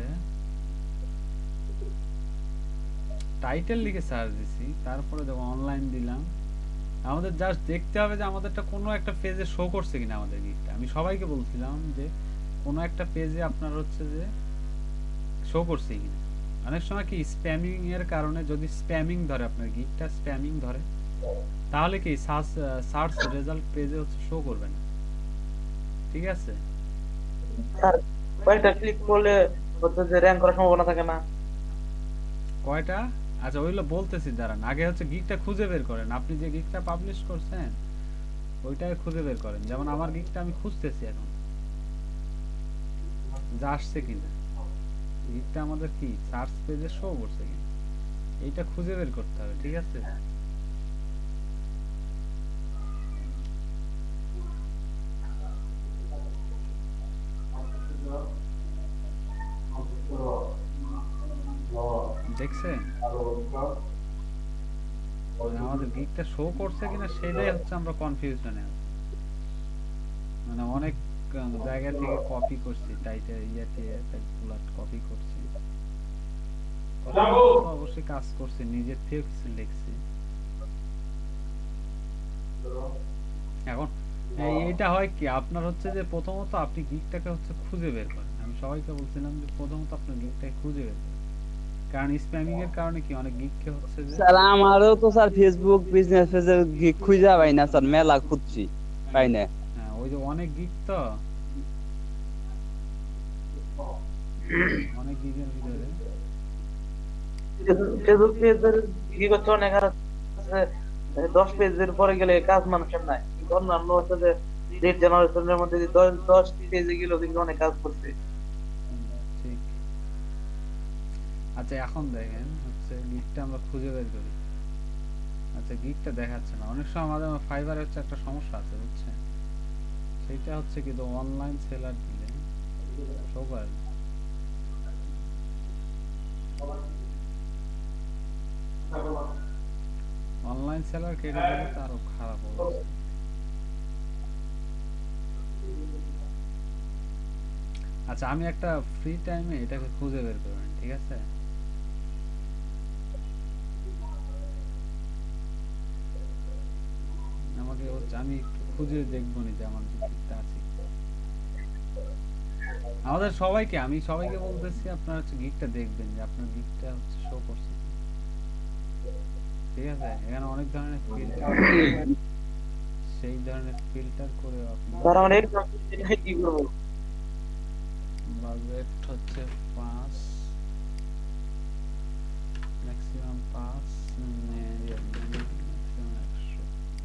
টাইটেল লিখে সার্চ দিছি, তারপরে দেখো অনলাইন দিলাম। আমাদের জাস্ট দেখতে হবে যে আমাদেরটা কোনো একটা পেজে শো করছে কিনা আমাদের গিগটা। আমি সবাইকে বলছিলাম যে কোনো একটা পেজে আপনার হচ্ছে যে শো করছে কিনা। অনেক সময় কি স্প্যামিং এর কারণে যদি স্প্যামিং ধরে, আপনার গিগটা স্প্যামিং ধরে, তাহলে কি সার্চ সার্চ রেজাল্ট পেজে হচ্ছে শো করবে না, ঠিক আছে? স্যার কয়েকটা ক্লিক করলে হচ্ছে যে র্যাঙ্ক করার সম্ভাবনা থাকে না। কয়টা? আচ্ছা ওইগুলো বলতেছি দাঁড়ান, আগে হচ্ছে গিগটা খুঁজে বের করেন। আপনি যে গিগটা পাবলিশ করছেন ওইটাকে খুঁজে বের করেন। যেমন আমার গিগটা আমি খুঁজতেছি এখন যা আসছে কিনা, গিগটা আমাদের কি সার্চ পেজে শো করছে কিনা, এইটা খুঁজে বের করতে হবে, ঠিক আছে? দেখছেন মানে আমাদের গিগটা শো করছে কিনা সেটাই হচ্ছে আমরা কনফিউশনে আছি। মানে অনেক আহ, জায়গা থেকে কপি করছি, টাইটেল ইয়াতে কপি করছি, copy করতে তো অবশ্যই কাজ করছি, নিজের থেকে কিছু লিখছি। এখন এই- এইটা হয় কি আপনার হচ্ছে যে প্রথমত আপনি গিগটাকে হচ্ছে খুঁজে বের করেন। আমি সবাইকে বলছিলাম যে প্রথমত আপনার গিগটাকে খুঁজে বের করেন, কারণ স্প্যামিং এর কারণে কি অনেক গিগকে হচ্ছে যে স্যার আমারও তো স্যার ফেসবুক বিজনেস পেজে গিগ খুঁজে পাই না স্যার, মেলা খুঁজছি পাই না। হ্যাঁ ওই যে অনেক গিগ তো অনেক গিগের ভিতরে ফেসবুক পেজের কি করছে অনেক, আর হচ্ছে দশ পেজের পরে গেলে কাজ মানুষের নাই, কিন্তু অন্যান্য হচ্ছে যে লিড জেনারেশনের মধ্যে যে দশ দশ পেজে গেলে কিন্তু অনেক কাজ করছে। হুম, ঠিক। আচ্ছা এখন দেখেন হচ্ছে গিগটা আমরা খুঁজে বের করি। আচ্ছা গিগটা দেখাচ্ছে না, অনেক সময় আমাদের ফাইবারে হচ্ছে একটা সমস্যা আছে বুঝছেন, সেইটা হচ্ছে কিন্তু অনলাইন সেলার দিলে শো করে না। অনলাইন সেলার কেটে দিলে তো আরো খারাপ অবস্থা। আচ্ছা আমি একটা ফ্রি টাইমে এটাকে খুঁজে বের করবেন, ঠিক আছে? আমাকে হচ্ছে আমি একটু খুঁজে দেখবো নি যে আমার গিগটা আছে কি। আমাদের সবাইকে আমি সবাইকে বলতেছি আপনার হচ্ছে গিগটা দেখবেন যে আপনার গিগটা হচ্ছে শো করছে কি। ঠিক আছে, এখানে অনেক ধরনের ফিল্টার, সেই ধরনের ফিল্টার করে আপনি স্যার আমার এক্সাম কি করবো? বাজেট হচ্ছে পাঁচ, ম্যাক্সিমাম পাঁচ, ম্যাক্সিমাম একশো।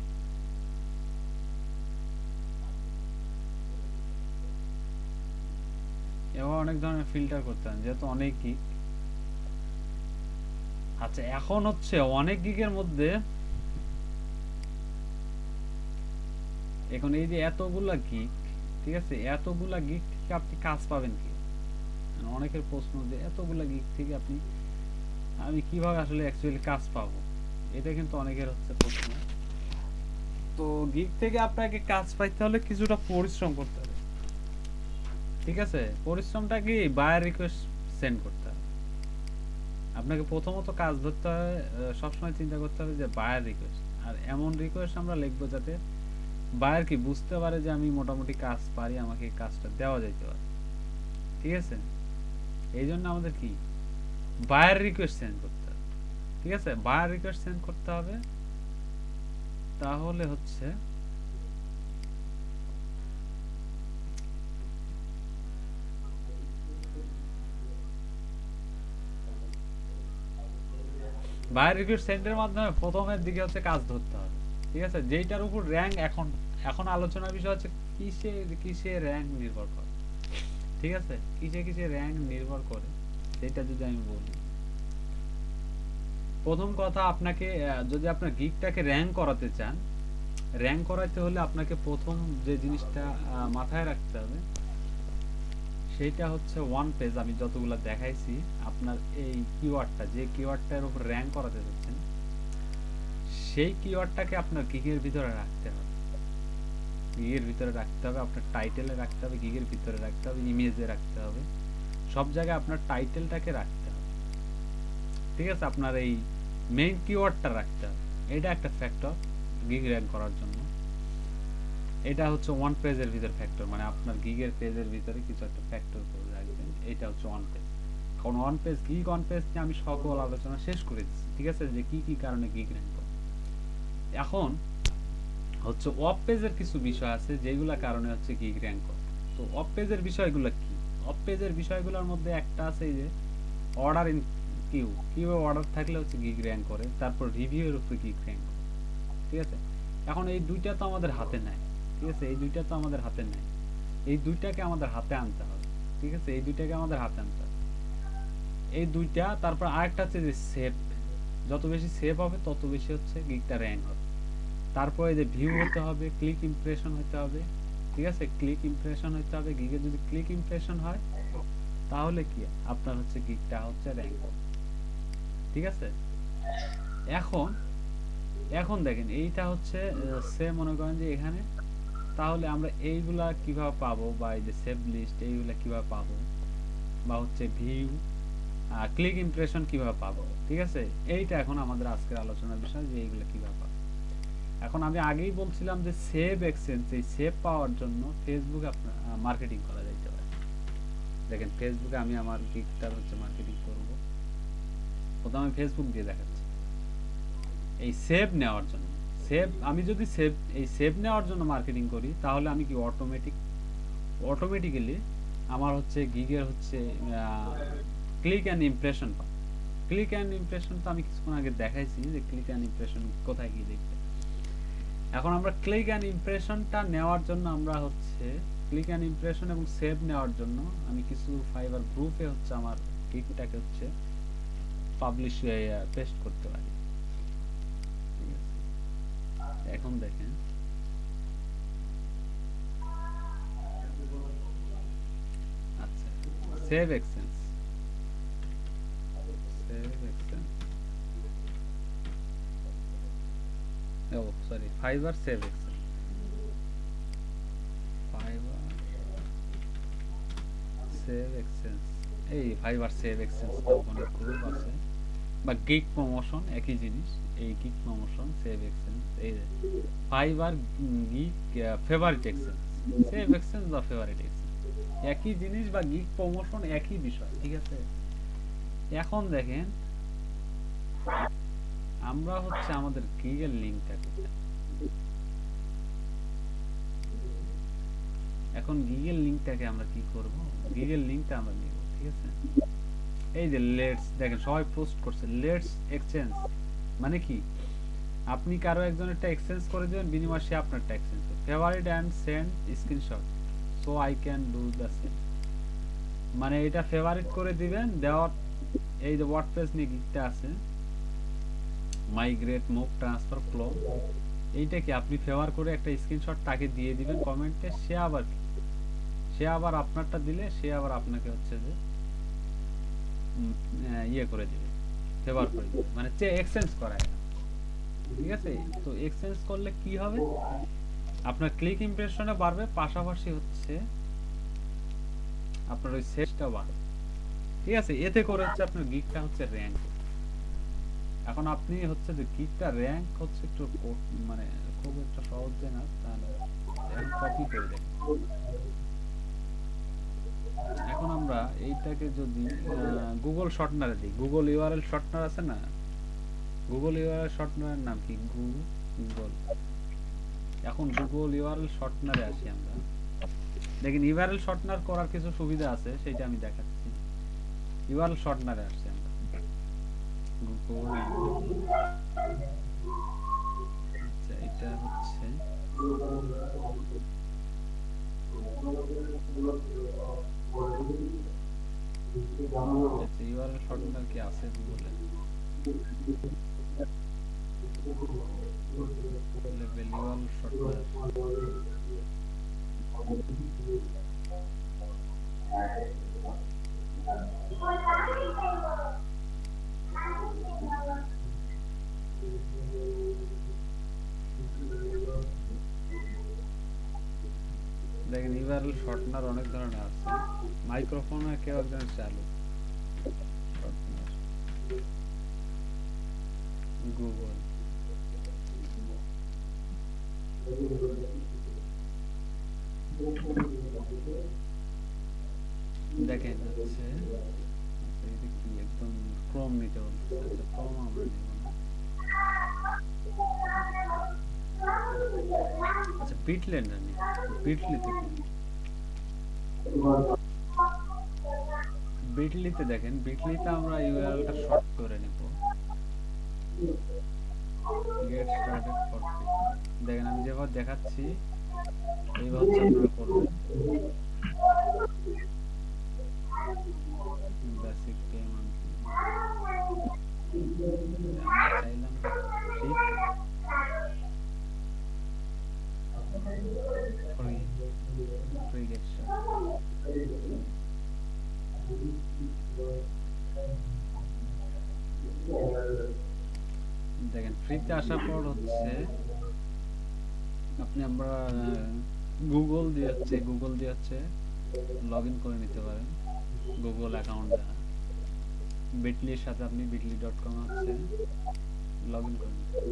এবার অনেক ধরনের ফিল্টার করতে হয় যেহেতু অনেক গিগ। আচ্ছা এখন হচ্ছে অনেক গিগের মধ্যে এখন এই যে এতগুলা গিগ, ঠিক আছে, এতগুলা গিগ থেকে আপনি কাজ পাবেন কি? মানে অনেকের প্রশ্ন যে এতগুলা গিগ থেকে আপনি আমি কিভাবে আসলে অ্যাকচুয়ালি কাজ পাবো, এটা কিন্তু অনেকের হচ্ছে প্রশ্ন। তো গিগ থেকে আপনাকে কাজ পাইতে হলে কিছুটা পরিশ্রম করতে হবে, ঠিক আছে। পরিশ্রমটা কি বায়ার রিকোয়েস্ট সেন্ড করতে হবে আপনাকে। প্রথমত কাজ ধরতে হবে, সবসময় চিন্তা করতে হবে যে বায়ার রিকোয়েস্ট, আর এমন রিকোয়েস্ট আমরা লিখবো যাতে বায়ার কি বুঝতে পারে যে আমি মোটামুটি কাজ পারি, আমাকে এই কাজটা দেওয়া যাইতে পারে, ঠিক আছে। এই জন্য আমাদের কি বায়ার রিকোয়েস্ট সেন্ড করতে হবে, ঠিক আছে। বায়ার রিকোয়েস্ট সেন্ড করতে হবে, তাহলে হচ্ছে বায়ার রিকোয়েস্ট সেন্ডের মাধ্যমে প্রথমের দিকে হচ্ছে কাজ ধরতে হবে, ঠিক আছে। যেইটার উপর র্যাঙ্ক এখন এখন আলোচনার বিষয় হচ্ছে কিসে কিসে র্যাঙ্ক নির্ভর করে, ঠিক আছে। কিসে কিসে র্যাঙ্ক নির্ভর করে সেটা যদি আমি বলি, প্রথম কথা আপনাকে যদি আপনার গিগটাকে র্যাঙ্ক করাতে চান, র্যাঙ্ক করাতে হলে আপনাকে প্রথম যে জিনিসটা মাথায় রাখতে হবে সেইটা হচ্ছে ওয়ান পেজ। আমি যতগুলো দেখাইছি আপনার এই কিওয়ার্ডটা, যে কিওয়ার্ডটার উপর র্যাঙ্ক করাতে যাচ্ছেন সেই কিওয়ার্ডটাকে আপনার গিগের ভিতরে রাখতে হবে, গিগের ভিতরে রাখতে হবে, আপনার টাইটেলে রাখতে হবে, গিগের ভিতরে রাখতে হবে, ইমেজে রাখতে হবে, সব জায়গায় আপনার টাইটেলটাকে রাখতে হবে, ঠিক আছে। আপনার এই মেইন কিওয়ার্ডটা রাখতে হবে, এটা একটা ফ্যাক্টর গিগ র্যাঙ্ক করার জন্য। এটা হচ্ছে ওয়ান পেজের ভিতর ফ্যাক্টর, মানে আপনার গিগের পেজের ভিতরে কিছু একটা ফ্যাক্টর করে রাখবেন, এটা হচ্ছে ওয়ান পেজ। কারণ one page gig one page নিয়ে আমি সকল আলোচনা শেষ করে দিচ্ছি, ঠিক আছে, যে কি কি কারণে গিগ র্যাঙ্ক করে। এখন হচ্ছে অফ পেজের কিছু বিষয় আছে যেগুলা কারণে হচ্ছে গিগ র্যাঙ্ক করে। তো অফ পেজের বিষয়গুলো কি? অফ পেজের বিষয়গুলোর মধ্যে একটা আছে এই যে order in queue, queue order থাকলে হচ্ছে গিগ র্যাঙ্ক করে, তারপর রিভিউ এর উপরে গিগ র্যাঙ্ক করে, ঠিক আছে। এখন এই দুইটা তো আমাদের হাতে নাই, ঠিক আছে, এই দুইটা তো আমাদের হাতে নাই, এই দুইটাকে আমাদের হাতে আনতে হবে, ঠিক আছে, এই দুইটাকে আমাদের হাতে আনতে হবে, এই দুইটা। তারপর আরেকটা হচ্ছে যে সেভ, যত বেশি সেভ হবে তত বেশি হচ্ছে গিগটা র্যাঙ্ক হবে। তারপরে যে ভিউ হতে হবে, ক্লিক ইমপ্রেশন হতে হবে, ঠিক আছে, ক্লিক ইমপ্রেশন হতে হবে। গিগে যদি ক্লিক ইমপ্রেশন হয় তাহলে কি আপনার হচ্ছে গিগটা হচ্ছে র্যাঙ্ক হবে, ঠিক আছে। এখন এখন দেখেন এইটা হচ্ছে সে মনে করেন যে এখানে, তাহলে আমরা এইগুলা কিভাবে পাবো, বা এই যে সেভ লিস্ট এইগুলা কিভাবে পাবো, বা হচ্ছে ভিউ ক্লিক ইমপ্রেশন কিভাবে পাবো, ঠিক আছে। এইটা এখন আমাদের আজকের আলোচনার বিষয় যে এইগুলা কিভাবে পাবো। এখন আমি আগেই বলছিলাম যে সেভ এক্সচেঞ্জ, এই সেভ পাওয়ার জন্য ফেসবুক আপনার মার্কেটিং করা যাইতে পারে। দেখেন ফেসবুকে আমি আমার গিগটার হচ্ছে মার্কেটিং করব, প্রথমে ফেসবুক দিয়ে দেখাচ্ছি। এই সেভ নেওয়ার জন্য, সেভ আমি যদি সেভ এই সেভ নেওয়ার জন্য মার্কেটিং করি তাহলে আমি কি অটোমেটিক অটোমেটিক্যালি আমার হচ্ছে গিগের হচ্ছে ক্লিক অ্যান্ড ইমপ্রেশন পাবো। ক্লিক অ্যান্ড ইমপ্রেশন তো আমি কিছুক্ষণ আগে দেখাইছি যে ক্লিক অ্যান্ড ইমপ্রেশন কোথায় গিয়ে দেখতে। এখন আমরা ক্লিক অ্যান্ড ইমপ্রেশনটা নেওয়ার জন্য আমরা হচ্ছে ক্লিক অ্যান্ড ইমপ্রেশন এবং সেভ নেওয়ার জন্য আমি কিছু ফাইবার গ্রুপে হচ্ছে আমার গিগটাকে হচ্ছে পাবলিশ পেস্ট করতে পারি, ঠিক আছে। এখন দেখেন আচ্ছা সেভ এক্সচেঞ্জ, সেভ এক্সচেঞ্জ ও sorry Fiverr save exchange, Fiverr save exchange, এই ফাইবার সেভ এক্সচেঞ্জ অনেক গ্রুপ আছে, বা গিগ প্রমোশন একই জিনিস, এই গিগ প্রমোশন সেভ এক্সচেঞ্জ, এই Fiverr gig favourite exchange, save exchange বা ফেভারিট এক্সচেঞ্জ একই জিনিস, বা গিগ প্রমোশন একই বিষয়, ঠিক আছে। এখন দেখেন আমরা হচ্ছে আমাদের গুগল লিংকটাকে এখন গুগল লিংকটাকে আমরা কি করব গুগল লিংকটা আমরা নিব ঠিক আছে এই যে লেটস দেখেন সবাই পোস্ট করছে লেটস এক্সচেঞ্জ মানে কি আপনি কারো একজনেরটা এক্সচেঞ্জ করে দিবেন বিনিময়ে সে আপনারটা এক্সচেঞ্জ করবে favourite and send screenshot so I can do the same মানে এটা ফেভারিট করে দিবেন দেওয়ার এই যে ওয়ার্ডপ্রেস নিয়ে গিকটা আছে মাইগ্রেট মুভ ট্রান্সফার ফ্লো এইটা কি আপনি ফেভার করে একটা স্ক্রিনশট তাকে দিয়ে দিবেন কমেন্টে সে আবার কি সে আবার আপনারটা দিলে সে আবার আপনাকে হচ্ছে যে ইয়ে করে দিবে ফেভার করে দিবে মানে চে এক্সচেঞ্জ করায় ঠিক আছে তো এক্সচেঞ্জ করলে কি হবে আপনার ক্লিক ইমপ্রেশনে বাড়বে পাশাপাশি হচ্ছে আপনার ওই সেটটা বাড়বে ঠিক আছে এতে করে হচ্ছে আপনার গিগটা হচ্ছে র‍্যাঙ্ক এখন আপনি হচ্ছে যে গিগটা র‍্যাঙ্ক হচ্ছে একটু মানে খুব একটা সহজ যে না তাহলে এখন কপি করে দেন এখন আমরা এইটাকে যদি গুগল শর্টনারে দিই গুগল ইউআরএল শর্টনার আছে না গুগল ইউআরএল শর্টনারের নাম কি গুগল এখন গুগল ইউআরএল শর্টনারে আসি আমরা দেখেন ইউআরএল শর্টনার করার কিছু সুবিধা আছে সেটা আমি দেখাচ্ছি ইউআরএল শর্টনারে আসছি আমরা গুগল আচ্ছা এটা হচ্ছে আচ্ছা ইউআরএল শর্টনার কি আছে গুগলে লেভেল ইউআরএল শর্টনার দেখেন ইউআরএল শর্টনার অনেক ধরনের আছে মাইক্রোফোনে কেউ একজন চালু গুগল দেখেন হচ্ছে এটা কি একদম ক্রোম নিতে বলছে আচ্ছা ক্রোম আমরা নিব না আচ্ছা বিটলি না নি বিটলিতে বিটলিতে দেখেন বিটলিতে আমরা ইউআরএলটা শর্ট করে নেব গেট স্টার্টেড ফর ফ্রি দেখেন আমি যেভাবে দেখাচ্ছি এইভাবে আপনারা করবেন বেসিক পেমেন্ট আমরা চাইলাম ঠিক ফ্রি ফ্রি গেট দেখেন ফ্রিতে আসার পর হচ্ছে আপনি আমরা গুগল দিয়ে হচ্ছে গুগল দিয়ে হচ্ছে লগ ইন করে নিতে পারেন গুগল অ্যাকাউন্ট দ্বারা বিটলির সাথে আপনি বিটলি ডট কম হচ্ছে লগ ইন করে নিতে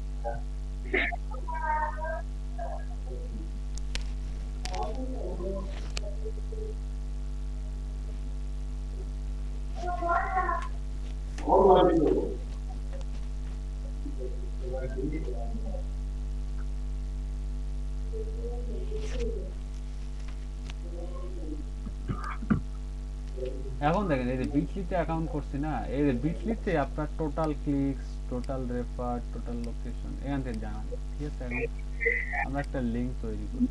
এখন দেখেন এই যে বিটলিতে অ্যাকাউন্ট করছি না এই যে বিটলিতে আপনার total clicks total refer total location এখান থেকে জানা যায় ঠিক আছে এখন আমরা একটা লিংক তৈরি করি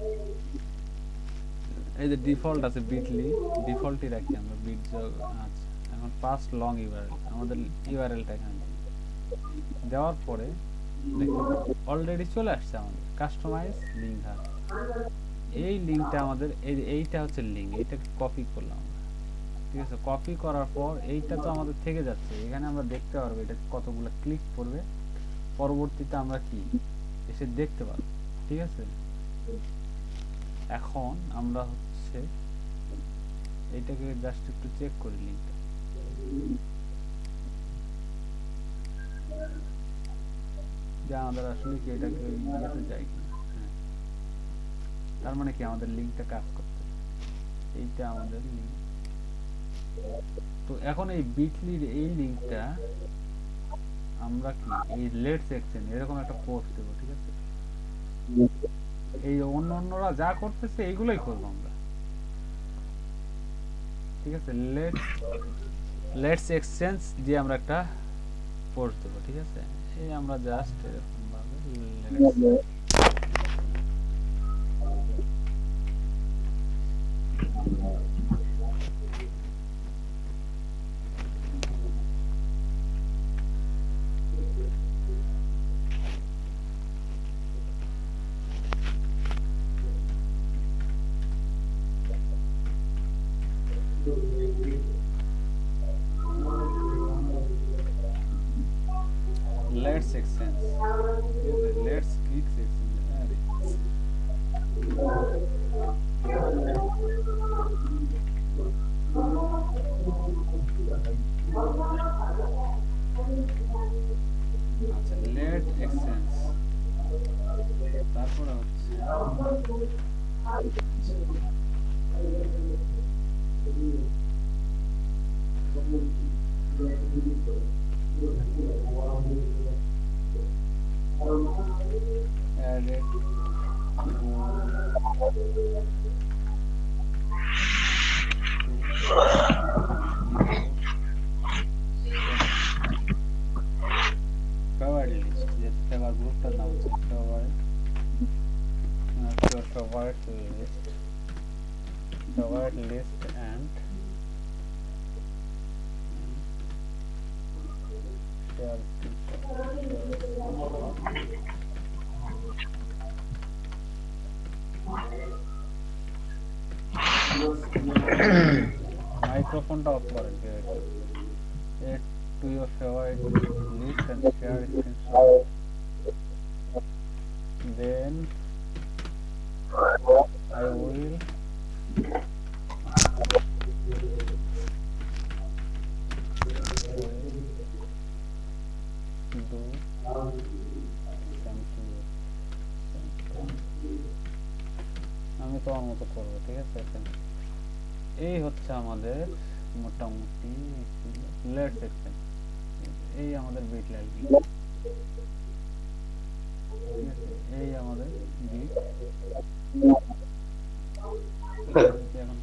এই যে ডিফল্ট আছে বিটলি ডিফল্টই রাখি আমরা বিট আচ্ছা এখন ফার্স্ট লং ইউআরএল আমাদের ইউআরএলটা এখানে দেওয়ার পরে দেখুন অলরেডি চলে আসছে আমাদের কাস্টমাইজ লিংক হাব এই লিংকটা আমাদের এই এইটা হচ্ছে লিংক এইটাকে কপি করলাম ঠিক আছে কপি করার পর এইটা তো আমাদের থেকে যাচ্ছে এখানে আমরা দেখতে পারবো এটা কতগুলো ক্লিক করবে পরবর্তীতে আমরা কি এসে দেখতে পারবো ঠিক আছে এখন আমরা হচ্ছে এইটাকে জাস্ট একটু চেক করি লিংকটা যে আমাদের আসলে কি এটাকে ইয়েতে যায় কিনা হ্যাঁ তার মানে কি আমাদের লিংকটা কাজ করতে এইটা আমাদের লিংক তো এখন এই বিটলির এই লিংকটা আমরা কি এই লেটস এক্সচেঞ্জ এরকম একটা পোস্ট দেব, ঠিক আছে? এই অন্য অন্যরা যা করতেছে এইগুলোই করব আমরা, ঠিক আছে? লেটস লেটস এক্সচেঞ্জ দিয়ে আমরা একটা পোস্ট দেব, ঠিক আছে? এই আমরা জাস্ট এরকম ভাবে লেটস লেটস এক্সচেঞ্জ, ঠিক আছে? Let's click exchange. আরে আচ্ছা, লেট এক্সচেঞ্জ, তারপরে হচ্ছে added favorite list, যেটা আমার গ্রুপটার নাম হচ্ছে favorite uh, favorite list favorite list and share মাইক্রোফোনটা অফ করেন, add to your favorite list and share screenshot, then I will do something. আমি তো আমার মতো করবো, ঠিক আছে? এই হচ্ছে আমাদের মোটামুটি লেটস এক্সচেঞ্জ, এই আমাদের বিট লাইন, ঠিক আছে? এই আমাদের বিট এখন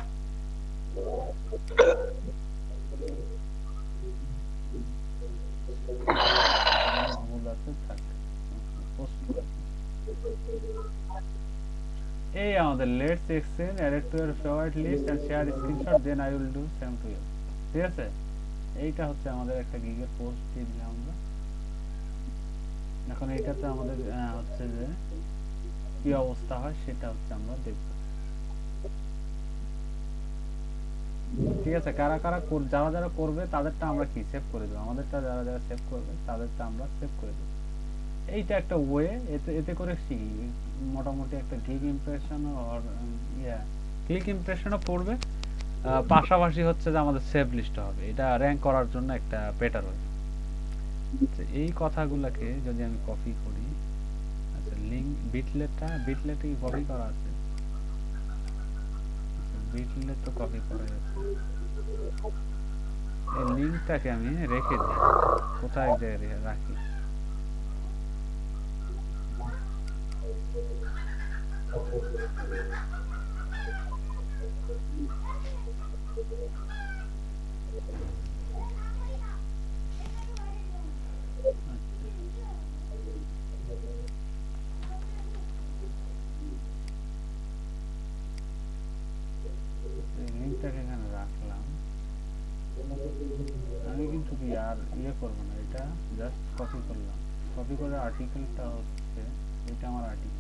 ভুল আছে, থাক পোস্ট করে। এই আমাদের let's exchange added to your favorite list and share screenshot, then I will do same to you, ঠিক আছে? এইটা হচ্ছে আমাদের একটা গিগের পোস্ট দিয়ে দিলাম আমরা। এখন এইটাতে আমাদের হচ্ছে যে কি অবস্থা হয় সেটা হচ্ছে আমরা দেখব, ঠিক আছে? কারা কারা যারা যারা করবে তাদেরটা আমরা কি সেভ করে দেবো, আমাদেরটা যারা যারা সেভ করবে তাদেরটা আমরা সেভ করে দেবো। এইটা একটা ওয়ে, এতে এতে করে শিখি মোটামুটি একটা ক্লিক ইমপ্রেশন আর ইয়া ক্লিক ইমপ্রেশনও পড়বে, পাশাপাশি হচ্ছে যে আমাদের সেভ লিস্ট হবে, এটা র্যাঙ্ক করার জন্য একটা বেটার ওয়ে। এই কথাগুলোকে যদি আমি কপি করি, আচ্ছা লিংক বিটলেটটা বিটলেটে কি কপি করা আছে? বিটলেট তো কপি করা আছে, এই লিংকটাকে আমি রেখে দিই, কোথায় জায়গায় রাখি? লিংকটাকে এখানে রাখলাম, আমি কিন্তু কি আর ইয়ে করবো না, এটা জাস্ট কপি করলাম, কপি করে আর্টিকেলটা হচ্ছে এটা আমার আর্টিকেল,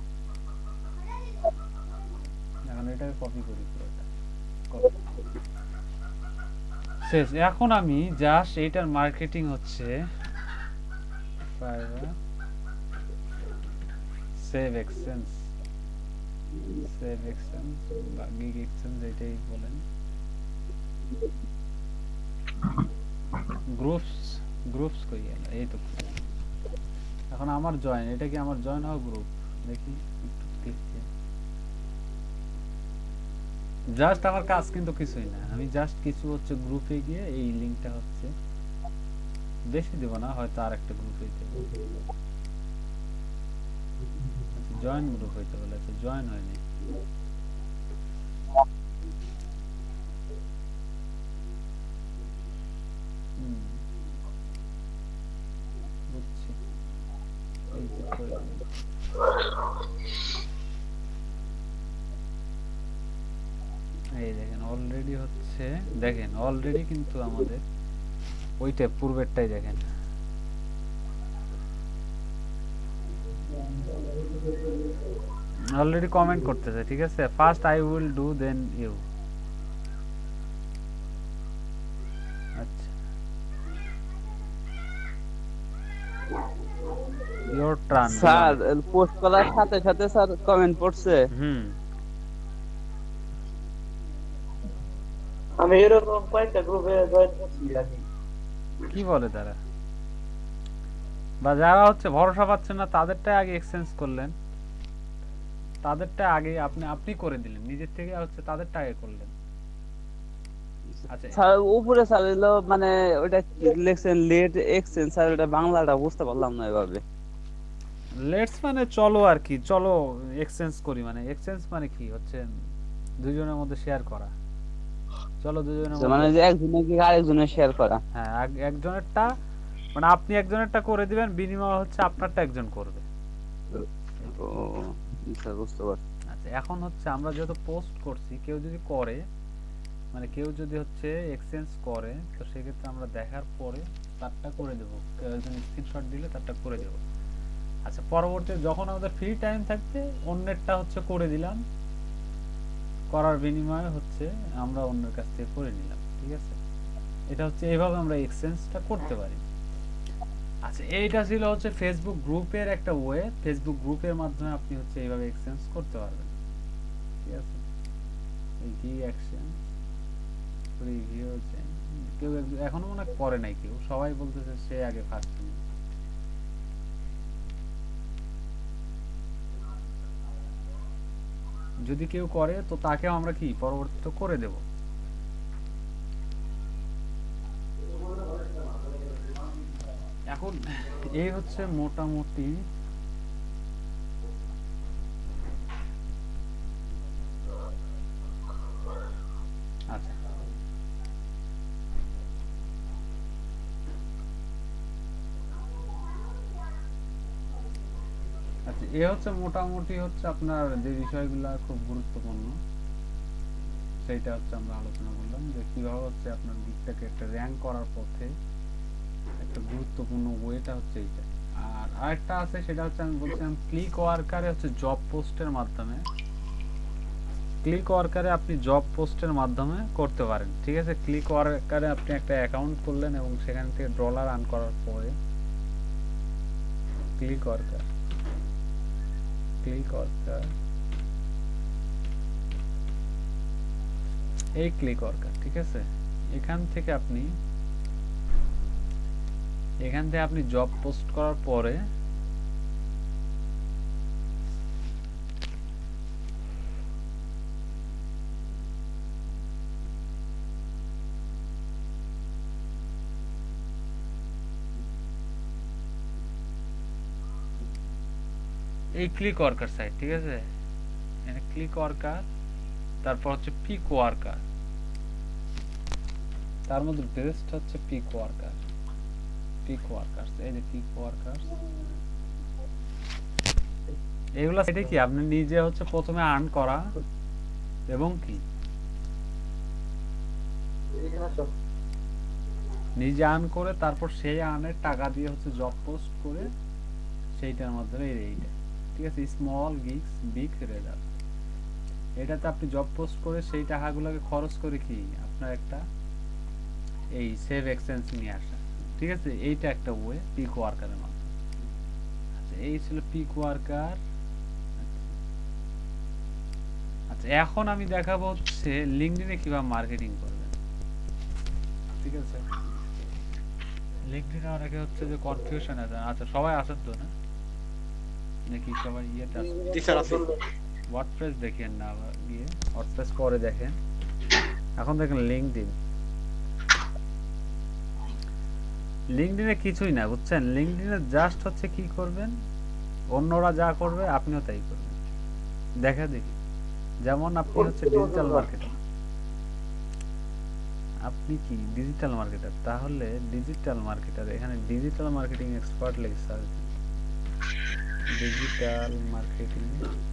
এখন এটাকে কপি করি পুরোটা শেষ। এখন আমি জাস্ট এইটার মার্কেটিং হচ্ছে সেভ এক্সচেঞ্জ সেভ এক্সচেঞ্জ বা গিগ এক্সচেঞ্জ এটাই বলেন, গ্রুপস গ্রুপস কই গেল? এই তো এখন আমার জয়েন, এটা কি আমার জয়েন হওয়া গ্রুপ? দেখি জাস্ট আমার কাজ কিন্তু কিছুই না, আমি জাস্ট কিছু হচ্ছে গ্রুপে গিয়ে এই লিংকটা হচ্ছে বেশি দেব না, হয়তো আর একটা গ্রুপ হইতে জয়েন গ্রুপ হইতে বলেছে, জয়েন হয়নি। হুম, বুঝছি। exit করে দিন। এই দেখেন অলরেডি হচ্ছে, দেখেন অলরেডি কিন্তু আমাদের ওইটা পূর্বেরটাই দেখেন অলরেডি কমেন্ট করতেছে, ঠিক আছে। First I will do then you. আচ্ছা, ইওর টার্ন স্যার পোস্ট করার সাথে সাথে স্যার কমেন্ট পড়ছে। হুম, আমি এরকম কয়েকটা গ্রুপে জয়েন করছি আগে। কি বলে তারা? বা যারা হচ্ছে ভরসা পাচ্ছেন না তাদেরটা আগে এক্সচেঞ্জ করলেন, তাদেরটা আগে আপনি আপনি করে দিলেন নিজের থেকে, হচ্ছে তাদেরটা আগে করলেন। আচ্ছা, স্যার উপরে স্যার হলো মানে ওটা লিখছেন লেট এক্সচেঞ্জ, স্যার ওটা বাংলাটা বুঝতে পারলাম না এভাবে। লেটস মানে চলো আর কি, চলো এক্সচেঞ্জ করি, মানে এক্সচেঞ্জ মানে কি হচ্ছে দুজনের মধ্যে শেয়ার করা। চলো দুজনের স্যার, মানে মধ্যে, যে একজনের কি আরেকজনের শেয়ার করা। হ্যাঁ এক- একজনেরটা মানে আপনি একজনেরটা করে দিবেন, বিনিময় হচ্ছে আপনারটা একজন করবে। ও স্যার বুঝতে পারছি। আচ্ছা, এখন হচ্ছে আমরা যেহেতু পোস্ট করছি, কেউ যদি করে মানে কেউ যদি হচ্ছে এক্সচেঞ্জ করে, তো সেক্ষেত্রে আমরা দেখার পরে তারটা করে দেবো, কেউ একজন স্ক্রিনশট দিলে তারটা করে দেবো। আচ্ছা, পরবর্তী যখন আমাদের ফ্রি টাইম থাকবে অন্যেরটা হচ্ছে করে দিলাম, করার বিনিময়ে হচ্ছে আমরা অন্যের কাছ থেকে করে নিলাম, ঠিক আছে। এটা হচ্ছে এইভাবে আমরা এক্সচেঞ্জটা করতে পারি। আচ্ছা, এইটা ছিল হচ্ছে ফেসবুক গ্রুপের একটা ওয়ে। ফেসবুক গ্রুপের মাধ্যমে আপনি হচ্ছে এইভাবে এক্সচেঞ্জ করতে পারবেন, ঠিক আছে। এই কি অ্যাকশন রিভিউ চেঞ্জ, কেউ এক- এখনো মনে হয় করে নাই কেউ, সবাই বলতেছে সে আগে ফার্স্ট। যদি কেউ করে তো তাকেও আমরা কি পরবর্তীতে করে দেব। এখন এই হচ্ছে মোটামুটি আচ্ছা, আচ্ছা এ হচ্ছে মোটামুটি হচ্ছে আপনার যে বিষয়গুলো খুব গুরুত্বপূর্ণ সেইটা হচ্ছে আমরা আলোচনা করলাম, যে কিভাবে হচ্ছে আপনার গিগটাকে একটা র্যাঙ্ক করার পথে একটা গুরুত্বপূর্ণ ওয়েটা হচ্ছে এইটা। আর আরেকটা আছে, সেটা হচ্ছে আমি বলছিলাম ক্লিক ওয়ার্কারে হচ্ছে জব পোস্টের মাধ্যমে, ক্লিক ওয়ার্কারে আপনি জব পোস্টের মাধ্যমে করতে পারেন, ঠিক আছে। ক্লিক ওয়ার্কারে আপনি একটা অ্যাকাউন্ট করলেন এবং সেখান থেকে ডলার আর্ন করার পরে ক্লিক ওয়ার্কার ক্লিক ওয়ার্কার এই ক্লিক ওয়ার্কার, ঠিক আছে। এখান থেকে আপনি এখান থেকে আপনি জব পোস্ট করার পরে এই ক্লিক ওয়ার্কার সাইট, ঠিক আছে। এখানে ক্লিক ওয়ার্কার, তারপর হচ্ছে পিক ওয়ার্কার, তার মধ্যে বেস্ট হচ্ছে পিক ওয়ার্কার পিক ওয়ার্কার এই যে পিক ওয়ার্কার এগুলা সেটা কি আপনি নিজে হচ্ছে প্রথমে আর্ন করা এবং কি নিজে আর্ন করে তারপর সেই আর্নের টাকা দিয়ে হচ্ছে জব পোস্ট করে সেইটার মাধ্যমে এইটা, ঠিক আছে। স্মল গিগস বিগ রেজাল্ট, এটাতে আপনি জব পোস্ট করে সেই টাকাগুলোকে খরচ করে কি আপনার একটা এই সেভ এক্সচেঞ্জ নিয়ে আসা, ঠিক আছে। এইটা একটা ওয়ে পিক ওয়ার্কারের মাধ্যমে। আচ্ছা, এই ছিল পিক ওয়ার্কার। আচ্ছা, এখন আমি দেখাবো হচ্ছে লিঙ্কডইনে কিভাবে মার্কেটিং করবেন, ঠিক আছে। লিঙ্কডইনে অনেকে হচ্ছে যে কনফিউশন আছে। আচ্ছা, সবাই আছেন তো না নাকি সবাই ইয়েটা আছে? জি স্যার আছে। ওয়ার্ডপ্রেস দেখেন না, আবার গিয়ে ওয়ার্ডপ্রেস পরে দেখেন। এখন দেখেন লিঙ্কডইন, লিঙ্কডইনে কিছুই না বুঝছেন, লিঙ্কডইনে জাস্ট হচ্ছে কি করবেন, অন্যরা যা করবে আপনিও তাই করবেন, দেখা দেখি। যেমন আপনি হচ্ছে ডিজিটাল মার্কেটার, আপনি কি ডিজিটাল মার্কেটার, তাহলে ডিজিটাল মার্কেটার এখানে ডিজিটাল মার্কেটিং এক্সপার্ট লিখে সার্চ, ডিজিটাল মার্কেটিং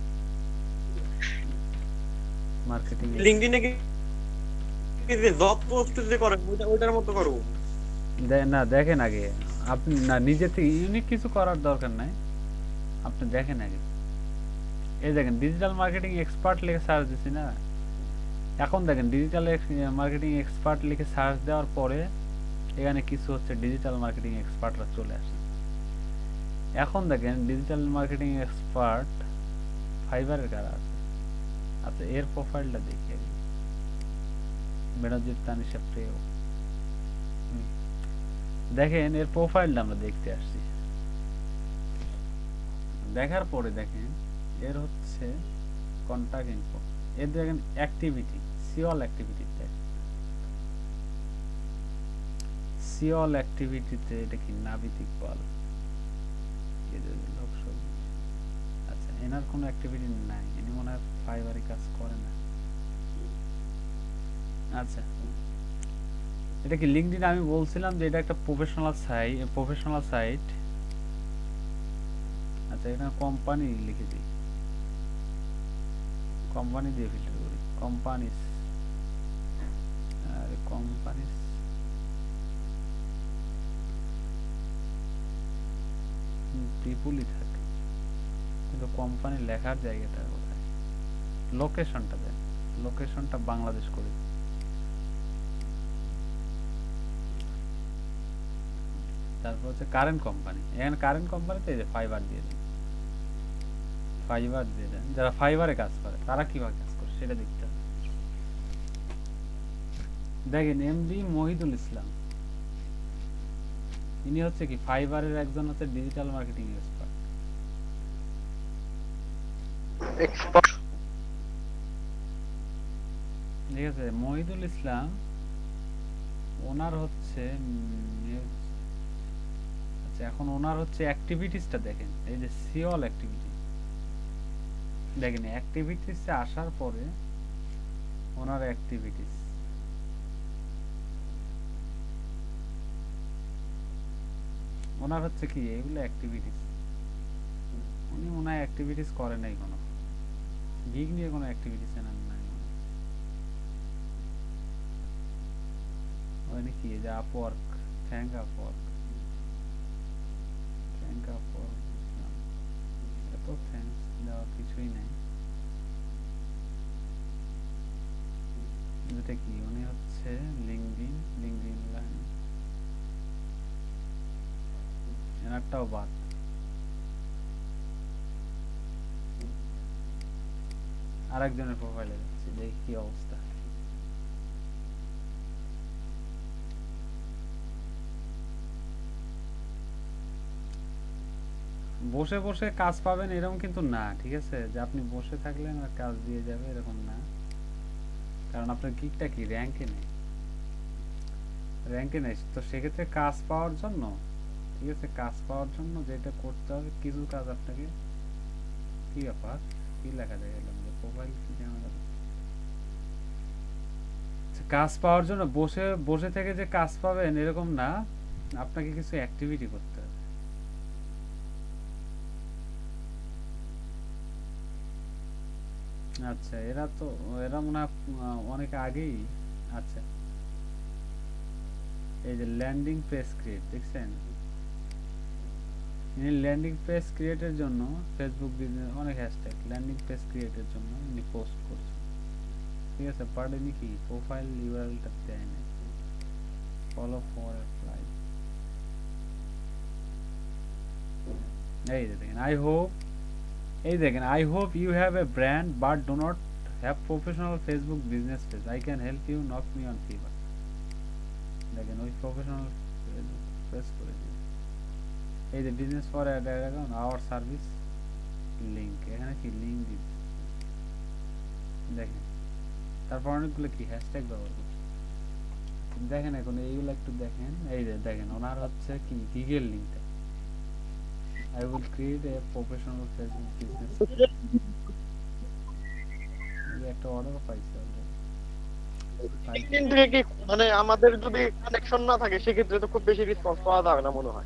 মার্কেটিং লিংকডইনে কি কি যে জব পোস্ট যে করে ওইটা ওইটার মতো করব। না দেখেন আগে আপনি, না নিজে থেকে ইউনিক কিছু করার দরকার নাই, আপনি দেখেন আগে। এই দেখেন ডিজিটাল মার্কেটিং এক্সপার্ট লিখে সার্চ দিছি না, এখন দেখেন ডিজিটাল মার্কেটিং এক্সপার্ট লিখে সার্চ দেওয়ার পরে এখানে কিছু হচ্ছে ডিজিটাল মার্কেটিং এক্সপার্টরা চলে আসে। এখন দেখেন ডিজিটাল মার্কেটিং এক্সপার্ট ফাইবারের কারা আছে। আচ্ছা এর প্রোফাইলটা দেখি আগে, বেনজির তানিশা প্রিয়, দেখেন এর প্রোফাইলটা আমরা দেখতে আসছি। দেখার পরে দেখেন এর হচ্ছে কন্টাক্ট ইনফো, এর দেখেন অ্যাক্টিভিটি, সিওল অ্যাক্টিভিটিতে, সিওল অ্যাক্টিভিটিতে এটা কি নাবিদ ইকবাল, আচ্ছা এনার কোনো অ্যাক্টিভিটি নাই, ইনি মনে হয় ফাইবারে কাজ করে না। আচ্ছা এটা কি লিঙ্কডইন, আমি বলছিলাম যে এটা একটা প্রফেশনাল সাইট, প্রফেশনাল সাইট। আচ্ছা এখানে কোম্পানি লিখে দিই, কোম্পানি দিয়ে ফিল্টার করি, কোম্পানিস, আরে কোম্পানিস পিপুলই থাকে, কিন্তু কোম্পানি লেখার জায়গাটা কোথায়, লোকেশনটা দেন, লোকেশনটা বাংলাদেশ করে, তারপর হচ্ছে কারেন্ট কোম্পানি, এখানে কারেন্ট কোম্পানিতে ফাইবার দিয়ে দেন, ফাইবার দিয়ে দেন, যারা ফাইবারে কাজ করে তারা কিভাবে কাজ করে সেটা দেখতে হবে। দেখেন এমডি মহিদুল ইসলাম, ইনি হচ্ছে কি ফাইবারের একজন হচ্ছে ডিজিটাল মার্কেটিং এক্সপার্ট, এক্সপার্ট ঠিক আছে। মহিদুল ইসলাম ওনার হচ্ছে আচ্ছা এখন ওনার হচ্ছে অ্যাক্টিভিটিসটা দেখেন, এই যে সিওল অ্যাক্টিভিটি দেখেন, অ্যাক্টিভিটিসে আসার পরে ওনার অ্যাক্টিভিটিস, ওনার হচ্ছে কি এগুলো অ্যাক্টিভিটিস, উনি মনে হয় অ্যাক্টিভিটিস করে নাই, কোনো গিগ নিয়ে কোনো অ্যাক্টিভিটিস এনার নাই, ওখানে কি যে Upwork, thank Upwork, thank Upwork, এত থ্যাঙ্কস দেওয়ার কিছুই নাই। যেটা কি উনি হচ্ছে লিঙ্কডইন, লিঙ্কডইন লাইন এনারটাও বাদ। আরেকজনের প্রোফাইলে যাচ্ছি, দেখি কি অবস্থা। বসে বসে কাজ পাবেন এরকম কিন্তু না, ঠিক আছে, যে আপনি বসে থাকলেন আর কাজ দিয়ে যাবে এরকম না, কারণ আপনার গিগটা কি র্যাঙ্কে নেই, র্যাঙ্কে নেই, তো সেক্ষেত্রে কাজ পাওয়ার জন্য, ঠিক আছে, কাজ পাওয়ার জন্য যেটা করতে হবে কিছু কাজ আপনাকে, কি ব্যাপার কি লেখা যায় এলাম যে প্রোফাইল কি জানা, কাজ পাওয়ার জন্য বসে বসে থেকে যে কাজ পাবেন এরকম না, আপনাকে কিছু অ্যাক্টিভিটি করতে হবে। আচ্ছা এরা তো এরা মনে হয় অনেক আগেই, আচ্ছা এই যে ল্যান্ডিং পেজ ক্রিয়েট দেখছেন, ইনি ল্যান্ডিং পেজ ক্রিয়েটের জন্য ফেসবুক বিজনেস অনেক হ্যাশট্যাগ ল্যান্ডিং পেজ ক্রিয়েটের জন্য ইনি পোস্ট করছেন, ঠিক আছে, বাট ইনি কি প্রোফাইল ইউআরএলটা দেয় না, ফলো ফর অ্যাপ্লাই, এই যে দেখেন আই হোপ, এই দেখেন I hope you have a brand but do not have professional Facebook business page, I can help you, knock me on Fiverr, দেখেন ওই প্রফেশনাল পেজ করে দিই, এই যে business for ad account our service link, এখানে কি link দিই দেখেন, তারপর অনেকগুলো কি হ্যাশট্যাগ ব্যবহার করছি, দেখেন এখন এইগুলো একটু দেখেন, এই যে দেখেন ওনার হচ্ছে কি গিগের লিংকটা, I will create a professional Facebook business, এই একটা অর্ডার পাইছে already। লিঙ্কডইন থেকে কি মানে আমাদের যদি কানেকশন না থাকে সেক্ষেত্রে তো খুব বেশি রেসপন্স পাওয়া যাবে না মনে হয়।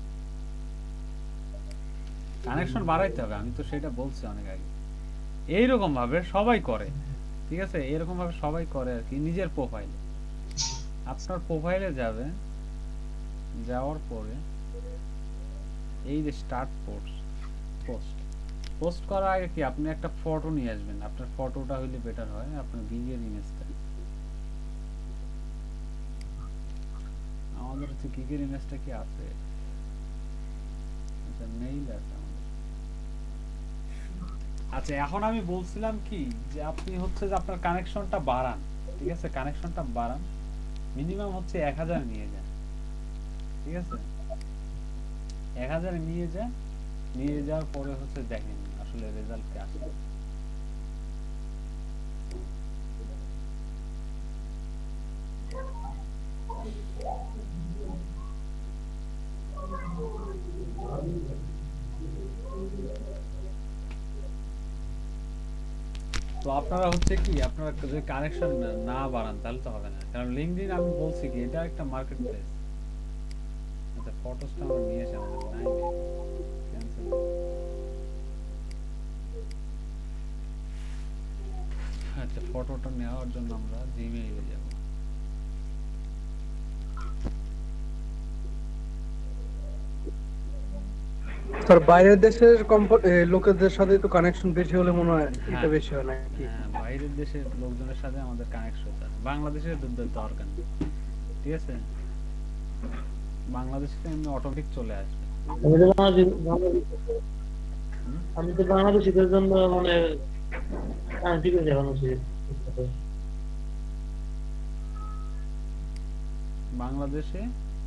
কানেকশন বাড়াইতে হবে, আমি তো সেটা বলছি অনেক আগে। এইরকম ভাবে সবাই করে, ঠিক আছে, এরকম ভাবে সবাই করে আর কি। নিজের প্রোফাইলে, আপনার প্রোফাইলে যাবে, যাওয়ার পরে এই যে স্টার্ট পোস্ট, পোস্ট পোস্ট করার আগে কি আপনি একটা ফটো নিয়ে আসবেন। আপনার ফটোটা হইলে বেটার হয়, আপনার গিগের ইমেজটা। আমাদের হচ্ছে গিগের ইমেজটা কি আছে, আচ্ছা মেইল আছে আমাদের। আচ্ছা এখন আমি বলছিলাম কি যে আপনি হচ্ছে যে আপনার কানেকশনটা বাড়ান, ঠিক আছে, কানেকশনটা বাড়ান, মিনিমাম হচ্ছে এক হাজার নিয়ে যান, ঠিক আছে, এক হাজার নিয়ে যান। নিয়ে যাওয়ার পরে হচ্ছে দেখেন আসলে রেজাল্ট কি আসে। তো আপনারা হচ্ছে কি আপনারা যদি কানেকশন না বাড়ান তাহলে তো হবে না, কারণ লিঙ্কডইন আমি বলছি কি এটা একটা মার্কেট প্লেস। আচ্ছা ফটোসটা আমরা নিয়ে এসে আমাদের নাই ক্যান্সেল। আচ্ছা ফটোটা নেওয়ার জন্য আমরা জিমেইলে যাব। স্যার বাইরের দেশের কম্প- এ, লোকেদের সাথে তো কানেকশন বেশি হলে মনে হয় এটা বেশি হয় নাকি? হ্যাঁ বাইরের দেশের লোকজনের সাথে আমাদের কানেকশন আছে, বাংলাদেশের দ- দরকার নেই, ঠিক আছে, বাংলাদেশে তো এমনি অটোমেটিক চলে আসবে। আমি তো বাংলাদেশ- বাংলাদেশ- আমি তো বাংলাদেশিদের জন্য মানে কানেক্ট করে দেওয়া উচিত। বাংলাদেশে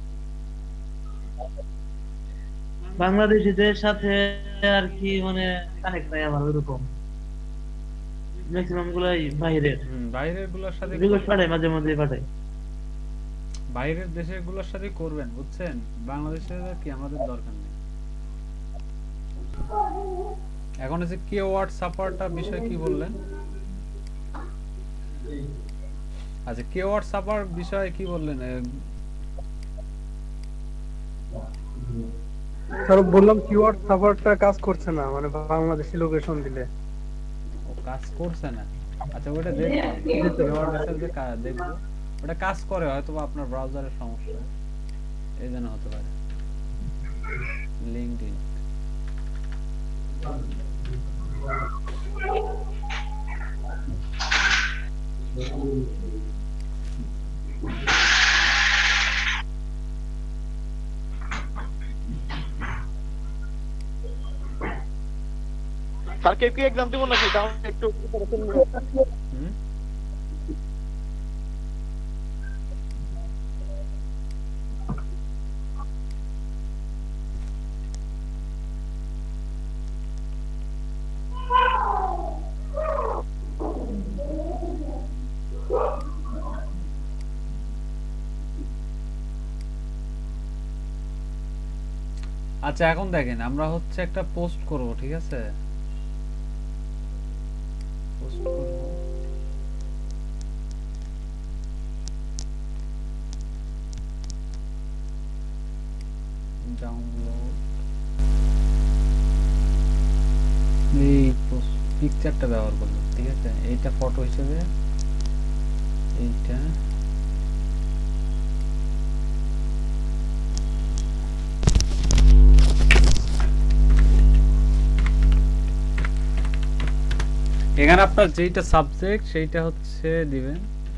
বাংলাদেশিদের সাথে আর কি মানে কানেক্ট নাই আমার ওরকম, ম্যাক্সিমাম গুলাই বাইরের, হুম বাইরের গুলোর সাথে রিকোয়েস্ট পাঠাই, মাঝে মাঝে পাঠাই। বাইরের দেশের গুলোর সাথে করবেন, বুঝছেন, বাংলাদেশের আর কি আমাদের দরকার নেই। এখন হচ্ছে কিওয়ার্ড সাপোর্টটা বিষয় কি বললেন? আচ্ছা কিওয়ার্ড সাপোর্ট বিষয়ে কি বললেন? এ, স্যার বললাম কিওয়ার্ড সার্ভারটা কাজ করছে না, মানে বাংলাদেশি লোকেশন দিলে। ও কাজ করছে না, আচ্ছা ওটা দেখবো, কিওয়ার্ড হিসেবে কা- দেখবো ওটা কাজ করে, হয়তো বা আপনার ব্রাউজারের সমস্যা এই জন্য হতে পারে। লিঙ্কডইন স্যার কেউ কি এক্সাম দিব নাকি তাহলে একটু preparation নিয়ে- হুম আচ্ছা এখন দেখেন আমরা হচ্ছে একটা পোস্ট করব, ঠিক আছে, পোস্ট করব, ডাউনলোড এই পোস্ট পিকচারটা ব্যবহার করব, ঠিক আছে, এইটা ফটো হিসেবে, এইটা এখানে আপনার যেটা সাবজেক্ট সেইটা হচ্ছে দিবেন,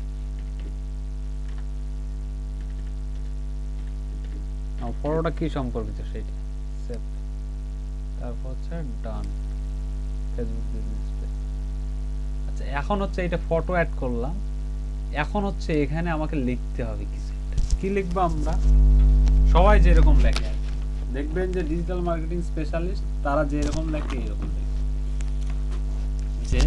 ফটোটা কি সম্পর্কিত সেইটা সেভ, তারপর হচ্ছে ডান, ফেসবুক বিজনেস পেজ। আচ্ছা এখন হচ্ছে এটা ফটো অ্যাড করলাম, এখন হচ্ছে এখানে আমাকে লিখতে হবে কিছু একটা। কি লিখবো আমরা? সবাই যেরকম লেখে আর কি। দেখবেন যে ডিজিটাল মার্কেটিং স্পেশালিস্ট তারা যেরকম লেখে এরকম লেখে, যে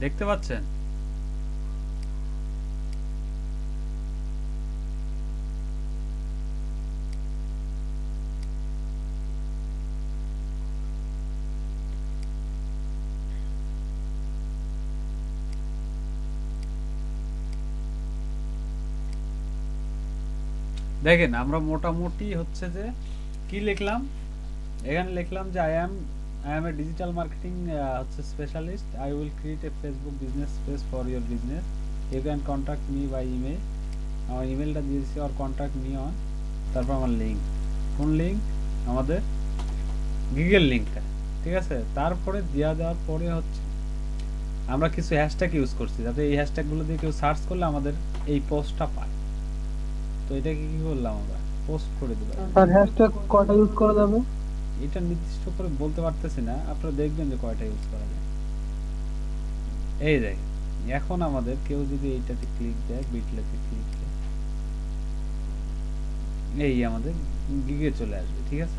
দেখতে পাচ্ছেন? দেখেন আমরা মোটামুটি হচ্ছে যে কি লিখলাম, এখানে লিখলাম যে I am I am a digital marketing হচ্ছে specialist, I will create a Facebook business page for your business, you can contact me by email. আমার ইমেলটা দিয়েছি, আর কন্ট্যাক্ট মি অন, তারপর আমার লিঙ্ক, কোন লিঙ্ক? আমাদের গুগল লিঙ্কটা, ঠিক আছে। তারপরে দেওয়া দেওয়ার পরে হচ্ছে আমরা কিছু হ্যাশট্যাগ ইউজ করছি, যাতে এই হ্যাশট্যাগুলো দিয়ে কেউ সার্চ করলে আমাদের এই পোস্টটা পায়। তো এটাকে কি করলাম আমরা, পোস্ট করে দেব। স্যার হ্যাশট্যাগ কয়টা ইউজ করা যাবে? এটা নির্দিষ্ট করে বলতে পারতেছি না, আপনারা দেখবেন যে কয়টা ইউজ করা যায়। এই দেখেন এখন আমাদের কেউ যদি এইটাতে ক্লিক দেয়, বিটলেতে ক্লিক দেয়, এই আমাদের গিগে চলে আসবে, ঠিক আছে,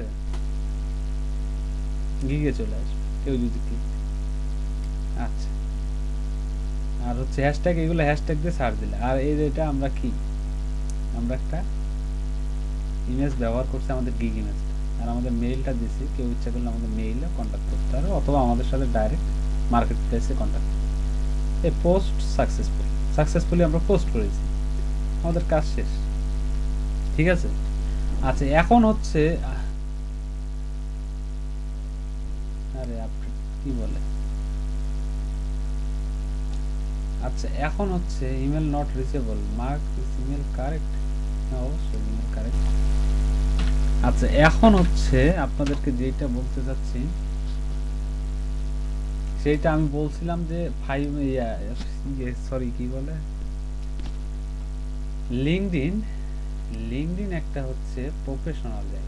গিগে চলে আসবে কেউ যদি ক্লিক দেয়। আচ্ছা, আর হচ্ছে হ্যাশট্যাগ, এগুলো হ্যাশট্যাগ দিয়ে সার্চ দিলে। আর এই যেটা আমরা কি, আমরা একটা ইমেজ ব্যবহার করছি, আমাদের গিগ ইমেজ, আর আমাদের মেইলটা দিয়েছি, কেউ ইচ্ছা করলে আমাদের মেইলে কন্ট্যাক্ট করতে পারবে, অথবা আমাদের সাথে ডাইরেক্ট মার্কেট প্লেসে কন্ট্যাক্ট করতে পারবে। এই পোস্ট সাকসেসফুল, সাকসেসফুলি আমরা পোস্ট করেছি, আমাদের কাজ শেষ, ঠিক আছে। আচ্ছা এখন হচ্ছে, আরে আপনি কি বলে, আচ্ছা এখন হচ্ছে email not reachable, mark this email correct. হ্যাঁ অবশ্যই ইমেল কারেক্ট। আচ্ছা এখন হচ্ছে আপনাদেরকে যেটা বলতে চাচ্ছি, সেইটা আমি বলছিলাম যে ফাইভ সরি কি বলে, লিঙ্কডইন, লিঙ্কডইন একটা হচ্ছে প্রফেশনাল জায়গা।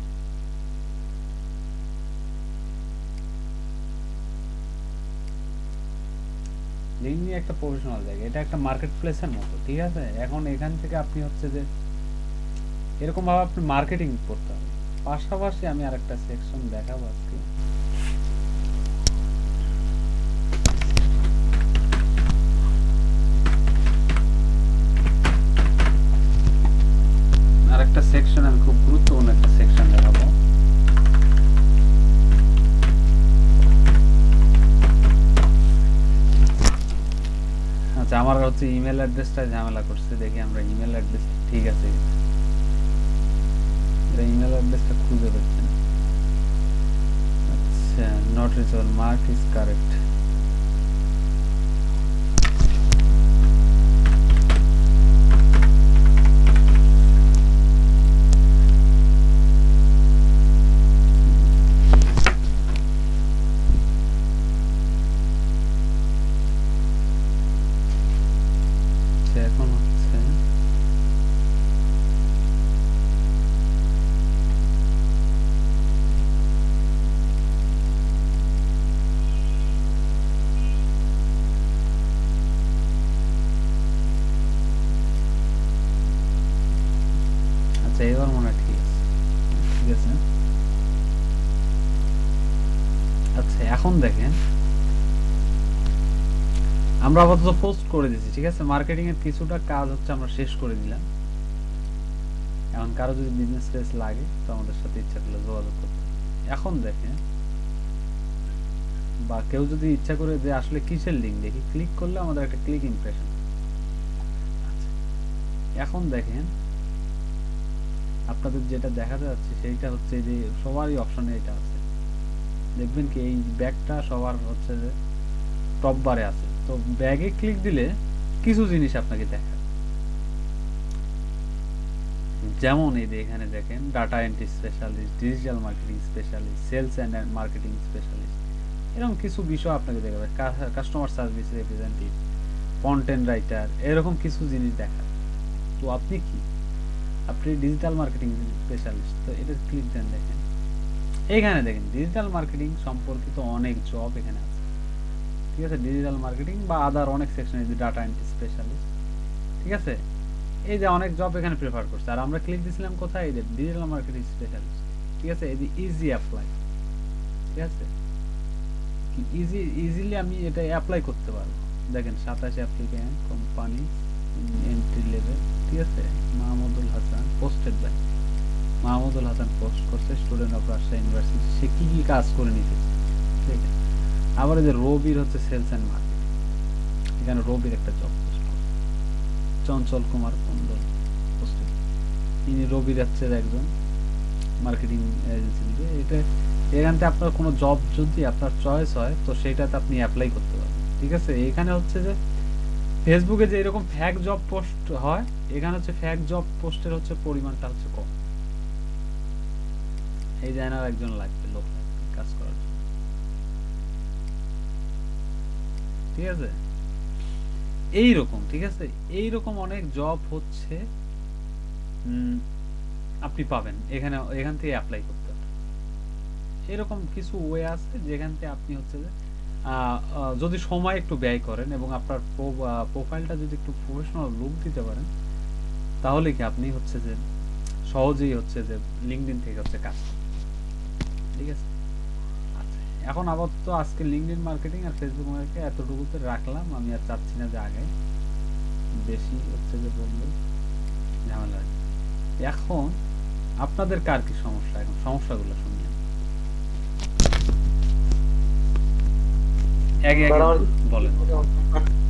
লিঙ্কডইন একটা প্রফেশনাল জায়গা, এটা একটা মার্কেট প্লেসের মতো, ঠিক আছে। এখন এখান থেকে আপনি হচ্ছে যে এরকম ভাবে আপনি মার্কেটিং করতে হবে। পাশাপাশি আমি আরেকটা সেকশন দেখাবো আজকে, আরেকটা সেকশন আমি খুব গুরুত্বপূর্ণ একটা সেকশন দেখাবো। আচ্ছা আমার হচ্ছে ইমেল অ্যাড্রেসটা ঝামেলা করছে, দেখি আমরা ইমেল অ্যাড্রেস ঠিক আছে, এটা ইমেল অ্যাড্রেসটা খুঁজে পাচ্ছি না। আচ্ছা not reachable, mark is correct. এখন হচ্ছে আচ্ছা এবার মনে হয় ঠিক আছে, ঠিক আছে। আচ্ছা এখন দেখেন আমরা আপাতত পোস্ট করে দিয়েছি, ঠিক আছে। মার্কেটিং এর কিছুটা কাজ হচ্ছে আমরা শেষ করে দিলাম। এখন কারো যদি বিজনেস পেজ লাগে তো আমাদের সাথে ইচ্ছা করলে যোগাযোগ করতে। এখন দেখেন, বা কেউ যদি ইচ্ছা করে যে আসলে কিসের লিঙ্ক দেখি, ক্লিক করলে আমাদের একটা ক্লিক ইমপ্রেশন। আচ্ছা এখন দেখেন আপনাদের যেটা দেখাতে যাচ্ছে সেইটা হচ্ছে যে সবারই অপশনে এটা আছে, দেখবেন কি এই ব্যাগটা সবার হচ্ছে যে টপ বারে আছে। তো ব্যাগে ক্লিক দিলে কিছু জিনিস আপনাকে দেখায়, যেমন এই যে এখানে দেখেন data entry specialist, digital marketing specialist, sales and marketing specialist, এরকম কিছু বিষয় আপনাকে দেখাবে, customer service representative, content writer, এরকম কিছু জিনিস দেখায়। তো আপনি কি, আপনি ডিজিটাল মার্কেটিং স্পেশালিস্ট, তো এটা ক্লিক দেন, দেখেন এখানে দেখেন ডিজিটাল মার্কেটিং সম্পর্কিত অনেক জব এখানে আছে, ঠিক আছে। ডিজিটাল মার্কেটিং বা আদার অনেক সেকশন, এই যে ডাটা এন্ট্রি স্পেশালিস্ট, ঠিক আছে। এই যে অনেক জব এখানে প্রেফার করছে, আর আমরা ক্লিক দিছিলাম কোথায়, এই যে ডিজিটাল মার্কেটিং স্পেশালিস্ট, ঠিক আছে। এই যে ইজি অ্যাপ্লাই, ঠিক আছে, কি ইজি ইজিলি আমি এটা অ্যাপ্লাই করতে পারবো। দেখেন সাতাশ অ্যাপ্লিক্যান্ট কোম্পানি এন্ট্রি লেভেল, ঠিক আছে, Mahmudul Hasan posted by Mahmudul Hasan post করছে স্টুডেন্ট অফ রাজশাহী ইউনিভার্সিটি, সে কি কি কাজ করে নিতেছে, ঠিক আছে। আবার এই যে রবির হচ্ছে সেলস অ্যান্ড মার্কেটিং, এখানে রবির একটা জব পোস্ট করছে, চঞ্চল কুমার কুণ্ডল পোস্টেড, ইনি রবির হচ্ছে একজন মার্কেটিং এজেন্সি দিবে। এটা এখান থেকে আপনার কোনো জব যদি আপনার চয়েস হয় তো সেটাতে আপনি অ্যাপ্লাই করতে পারবেন, ঠিক আছে। এখানে হচ্ছে যে ফেসবুকে যে এরকম ফ্যাক জব পোস্ট হয়, এখানে হচ্ছে ফ্যাক জব পোস্টের হচ্ছে পরিমাণটা হচ্ছে কম। এই যে এনার একজন লাগবে, লোক লাগবে কাজ করার জন্য, ঠিক আছে। এইরকম, ঠিক আছে, এইরকম অনেক জব হচ্ছে উম, আপনি পাবেন এখানে, এখান থেকে অ্যাপ্লাই করতে পারেন। এরকম কিছু ওয়ে আছে যেখান থেকে আপনি হচ্ছে যে আহ, আহ, যদি সময় একটু ব্যয় করেন এবং আপনার প্রোফাইলটা যদি একটু প্রফেশনাল লুক দিতে পারেন, তাহলে কি আপনি হচ্ছে যে সহজেই হচ্ছে যে লিঙ্কডইন থেকে হচ্ছে কাজ করবেন, ঠিক আছে। আচ্ছা, এখন আপাতত আজকে লিঙ্কডইন মার্কেটিং আর ফেসবুক মার্কেটিং এতটুকুতে রাখলাম। আমি আর চাচ্ছি না যে আগে বেশি হচ্ছে যে বললে ঝামেলা হয়। এখন আপনাদের কার কি সমস্যা, এখন সমস্যাগুলো শুনি আগে আগে বলেন।